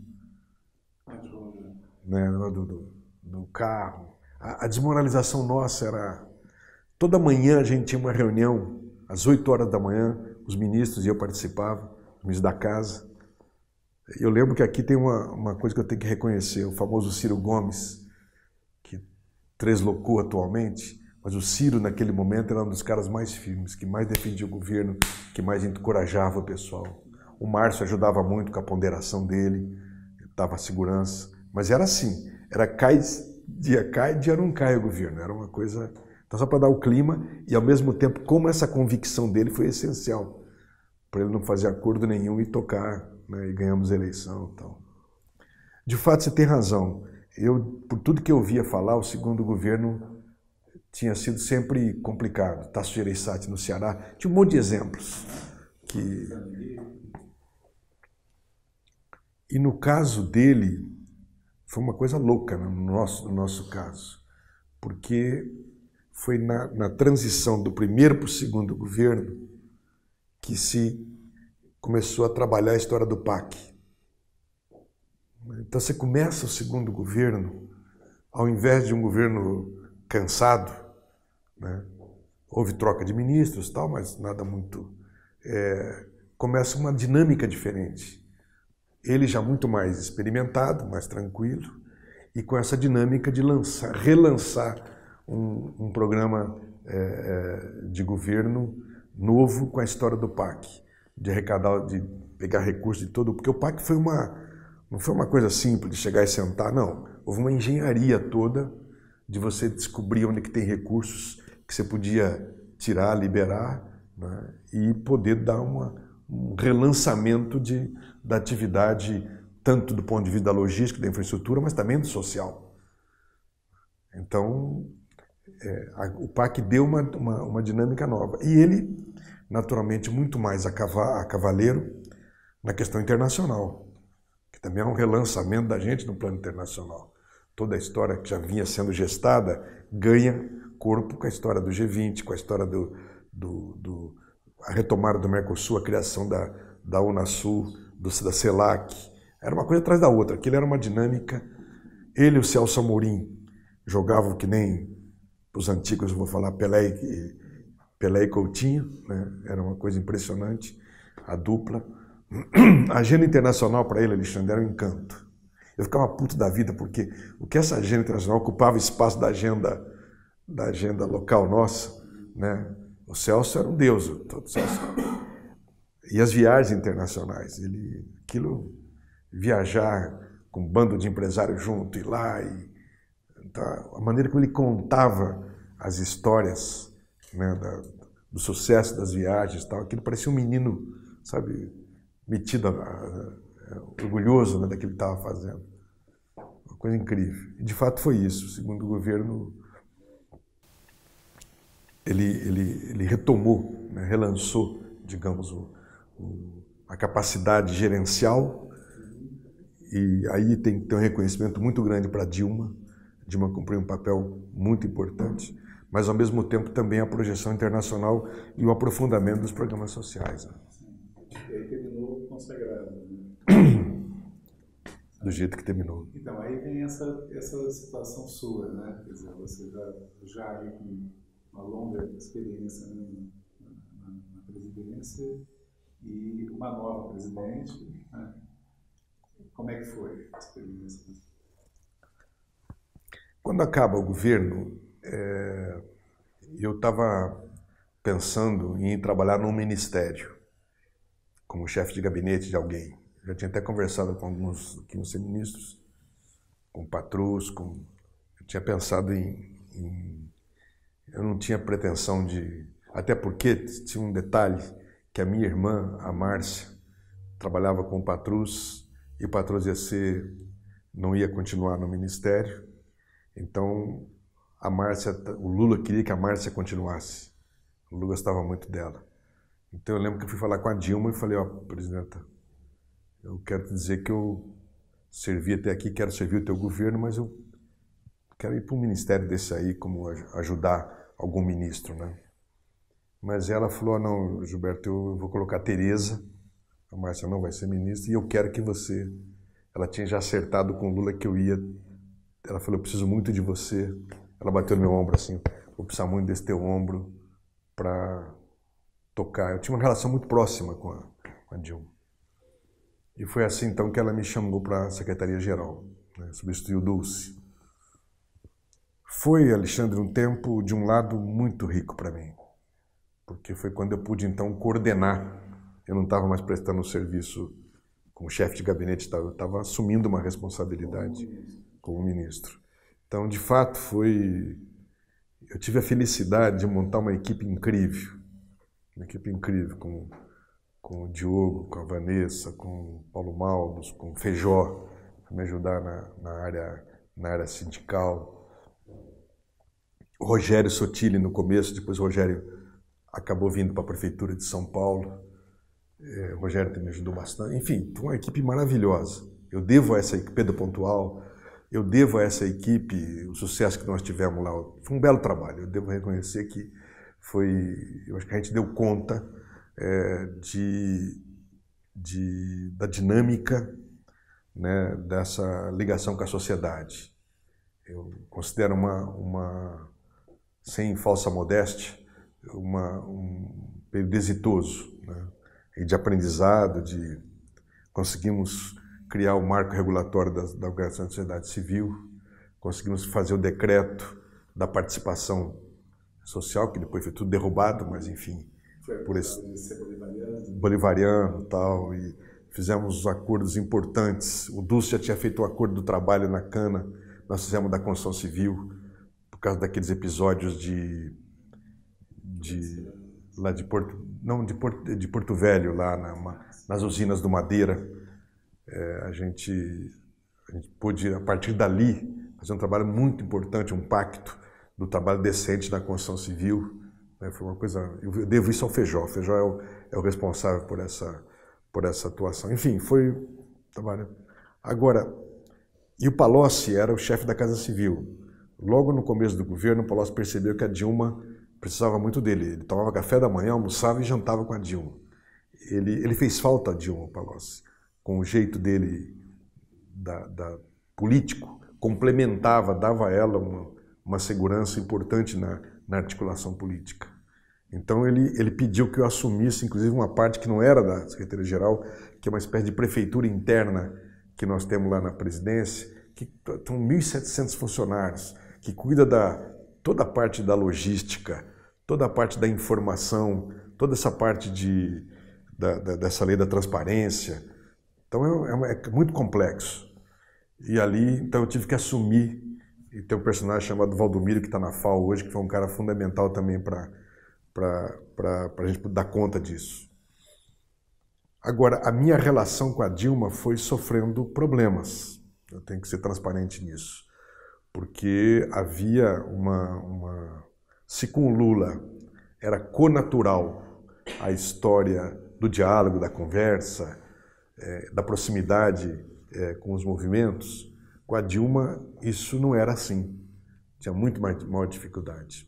né, do, do, do carro. A, a desmoralização nossa era... Toda manhã a gente tinha uma reunião, às oito horas da manhã, os ministros e eu participavam, os ministros da casa. Eu lembro que aqui tem uma, uma coisa que eu tenho que reconhecer, o famoso Ciro Gomes, que translocou atualmente, mas o Ciro naquele momento era um dos caras mais firmes, que mais defendia o governo, que mais encorajava o pessoal. O Márcio ajudava muito com a ponderação dele, dava segurança, mas era assim, era cai, dia cai, dia não cai o governo, era uma coisa... Então só para dar o clima e ao mesmo tempo como essa convicção dele foi essencial, para ele não fazer acordo nenhum e tocar, né, e ganhamos a eleição. Então. De fato, você tem razão. Eu, por tudo que eu ouvia falar, o segundo governo tinha sido sempre complicado. Tasso Gereissati no Ceará, tinha um monte de exemplos. Que... E no caso dele, foi uma coisa louca, né, no, nosso, no nosso caso, porque foi na, na transição do primeiro para o segundo governo que se começou a trabalhar a história do P A C. Então você começa o segundo governo, ao invés de um governo cansado, né? Houve troca de ministros, tal, mas nada muito... É, começa uma dinâmica diferente. Ele já muito mais experimentado, mais tranquilo, e com essa dinâmica de lançar, relançar um, um programa é, de governo novo com a história do P A C. De arrecadar, de pegar recursos de todo, porque o P A C foi uma, não foi uma coisa simples de chegar e sentar, não. Houve uma engenharia toda de você descobrir onde que tem recursos que você podia tirar, liberar, né, e poder dar uma, um relançamento de, da atividade, tanto do ponto de vista da logística, da infraestrutura, mas também do social. Então, é, a, o P A C deu uma, uma, uma dinâmica nova. E ele... naturalmente muito mais a, cava, a cavaleiro na questão internacional, que também é um relançamento da gente no plano internacional. Toda a história que já vinha sendo gestada ganha corpo com a história do G vinte, com a história do, do, do a retomada do Mercosul, a criação da, da Unasul, do, da CELAC. Era uma coisa atrás da outra, aquilo era uma dinâmica. Ele e o Celso Amorim jogavam que nem os antigos, eu vou falar, Pelé e Pelé e Coutinho, né? Era uma coisa impressionante, a dupla. A agenda internacional para ele, Alexandre, era um encanto. Eu ficava puto da vida, porque o que essa agenda internacional ocupava espaço da agenda, da agenda local nossa, né? O Celso era um deus. O Celso. E as viagens internacionais, ele, aquilo, viajar com um bando de empresários junto, ir lá, e, tá, a maneira como ele contava as histórias, né, da, do sucesso das viagens, tal, aquilo parecia um menino, sabe, metido, a, a, a, orgulhoso, né, daquilo que estava fazendo. Uma coisa incrível. E de fato foi isso. O segundo governo, ele, ele, ele retomou, né, relançou, digamos, o, o, a capacidade gerencial, e aí tem que ter um reconhecimento muito grande para Dilma. Dilma cumpriu um papel muito importante, mas ao mesmo tempo também a projeção internacional e o aprofundamento dos programas sociais. Né? E aí terminou consagrado. Né? Do jeito que terminou. Então, aí vem essa, essa situação sua, né? Quer dizer, você já, já aí com uma longa experiência na, na, na presidência e uma nova presidente, né? Como é que foi a experiência? Quando acaba o governo, é, eu estava pensando em trabalhar num ministério, como chefe de gabinete de alguém. Já tinha até conversado com alguns aqui nos ministros, com Patrus, com... eu tinha pensado em, em, eu não tinha pretensão de... Até porque tinha um detalhe, que a minha irmã, a Márcia, trabalhava com o Patrus, e o Patrus ia ser, não ia continuar no ministério. Então, a Márcia, o Lula queria que a Márcia continuasse. O Lula gostava muito dela. Então eu lembro que eu fui falar com a Dilma e falei, ó, oh, presidenta, eu quero te dizer que eu servi até aqui, quero servir o teu governo, mas eu quero ir para um ministério desse aí, como ajudar algum ministro, né? Mas ela falou, oh, não, Gilberto, eu vou colocar a Tereza, a Márcia não vai ser ministra, e eu quero que você... Ela tinha já acertado com o Lula que eu ia... Ela falou, eu preciso muito de você. Ela bateu no meu ombro assim, vou precisar muito desse teu ombro para tocar. Eu tinha uma relação muito próxima com a, com a Dilma. E foi assim, então, que ela me chamou para a Secretaria-Geral, né? Substituiu o Dulce. Foi, Alexandre, um tempo, de um lado, muito rico para mim. Porque foi quando eu pude, então, coordenar. Eu não estava mais prestando serviço como chefe de gabinete, eu estava assumindo uma responsabilidade como ministro. Então, de fato, foi... Eu tive a felicidade de montar uma equipe incrível. Uma equipe incrível, com, com o Diogo, com a Vanessa, com o Paulo Maldos, com o Feijó, para me ajudar na, na, área, na área sindical. O Rogério Sotile no começo, depois o Rogério acabou vindo para a Prefeitura de São Paulo. É, o Rogério também me ajudou bastante. Enfim, foi uma equipe maravilhosa. Eu devo a essa equipe, Pedro Pontual, eu devo a essa equipe o sucesso que nós tivemos lá. Foi um belo trabalho, eu devo reconhecer que foi, eu acho que a gente deu conta é, de, de, da dinâmica, né, dessa ligação com a sociedade. Eu considero uma, uma sem falsa modéstia, uma, um período exitoso, né, e de aprendizado, de conseguimos criar o marco regulatório da, da Organização da Sociedade Civil, conseguimos fazer o decreto da participação social, que depois foi tudo derrubado, mas enfim, foi por esse bolivariano, bolivariano e tal, e fizemos acordos importantes. O Dulce já tinha feito o acordo do trabalho na cana, nós fizemos da construção civil, por causa daqueles episódios de, de lá de Porto, não, de Porto, de Porto Velho, lá na, nas usinas do Madeira. É, a, gente, a gente pôde, a partir dali, fazer um trabalho muito importante, um pacto do trabalho decente da construção civil. Né? Foi uma coisa, eu devo isso ao Feijó. O Feijó é o, é o responsável por essa, por essa atuação. Enfim, foi trabalho. Agora, e o Palocci era o chefe da Casa Civil. Logo no começo do governo, o Palocci percebeu que a Dilma precisava muito dele. Ele tomava café da manhã, almoçava e jantava com a Dilma. Ele, ele fez falta a Dilma, o Palocci, com o jeito dele da, da político, complementava, dava a ela uma, uma segurança importante na, na articulação política. Então ele, ele pediu que eu assumisse, inclusive, uma parte que não era da Secretaria-Geral, que é uma espécie de prefeitura interna que nós temos lá na presidência, que tem mil e setecentos funcionários, que cuida da toda a parte da logística, toda a parte da informação, toda essa parte de, da, da, dessa lei da transparência. Então é, é, é muito complexo. E ali, então eu tive que assumir, e tem um personagem chamado Valdomiro, que está na F A O hoje, que foi um cara fundamental também para para a gente dar conta disso. Agora, a minha relação com a Dilma foi sofrendo problemas. Eu tenho que ser transparente nisso. Porque havia uma... uma... Se com o Lula era connatural a história do diálogo, da conversa, é, da proximidade é, com os movimentos, com a Dilma isso não era assim. Tinha muito mais, maior dificuldade.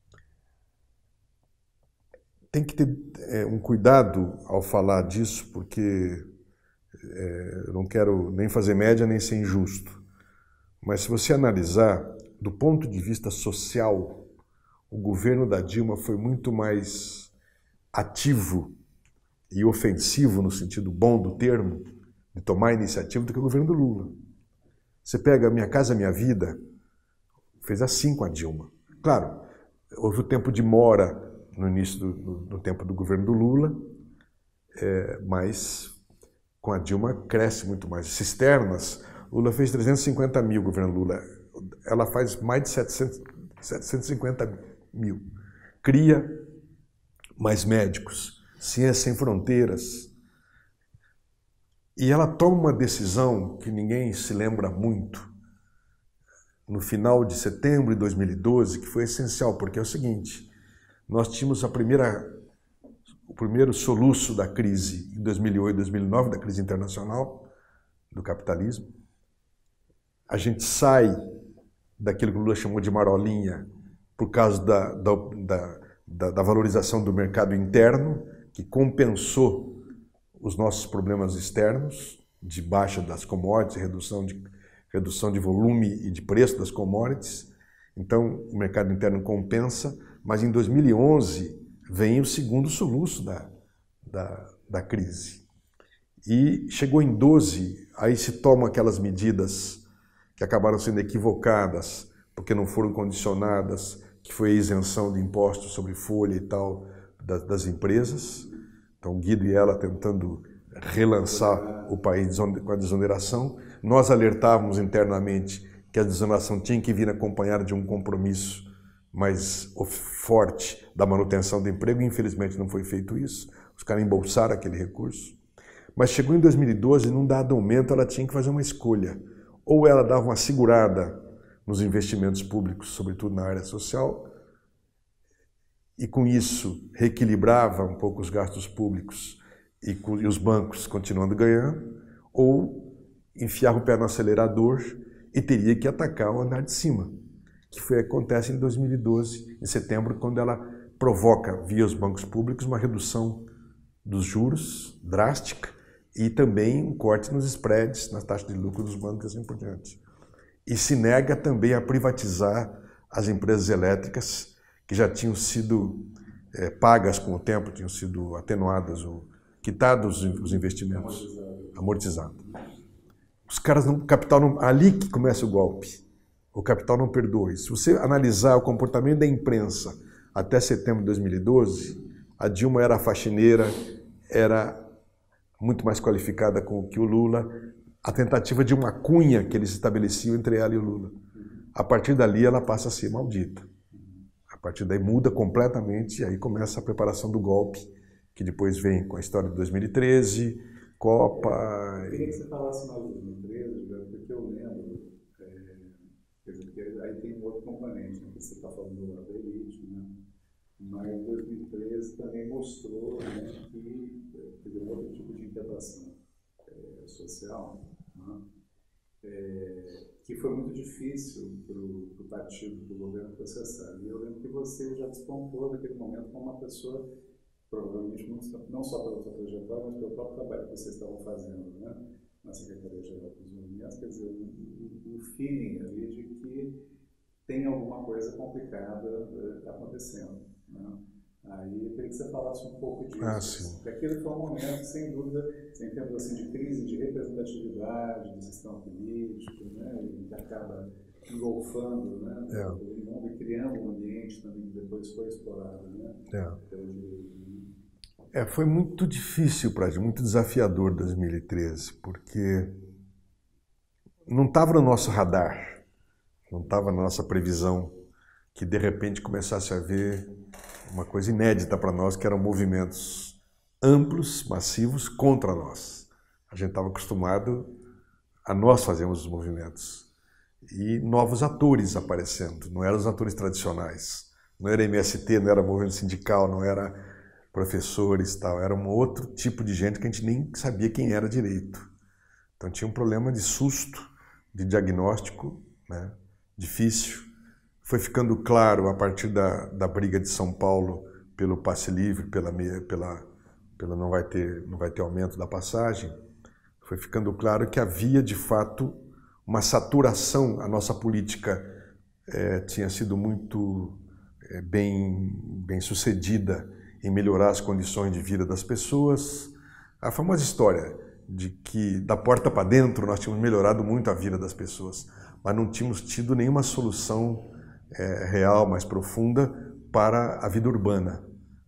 Tem que ter é, um cuidado ao falar disso, porque é, eu não quero nem fazer média nem ser injusto. Mas se você analisar, do ponto de vista social, o governo da Dilma foi muito mais ativo e ofensivo, no sentido bom do termo, de tomar iniciativa, do que o governo do Lula. Você pega Minha Casa Minha Vida, fez assim com a Dilma. Claro, houve o tempo de mora no início do no, no tempo do governo do Lula, é, mas com a Dilma cresce muito mais. Cisternas, Lula fez trezentos e cinquenta mil, o governo Lula. Ela faz mais de setecentos, setecentos e cinquenta mil. Cria mais médicos, Ciência Sem Fronteiras. E ela toma uma decisão que ninguém se lembra muito, no final de setembro de dois mil e doze, que foi essencial, porque é o seguinte, nós tínhamos a primeira, o primeiro soluço da crise em dois mil e oito, dois mil e nove, da crise internacional do capitalismo. A gente sai daquilo que o Lula chamou de marolinha por causa da, da, da, da, da valorização do mercado interno, que compensou os nossos problemas externos, de baixa das commodities, redução de, redução de volume e de preço das commodities. Então, o mercado interno compensa, mas em dois mil e onze vem o segundo soluço da, da, da crise. E chegou em doze, aí se tomam aquelas medidas que acabaram sendo equivocadas, porque não foram condicionadas, que foi a isenção de impostos sobre folha e tal das, das empresas. Então, Guido e ela tentando relançar o país com a desoneração. Nós alertávamos internamente que a desoneração tinha que vir acompanhada de um compromisso mais forte da manutenção do emprego. Infelizmente, não foi feito isso. Os caras embolsaram aquele recurso. Mas chegou em dois mil e doze, num dado momento, ela tinha que fazer uma escolha. Ou ela dava uma segurada nos investimentos públicos, sobretudo na área social, e com isso reequilibrava um pouco os gastos públicos e, e os bancos continuando ganhando, ou enfiava o pé no acelerador e teria que atacar o andar de cima, que foi acontece em dois mil e doze, em setembro, quando ela provoca, via os bancos públicos, uma redução dos juros drástica e também um corte nos spreads, nas taxas de lucro dos bancos e assim por diante. E se nega também a privatizar as empresas elétricas, que já tinham sido é, pagas com o tempo, tinham sido atenuadas, ou quitados os investimentos, amortizados. Os caras não, o capital não, ali que começa o golpe. O capital não perdoa isso. Se você analisar o comportamento da imprensa até setembro de dois mil e doze, a Dilma era faxineira, era muito mais qualificada que o Lula, a tentativa de uma cunha que eles estabeleciam entre ela e o Lula. A partir dali ela passa a ser maldita. A partir daí muda completamente e aí começa a preparação do golpe, que depois vem com a história de dois mil e treze, Copa... Eu queria que você falasse mais de dois mil e treze, porque eu lembro, é, quer dizer, aí tem um outro componente, né, que você está falando do da elite, né? Mas dois mil e treze também mostrou, né, que teve um outro tipo de inquietação é, social, né? É, que foi muito difícil para o partido, para o governo processar. E eu lembro que você já despontou naquele momento como uma pessoa, provavelmente não só pela sua trajetória, mas pelo próprio trabalho que vocês estavam fazendo, né, na Secretaria-Geral dos Movimentos, quer dizer, um, um feeling ali de que tem alguma coisa complicada uh, acontecendo, né? Aí eu queria que você falasse um pouco disso. Ah, sim. Porque aquele foi um momento, sem dúvida, em termos assim, de crise de representatividade do sistema político, né, e que acaba engolfando, né, é. o mundo e criando um ambiente também que depois foi explorado, né, é. pelo direito. É, foi muito difícil para a gente, muito desafiador dois mil e treze, porque não estava no nosso radar, não estava na nossa previsão que de repente começasse a haver uma coisa inédita para nós, que eram movimentos amplos, massivos, contra nós. A gente estava acostumado a nós fazermos os movimentos. E novos atores aparecendo, não eram os atores tradicionais. Não era M S T, não era movimento sindical, não era professores, tal. Era um outro tipo de gente que a gente nem sabia quem era direito. Então tinha um problema de susto, de diagnóstico, né, difícil. Foi ficando claro, a partir da, da briga de São Paulo pelo passe livre, pela, pela, pela não, vai ter, não vai ter aumento da passagem, foi ficando claro que havia, de fato, uma saturação. A nossa política é, tinha sido muito é, bem, bem sucedida em melhorar as condições de vida das pessoas. A famosa história de que, da porta para dentro, nós tínhamos melhorado muito a vida das pessoas, mas não tínhamos tido nenhuma solução É, real, mais profunda, para a vida urbana.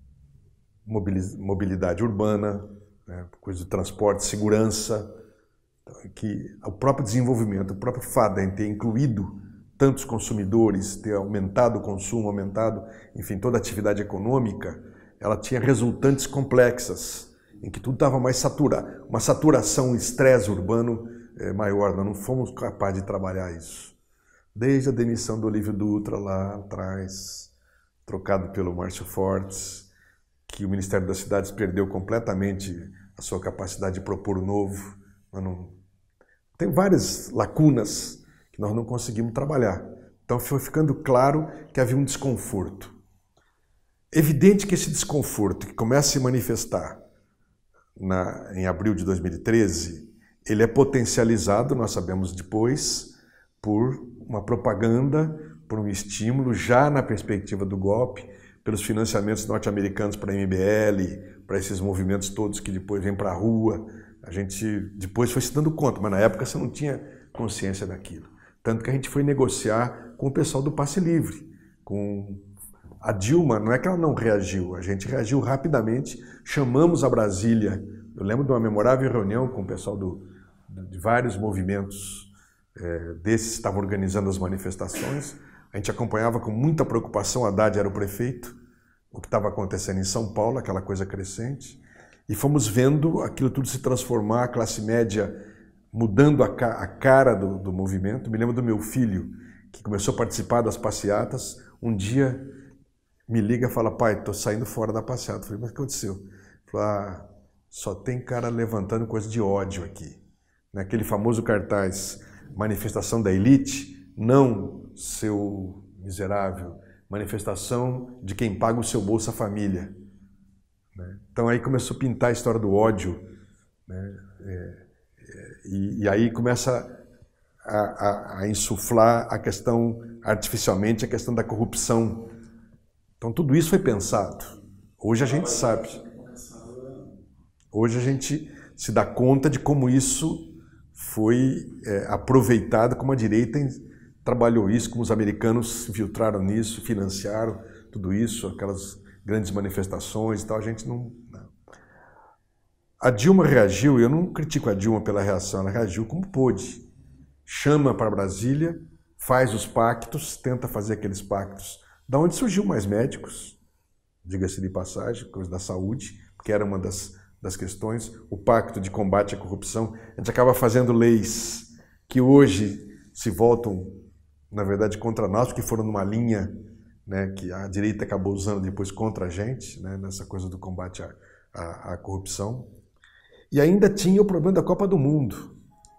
Mobilidade urbana, né, coisa de transporte, segurança, que o próprio desenvolvimento, o próprio fato de ter incluído tantos consumidores, ter aumentado o consumo, aumentado, enfim, toda a atividade econômica, ela tinha resultantes complexas, em que tudo estava mais saturado, uma saturação, um estresse urbano é, maior. Nós não fomos capazes de trabalhar isso. Desde a demissão do Olívio Dutra lá atrás, trocado pelo Márcio Fortes, que o Ministério das Cidades perdeu completamente a sua capacidade de propor o novo. Nós não... Tem várias lacunas que nós não conseguimos trabalhar. Então foi ficando claro que havia um desconforto. Evidente que esse desconforto, que começa a se manifestar na, em abril de dois mil e treze, ele é potencializado, nós sabemos depois, por uma propaganda, por um estímulo, já na perspectiva do golpe, pelos financiamentos norte-americanos para a M B L, para esses movimentos todos que depois vêm para a rua. A gente depois foi se dando conta, mas na época você não tinha consciência daquilo. Tanto que a gente foi negociar com o pessoal do Passe Livre. Com a Dilma, não é que ela não reagiu, a gente reagiu rapidamente, chamamos a Brasília. Eu lembro de uma memorável reunião com o pessoal do, de vários movimentos é, desses que estavam organizando as manifestações. A gente acompanhava com muita preocupação, Haddad era o prefeito, o que estava acontecendo em São Paulo, aquela coisa crescente. E fomos vendo aquilo tudo se transformar, a classe média mudando a, ca a cara do, do movimento. Me lembro do meu filho, que começou a participar das passeatas. Um dia me liga e fala, pai, estou saindo fora da passeata. Eu falei, mas o que aconteceu? Ele falou, ah, só tem cara levantando coisa de ódio aqui. Naquele famoso cartaz, manifestação da elite, não seu miserável, manifestação de quem paga o seu Bolsa Família. Então aí começou a pintar a história do ódio, né? É, é, e, e aí começa a, a, a insuflar a questão, artificialmente, a questão da corrupção. Então tudo isso foi pensado. Hoje a gente sabe. Hoje a gente se dá conta de como isso foi é, aproveitado, como a direita trabalhou isso, como os americanos se infiltraram nisso, financiaram tudo isso, aquelas grandes manifestações e tal, a gente não, não. A Dilma reagiu, e eu não critico a Dilma pela reação, ela reagiu como pôde. Chama para Brasília, faz os pactos, tenta fazer aqueles pactos. Da onde surgiu mais médicos, diga-se de passagem, coisa da saúde, que era uma das, das questões, o pacto de combate à corrupção. A gente acaba fazendo leis que hoje se voltam, na verdade, contra nós, porque foram numa linha, né, que a direita acabou usando depois contra a gente, né, nessa coisa do combate à, à, à corrupção. E ainda tinha o problema da Copa do Mundo,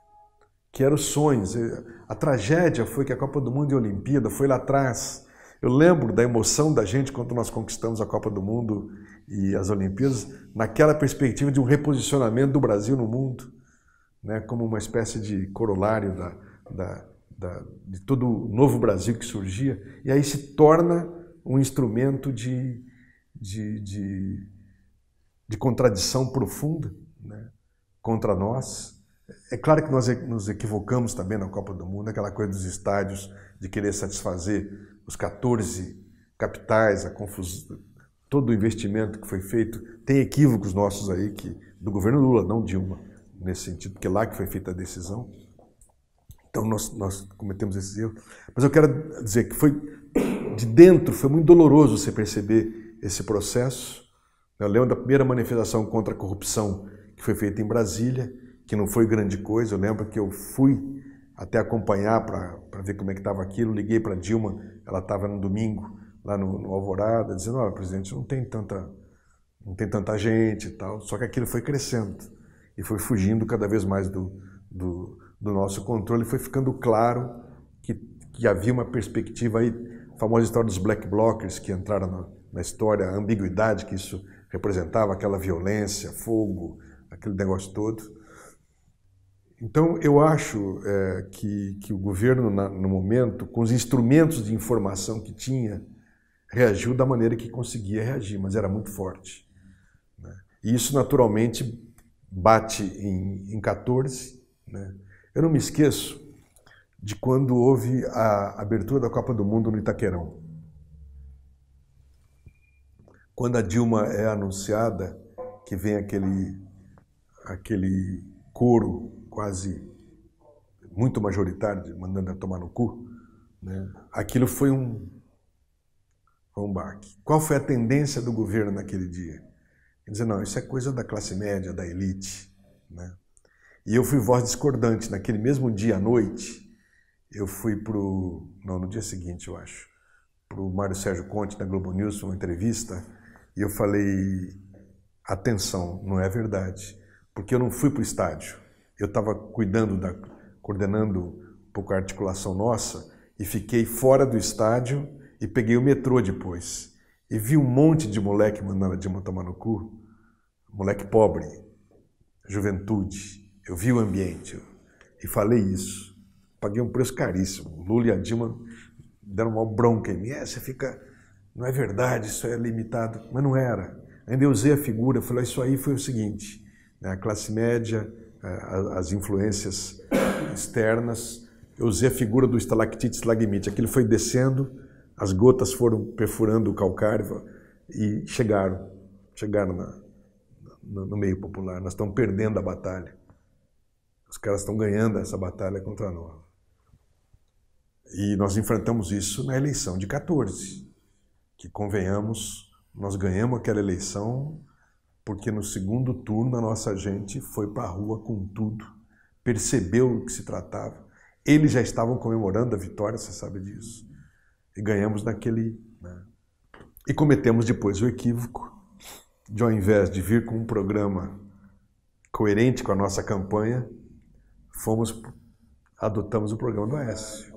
que eram os sonhos. A tragédia foi que a Copa do Mundo e a Olimpíada foi lá atrás. Eu lembro da emoção da gente quando nós conquistamos a Copa do Mundo e as Olimpíadas, naquela perspectiva de um reposicionamento do Brasil no mundo, né, como uma espécie de corolário da, da Da, de todo o novo Brasil que surgia, e aí se torna um instrumento de, de, de, de contradição profunda, né, contra nós. É claro que nós nos equivocamos também na Copa do Mundo, aquela coisa dos estádios, de querer satisfazer os quatorze capitais, a confusão, todo o investimento que foi feito. Tem equívocos nossos aí, que, do governo Lula, não Dilma, nesse sentido, porque é lá que foi feita a decisão. Então nós, nós cometemos esses erros. Mas eu quero dizer que foi de dentro, foi muito doloroso você perceber esse processo. Eu lembro da primeira manifestação contra a corrupção que foi feita em Brasília, que não foi grande coisa. Eu lembro que eu fui até acompanhar para ver como é que estava aquilo. Liguei para a Dilma, ela estava no domingo lá no, no Alvorada, dizendo, olha, presidente, não tem tanta, não tem tanta gente e tal. Só que aquilo foi crescendo e foi fugindo cada vez mais do, do do nosso controle. Foi ficando claro que, que havia uma perspectiva aí, a famosa história dos black blockers que entraram na, na história, a ambiguidade que isso representava, aquela violência, fogo, aquele negócio todo. Então eu acho é, que, que o governo, na, no momento, com os instrumentos de informação que tinha, reagiu da maneira que conseguia reagir, mas era muito forte, né? E isso naturalmente bate em, em quatorze, né? Eu não me esqueço de quando houve a abertura da Copa do Mundo no Itaquerão. Quando a Dilma é anunciada, que vem aquele, aquele coro quase muito majoritário, mandando ela tomar no cu, né? Aquilo foi um, foi um baque. Qual foi a tendência do governo naquele dia? Dizer, não, isso é coisa da classe média, da elite, né? E eu fui voz discordante. Naquele mesmo dia à noite, eu fui pro, não, no dia seguinte, eu acho, para o Mário Sérgio Conte, da Globo News, uma entrevista, e eu falei, atenção, não é verdade, porque eu não fui para o estádio. Eu estava cuidando, da, coordenando um pouco a articulação nossa, e fiquei fora do estádio e peguei o metrô depois. E vi um monte de moleque mandando a Dilma tomar no cu, moleque pobre, juventude. Eu vi o ambiente eu, e falei isso. Paguei um preço caríssimo. Lula e a Dilma deram uma bronca em mim. É, você fica... Não é verdade, isso é limitado. Mas não era. Ainda eu usei a figura, falei, isso aí foi o seguinte, né, a classe média, as influências externas, eu usei a figura do estalactite estalagmite. Aquilo foi descendo, as gotas foram perfurando o calcário e chegaram, chegaram na, no, no meio popular. Nós estamos perdendo a batalha. Os caras estão ganhando essa batalha contra nós. E nós enfrentamos isso na eleição de quatorze, que, convenhamos, nós ganhamos aquela eleição porque no segundo turno a nossa gente foi para a rua com tudo, percebeu o que se tratava. Eles já estavam comemorando a vitória, você sabe disso. E ganhamos naquele... Né? E cometemos depois o equívoco de, ao invés de vir com um programa coerente com a nossa campanha, fomos, adotamos o programa do Aécio,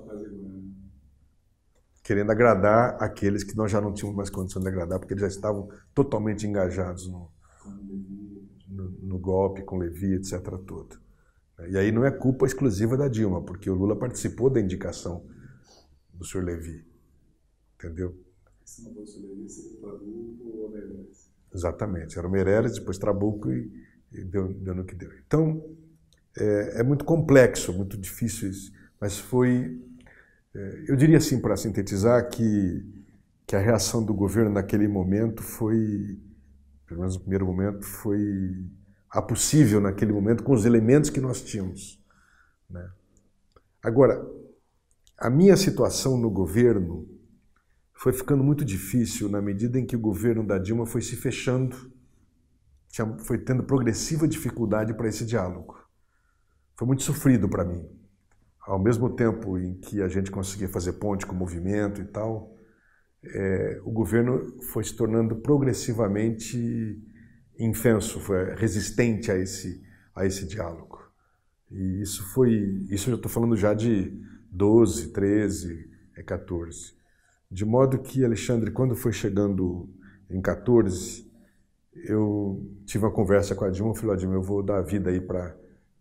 querendo agradar aqueles que nós já não tínhamos mais condição de agradar, porque eles já estavam totalmente engajados no, no, no golpe, com Levi, etcétera todo. E aí não é culpa exclusiva da Dilma, porque o Lula participou da indicação do senhor Levi, entendeu? Se não fosse o Levi, seria o Trabuco ou o Meirelles. Exatamente, era o Meirelles, depois Trabuco e, e deu, deu no que deu. Então, é, é muito complexo, muito difícil isso, mas foi... Eu diria assim, para sintetizar, que, que a reação do governo naquele momento foi, pelo menos no primeiro momento, foi a possível naquele momento com os elementos que nós tínhamos, né? Agora, a minha situação no governo foi ficando muito difícil na medida em que o governo da Dilma foi se fechando, foi tendo progressiva dificuldade para esse diálogo. Foi muito sofrido para mim. Ao mesmo tempo em que a gente conseguia fazer ponte com o movimento e tal, é, o governo foi se tornando progressivamente infenso, foi resistente a esse, a esse diálogo. E isso foi, isso eu estou falando já de doze, treze, quatorze. De modo que, Alexandre, quando foi chegando em quatorze, eu tive uma conversa com a Dilma, eu falei, ó, Dilma, eu vou dar a vida aí para...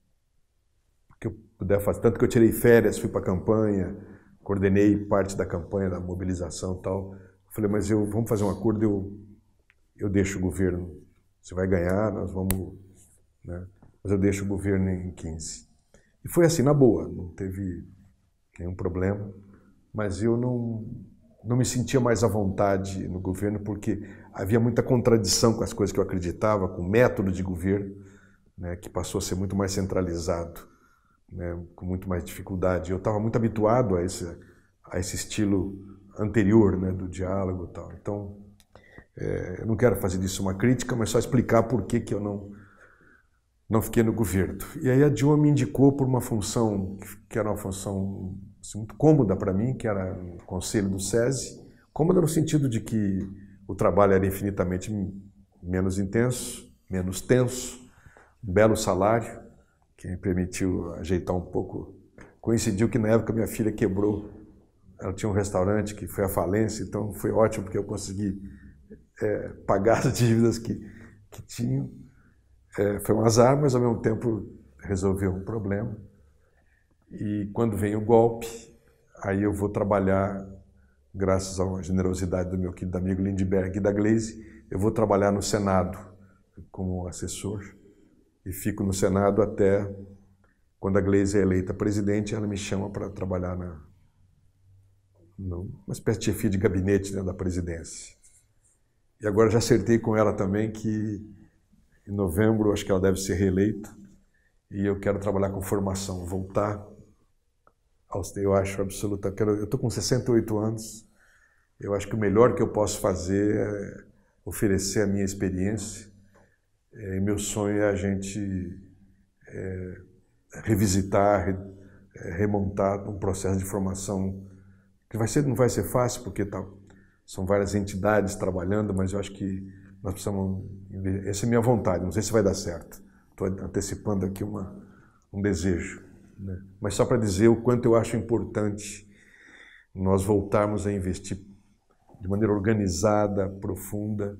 que eu puder fazer. Tanto que eu tirei férias, fui para a campanha, coordenei parte da campanha, da mobilização e tal. Falei, mas eu, vamos fazer um acordo, eu, eu deixo o governo. Você vai ganhar, nós vamos... Né? Mas eu deixo o governo em quinze. E foi assim, na boa, não teve nenhum problema. Mas eu não, não me sentia mais à vontade no governo, porque havia muita contradição com as coisas que eu acreditava, com o método de governo, né, que passou a ser muito mais centralizado, né, com muito mais dificuldade. Eu estava muito habituado a esse, a esse estilo anterior, né, do diálogo e tal. Então, é, eu não quero fazer disso uma crítica, mas só explicar por que que eu não, não fiquei no governo. E aí a Dilma me indicou por uma função que era uma função assim, muito cômoda para mim, que era o conselho do SESI. Cômoda no sentido de que o trabalho era infinitamente menos intenso, menos tenso, um belo salário, que me permitiu ajeitar um pouco. Coincidiu que na época minha filha quebrou, ela tinha um restaurante que foi à falência, então foi ótimo porque eu consegui é, pagar as dívidas que, que tinham. É, foi um azar, mas ao mesmo tempo resolveu um problema. E quando vem o golpe, aí eu vou trabalhar, graças à generosidade do meu querido amigo Lindbergh e da Gleisi, eu vou trabalhar no Senado como assessor. E fico no Senado até quando a Gleisi é eleita presidente, ela me chama para trabalhar na, numa espécie de chefia de gabinete, né, da presidência. E agora já acertei com ela também que em novembro acho que ela deve ser reeleita e eu quero trabalhar com formação, voltar eu acho absoluta. Eu estou com sessenta e oito anos, eu acho que o melhor que eu posso fazer é oferecer a minha experiência. E meu sonho é a gente é, revisitar, re, é, remontar um processo de formação que vai ser, não vai ser fácil, porque tá, são várias entidades trabalhando, mas eu acho que nós precisamos... Essa é a minha vontade, não sei se vai dar certo. Estou antecipando aqui uma, um desejo, né? Mas só para dizer o quanto eu acho importante nós voltarmos a investir de maneira organizada, profunda,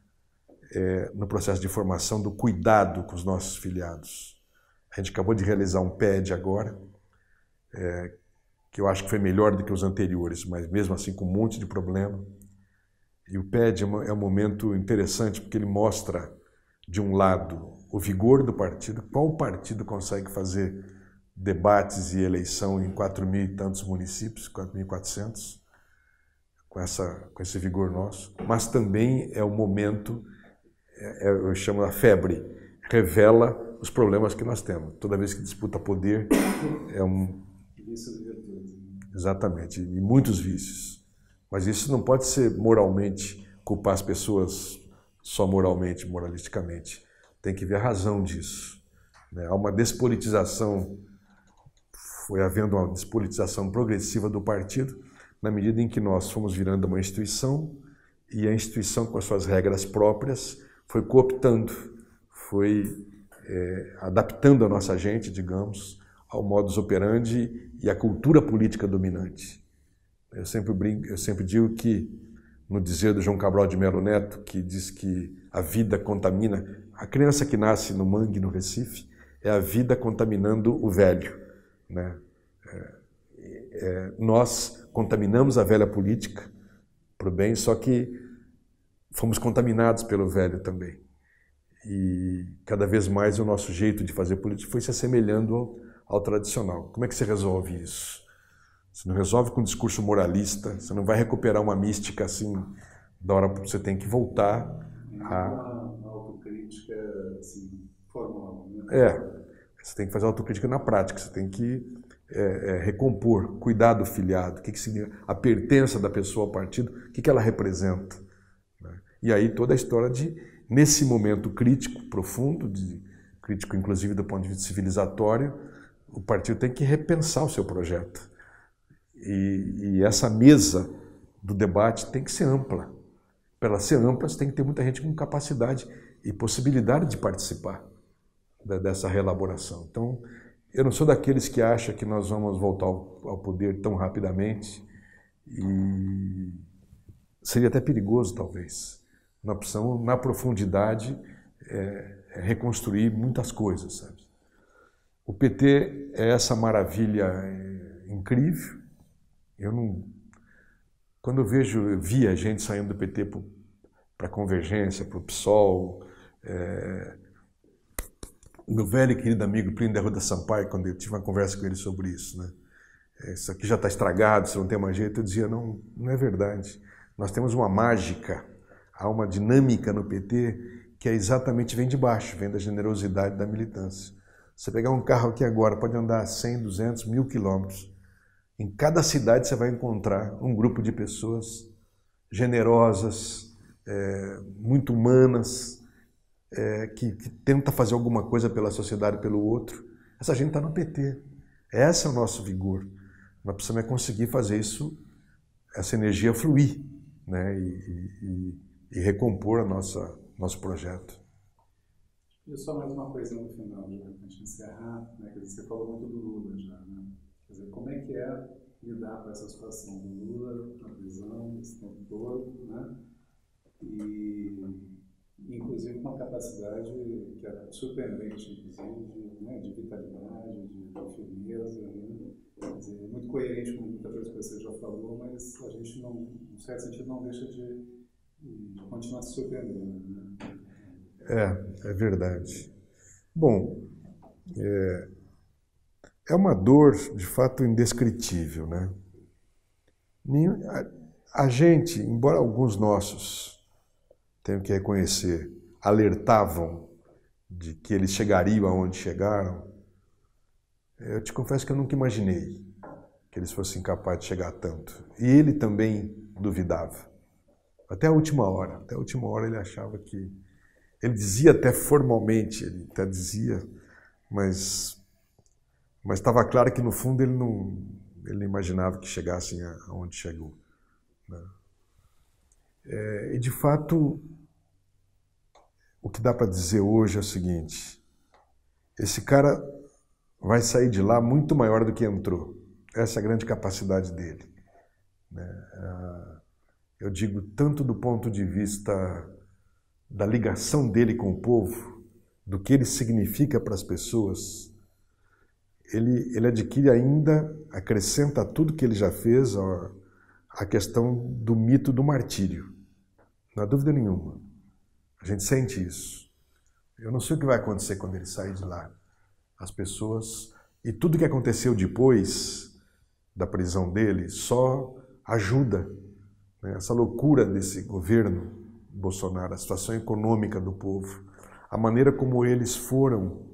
é, no processo de formação do cuidado com os nossos filiados. A gente acabou de realizar um P E D agora, é, que eu acho que foi melhor do que os anteriores, mas mesmo assim com um monte de problema. E o P E D é um momento interessante porque ele mostra, de um lado, o vigor do partido, qual partido consegue fazer debates e eleição em quatro mil e tantos municípios, quatro mil e quatrocentos, com, essa, com esse vigor nosso, mas também é o momento, é, eu chamo a febre, revela os problemas que nós temos. Toda vez que disputa poder, é um... Vícios e virtudes. Exatamente, e muitos vícios. Mas isso não pode ser moralmente, culpar as pessoas só moralmente, moralisticamente. Tem que ver a razão disso, né? Há uma despolitização, foi havendo uma despolitização progressiva do partido, na medida em que nós fomos virando uma instituição e a instituição, com as suas regras próprias, foi cooptando, foi é, adaptando a nossa gente, digamos, ao modus operandi e à cultura política dominante. Eu sempre brinco, eu sempre digo que, no dizer do João Cabral de Melo Neto, que diz que a vida contamina, a criança que nasce no Mangue, no Recife, é a vida contaminando o velho, né? É, é, nós contaminamos a velha política para o bem, só que fomos contaminados pelo velho também. E cada vez mais o nosso jeito de fazer política foi se assemelhando ao, ao tradicional. Como é que se resolve isso? Você não resolve com um discurso moralista, você não vai recuperar uma mística assim, da hora que você tem que voltar a... Uma autocrítica assim, formal, né? É, você tem que fazer autocrítica na prática, você tem que é, é, recompor, cuidar do filiado, o que, que significa a pertença da pessoa ao partido, o que, que ela representa, né? E aí toda a história de, nesse momento crítico, profundo, de, crítico inclusive do ponto de vista civilizatório, o partido tem que repensar o seu projeto. E, e essa mesa do debate tem que ser ampla. Para ela ser ampla, você tem que ter muita gente com capacidade e possibilidade de participar da, dessa reelaboração. Então, eu não sou daqueles que acham que nós vamos voltar ao, ao poder tão rapidamente, e seria até perigoso, talvez. Nós precisamos, na profundidade, é, é reconstruir muitas coisas, sabe? O P T é essa maravilha é, incrível. Eu não... Quando eu vejo, eu via gente saindo do P T para a Convergência, para o PSOL, é... o meu velho e querido amigo Plínio da Arruda Sampaio, quando eu tive uma conversa com ele sobre isso, né? Isso aqui já está estragado, você não tem mais jeito, eu dizia, não, não é verdade. Nós temos uma mágica, há uma dinâmica no P T que é exatamente vem de baixo, vem da generosidade da militância. Você pegar um carro aqui agora, pode andar cem, duzentos, mil quilômetros. Em cada cidade você vai encontrar um grupo de pessoas generosas, é, muito humanas, é, que, que tenta fazer alguma coisa pela sociedade, pelo outro. Essa gente está no P T. Esse é o nosso vigor. Nós precisamos é conseguir fazer isso, essa energia fluir, né? e, e, e recompor a nossa, nosso projeto. E só mais uma coisa no final, já para a gente encerrar, né? Quer dizer, você falou muito do Lula já, né? Quer dizer, como é que é lidar com essa situação do Lula, na prisão, esse tempo todo, né? E, inclusive, com uma capacidade que era surpreendente, inclusive, de, né, de vitalidade, de, de firmeza, né? Quer dizer, muito coerente com muita coisa que você já falou, mas a gente, não, em certo sentido, não deixa de, de continuar se surpreendendo, né? É, é verdade. Bom, é... É uma dor, de fato, indescritível, né? A gente, embora alguns nossos, tenho que reconhecer, alertavam de que eles chegariam aonde chegaram, eu te confesso que eu nunca imaginei que eles fossem capazes de chegar a tanto. E ele também duvidava. Até a última hora. Até a última hora ele achava que... Ele dizia até formalmente, ele até dizia, mas mas estava claro que no fundo ele não, ele não imaginava que chegassem aonde chegou. Né? É, e de fato, o que dá para dizer hoje é o seguinte: esse cara vai sair de lá muito maior do que entrou. Essa é a grande capacidade dele. Né? Eu digo tanto do ponto de vista da ligação dele com o povo, do que ele significa para as pessoas, ele, ele adquire ainda, acrescenta a tudo que ele já fez, a, a questão do mito do martírio. Não há dúvida nenhuma. A gente sente isso. Eu não sei o que vai acontecer quando ele sair de lá. As pessoas... E tudo que aconteceu depois da prisão dele só ajuda, né, essa loucura desse governo Bolsonaro, a situação econômica do povo, a maneira como eles foram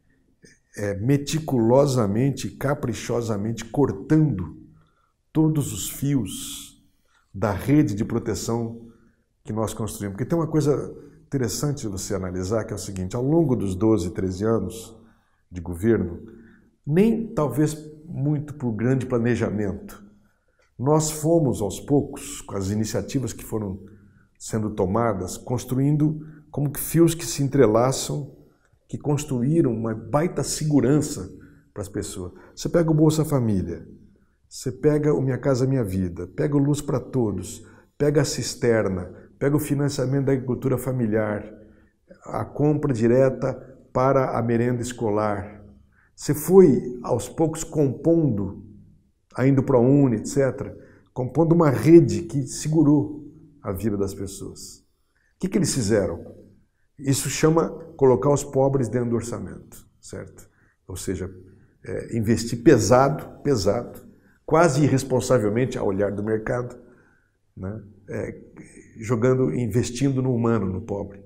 é, meticulosamente, caprichosamente cortando todos os fios da rede de proteção que nós construímos. Porque tem uma coisa interessante de você analisar, que é o seguinte: ao longo dos doze, treze anos de governo, nem talvez muito por grande planejamento, nós fomos aos poucos, com as iniciativas que foram sendo tomadas, construindo como que fios que se entrelaçam, que construíram uma baita segurança para as pessoas. Você pega o Bolsa Família, você pega o Minha Casa Minha Vida, pega o Luz para Todos, pega a cisterna, pega o financiamento da agricultura familiar, a compra direta para a merenda escolar. Você foi, aos poucos, compondo, ainda para a ProUni, etcétera, compondo uma rede que segurou a vida das pessoas. O que, que eles fizeram? Isso chama colocar os pobres dentro do orçamento, certo? Ou seja, é, investir pesado, pesado, quase irresponsavelmente ao olhar do mercado, né? É, jogando, investindo no humano, no pobre.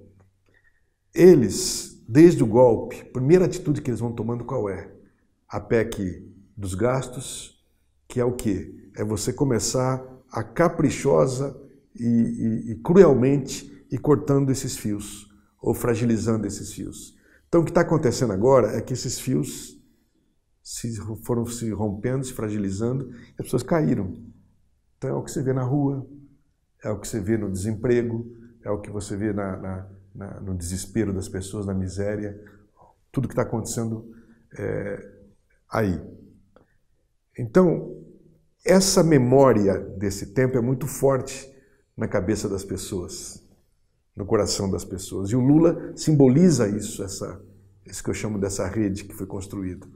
Eles, desde o golpe, a primeira atitude que eles vão tomando qual é? A P E C dos gastos, que é o quê? É você começar a caprichosa e, e, e cruelmente ir cortando esses fios, ou fragilizando esses fios. Então o que está acontecendo agora é que esses fios se, foram se rompendo, se fragilizando, e as pessoas caíram. Então é o que você vê na rua, é o que você vê no desemprego, é o que você vê na, na, na, no desespero das pessoas, na miséria, tudo que está acontecendo é, aí. Então, essa memória desse tempo é muito forte na cabeça das pessoas, no coração das pessoas. E o Lula simboliza isso, essa, isso que eu chamo dessa rede que foi construída.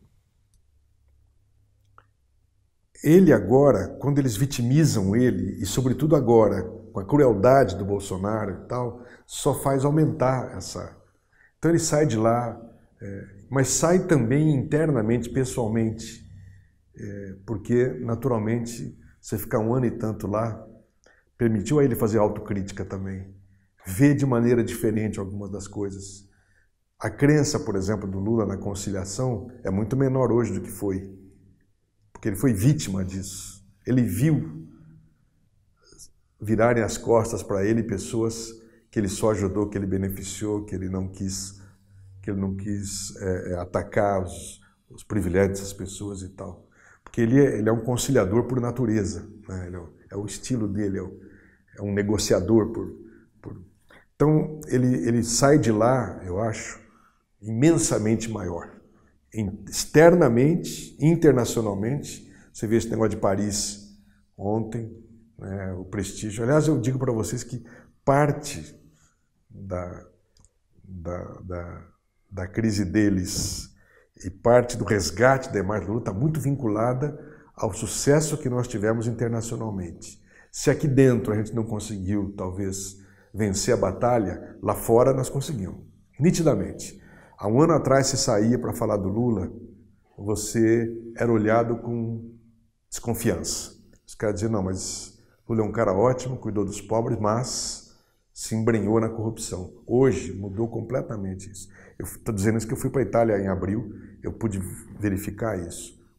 Ele agora, quando eles vitimizam ele, e sobretudo agora, com a crueldade do Bolsonaro e tal, só faz aumentar essa... Então ele sai de lá, é, mas sai também internamente, pessoalmente, é, porque, naturalmente, você ficar um ano e tanto lá, permitiu a ele fazer autocrítica também, ver de maneira diferente algumas das coisas. A crença, por exemplo, do Lula na conciliação é muito menor hoje do que foi, porque ele foi vítima disso. Ele viu virarem as costas para ele pessoas que ele só ajudou, que ele beneficiou, que ele não quis, que ele não quis é, atacar os, os privilégios dessas pessoas e tal. Porque ele é, ele é um conciliador por natureza, né? Ele é, o, é o estilo dele, é, o, é um negociador por... por... Então ele, ele sai de lá, eu acho, imensamente maior. Externamente, internacionalmente, você vê esse negócio de Paris ontem, né, o prestígio. Aliás, eu digo para vocês que parte da, da, da, da crise deles e parte do resgate da imagem do Lula está muito vinculada ao sucesso que nós tivemos internacionalmente. Se aqui dentro a gente não conseguiu, talvez, vencer a batalha, lá fora nós conseguimos, nitidamente. Há um ano atrás, você saía para falar do Lula, você era olhado com desconfiança. Os caras diziam, não, mas Lula é um cara ótimo, cuidou dos pobres, mas se embrenhou na corrupção. Hoje mudou completamente isso. Eu estou dizendo isso que eu fui para a Itália em abril, eu pude verificar isso.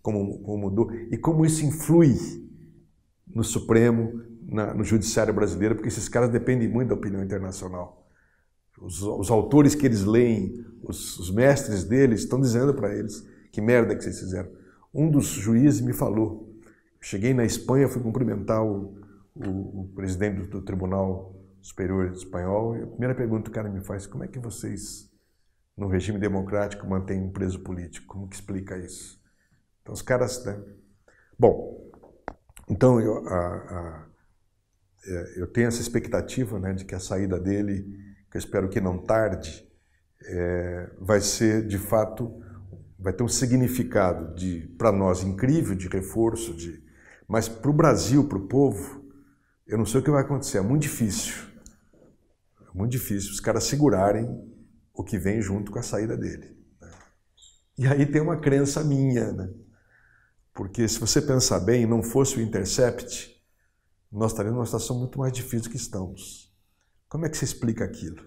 como, como mudou, e como isso influi no Supremo, na, no Judiciário brasileiro, porque esses caras dependem muito da opinião internacional. Os, os autores que eles leem, os, os mestres deles, estão dizendo para eles que merda que vocês fizeram. Um dos juízes me falou, cheguei na Espanha, fui cumprimentar o, o, o presidente do, do Tribunal Superior Espanhol, e a primeira pergunta que o cara me faz, como é que vocês, no regime democrático, mantêm um preso político? Como que explica isso? Então os caras... Né? Bom, então eu, a, a, eu tenho essa expectativa, né, de que a saída dele, que eu espero que não tarde, é, vai ser, de fato, vai ter um significado de, para nós, incrível, de reforço, de, mas para o Brasil, para o povo, eu não sei o que vai acontecer, é muito difícil. É muito difícil os caras segurarem o que vem junto com a saída dele. Né? E aí tem uma crença minha, né? Porque se você pensar bem, não fosse o Intercept, nós estaríamos numa situação muito mais difícil que estamos. Como é que você explica aquilo?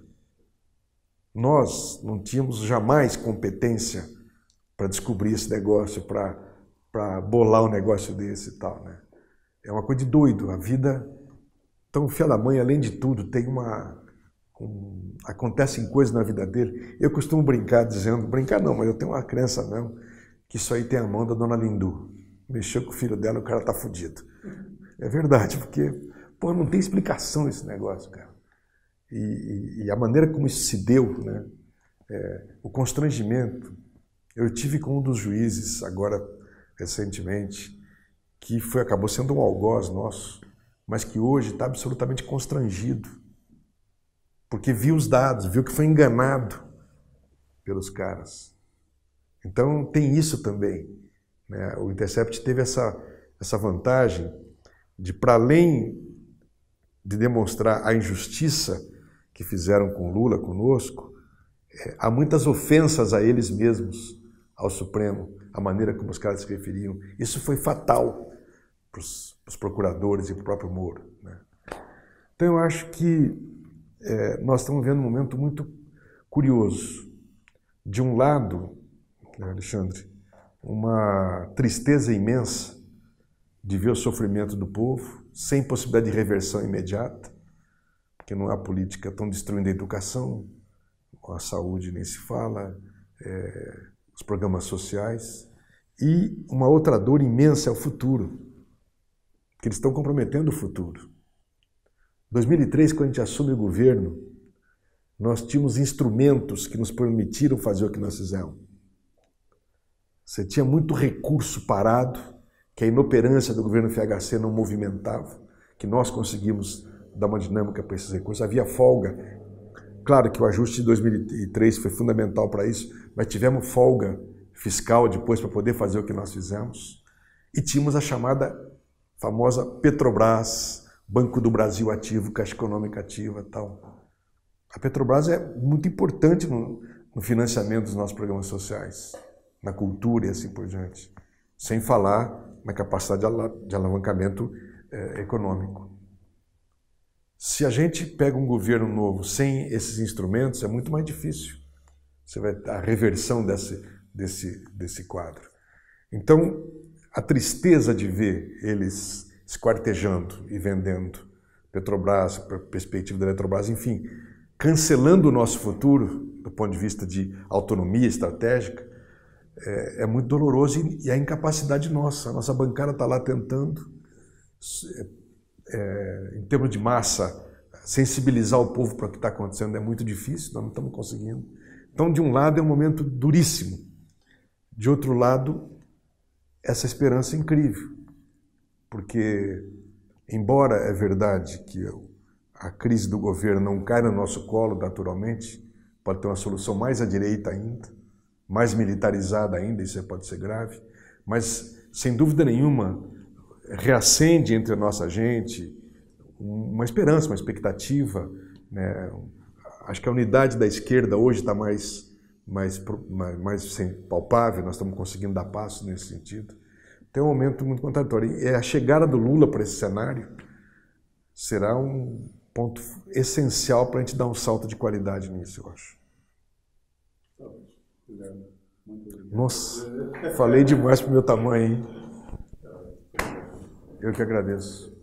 Nós não tínhamos jamais competência para descobrir esse negócio, para para bolar um negócio desse e tal, né? É uma coisa de doido. A vida... Então, o filho da mãe, além de tudo, tem uma... Um, acontecem coisas na vida dele. Eu costumo brincar dizendo... Brincar não, mas eu tenho uma crença mesmo, que isso aí tem a mão da dona Lindu. Mexeu com o filho dela, o cara tá fudido. É verdade, porque... Pô, não tem explicação esse negócio, cara. E, e, e a maneira como isso se deu, né? É, o constrangimento... Eu tive com um dos juízes, agora, recentemente, que foi, acabou sendo um algoz nosso, mas que hoje está absolutamente constrangido, porque viu os dados, viu que foi enganado pelos caras. Então, tem isso também. Né? O Intercept teve essa, essa vantagem de, para além de demonstrar a injustiça que fizeram com Lula, conosco, é, há muitas ofensas a eles mesmos, ao Supremo, a maneira como os caras se referiam. Isso foi fatal para os procuradores e para o próprio Moro. Né? Então eu acho que é, nós estamos vendo um momento muito curioso. De um lado, né, Alexandre, uma tristeza imensa de ver o sofrimento do povo, sem possibilidade de reversão imediata, porque não há política, estão destruindo a educação, a saúde nem se fala, é, os programas sociais, e uma outra dor imensa é o futuro, porque eles estão comprometendo o futuro. Em dois mil e três, quando a gente assume o governo, nós tínhamos instrumentos que nos permitiram fazer o que nós fizemos. Você tinha muito recurso parado, que a inoperância do governo F H C não movimentava, que nós conseguimos dar uma dinâmica para esses recursos. Havia folga. Claro que o ajuste de dois mil e três foi fundamental para isso, mas tivemos folga fiscal depois para poder fazer o que nós fizemos. E tínhamos a chamada famosa Petrobras, Banco do Brasil ativo, Caixa Econômica ativa e tal. A Petrobras é muito importante no, no financiamento dos nossos programas sociais, na cultura e assim por diante. Sem falar na capacidade de, ala, de alavancamento eh, econômico. Se a gente pega um governo novo sem esses instrumentos, é muito mais difícil. Você vai ter a reversão desse, desse, desse quadro. Então, a tristeza de ver eles esquartejando e vendendo Petrobras, perspectiva da Eletrobras, enfim, cancelando o nosso futuro, do ponto de vista de autonomia estratégica, é, é muito doloroso e a incapacidade nossa. A nossa bancada está lá tentando... É, em termos de massa, sensibilizar o povo para o que está acontecendo é muito difícil, nós não estamos conseguindo. Então, de um lado, é um momento duríssimo. De outro lado, essa esperança é incrível. Porque, embora é verdade que a crise do governo não cai no nosso colo naturalmente, pode ter uma solução mais à direita ainda, mais militarizada ainda, isso pode ser grave, mas, sem dúvida nenhuma, reacende entre a nossa gente uma esperança, uma expectativa. Né? Acho que a unidade da esquerda hoje está mais, mais, mais, mais palpável, nós estamos conseguindo dar passos nesse sentido. Tem um momento muito contraditório. E a chegada do Lula para esse cenário será um ponto essencial para a gente dar um salto de qualidade nisso, eu acho. Obrigado. Nossa, falei demais pro meu tamanho, hein? Eu que agradeço.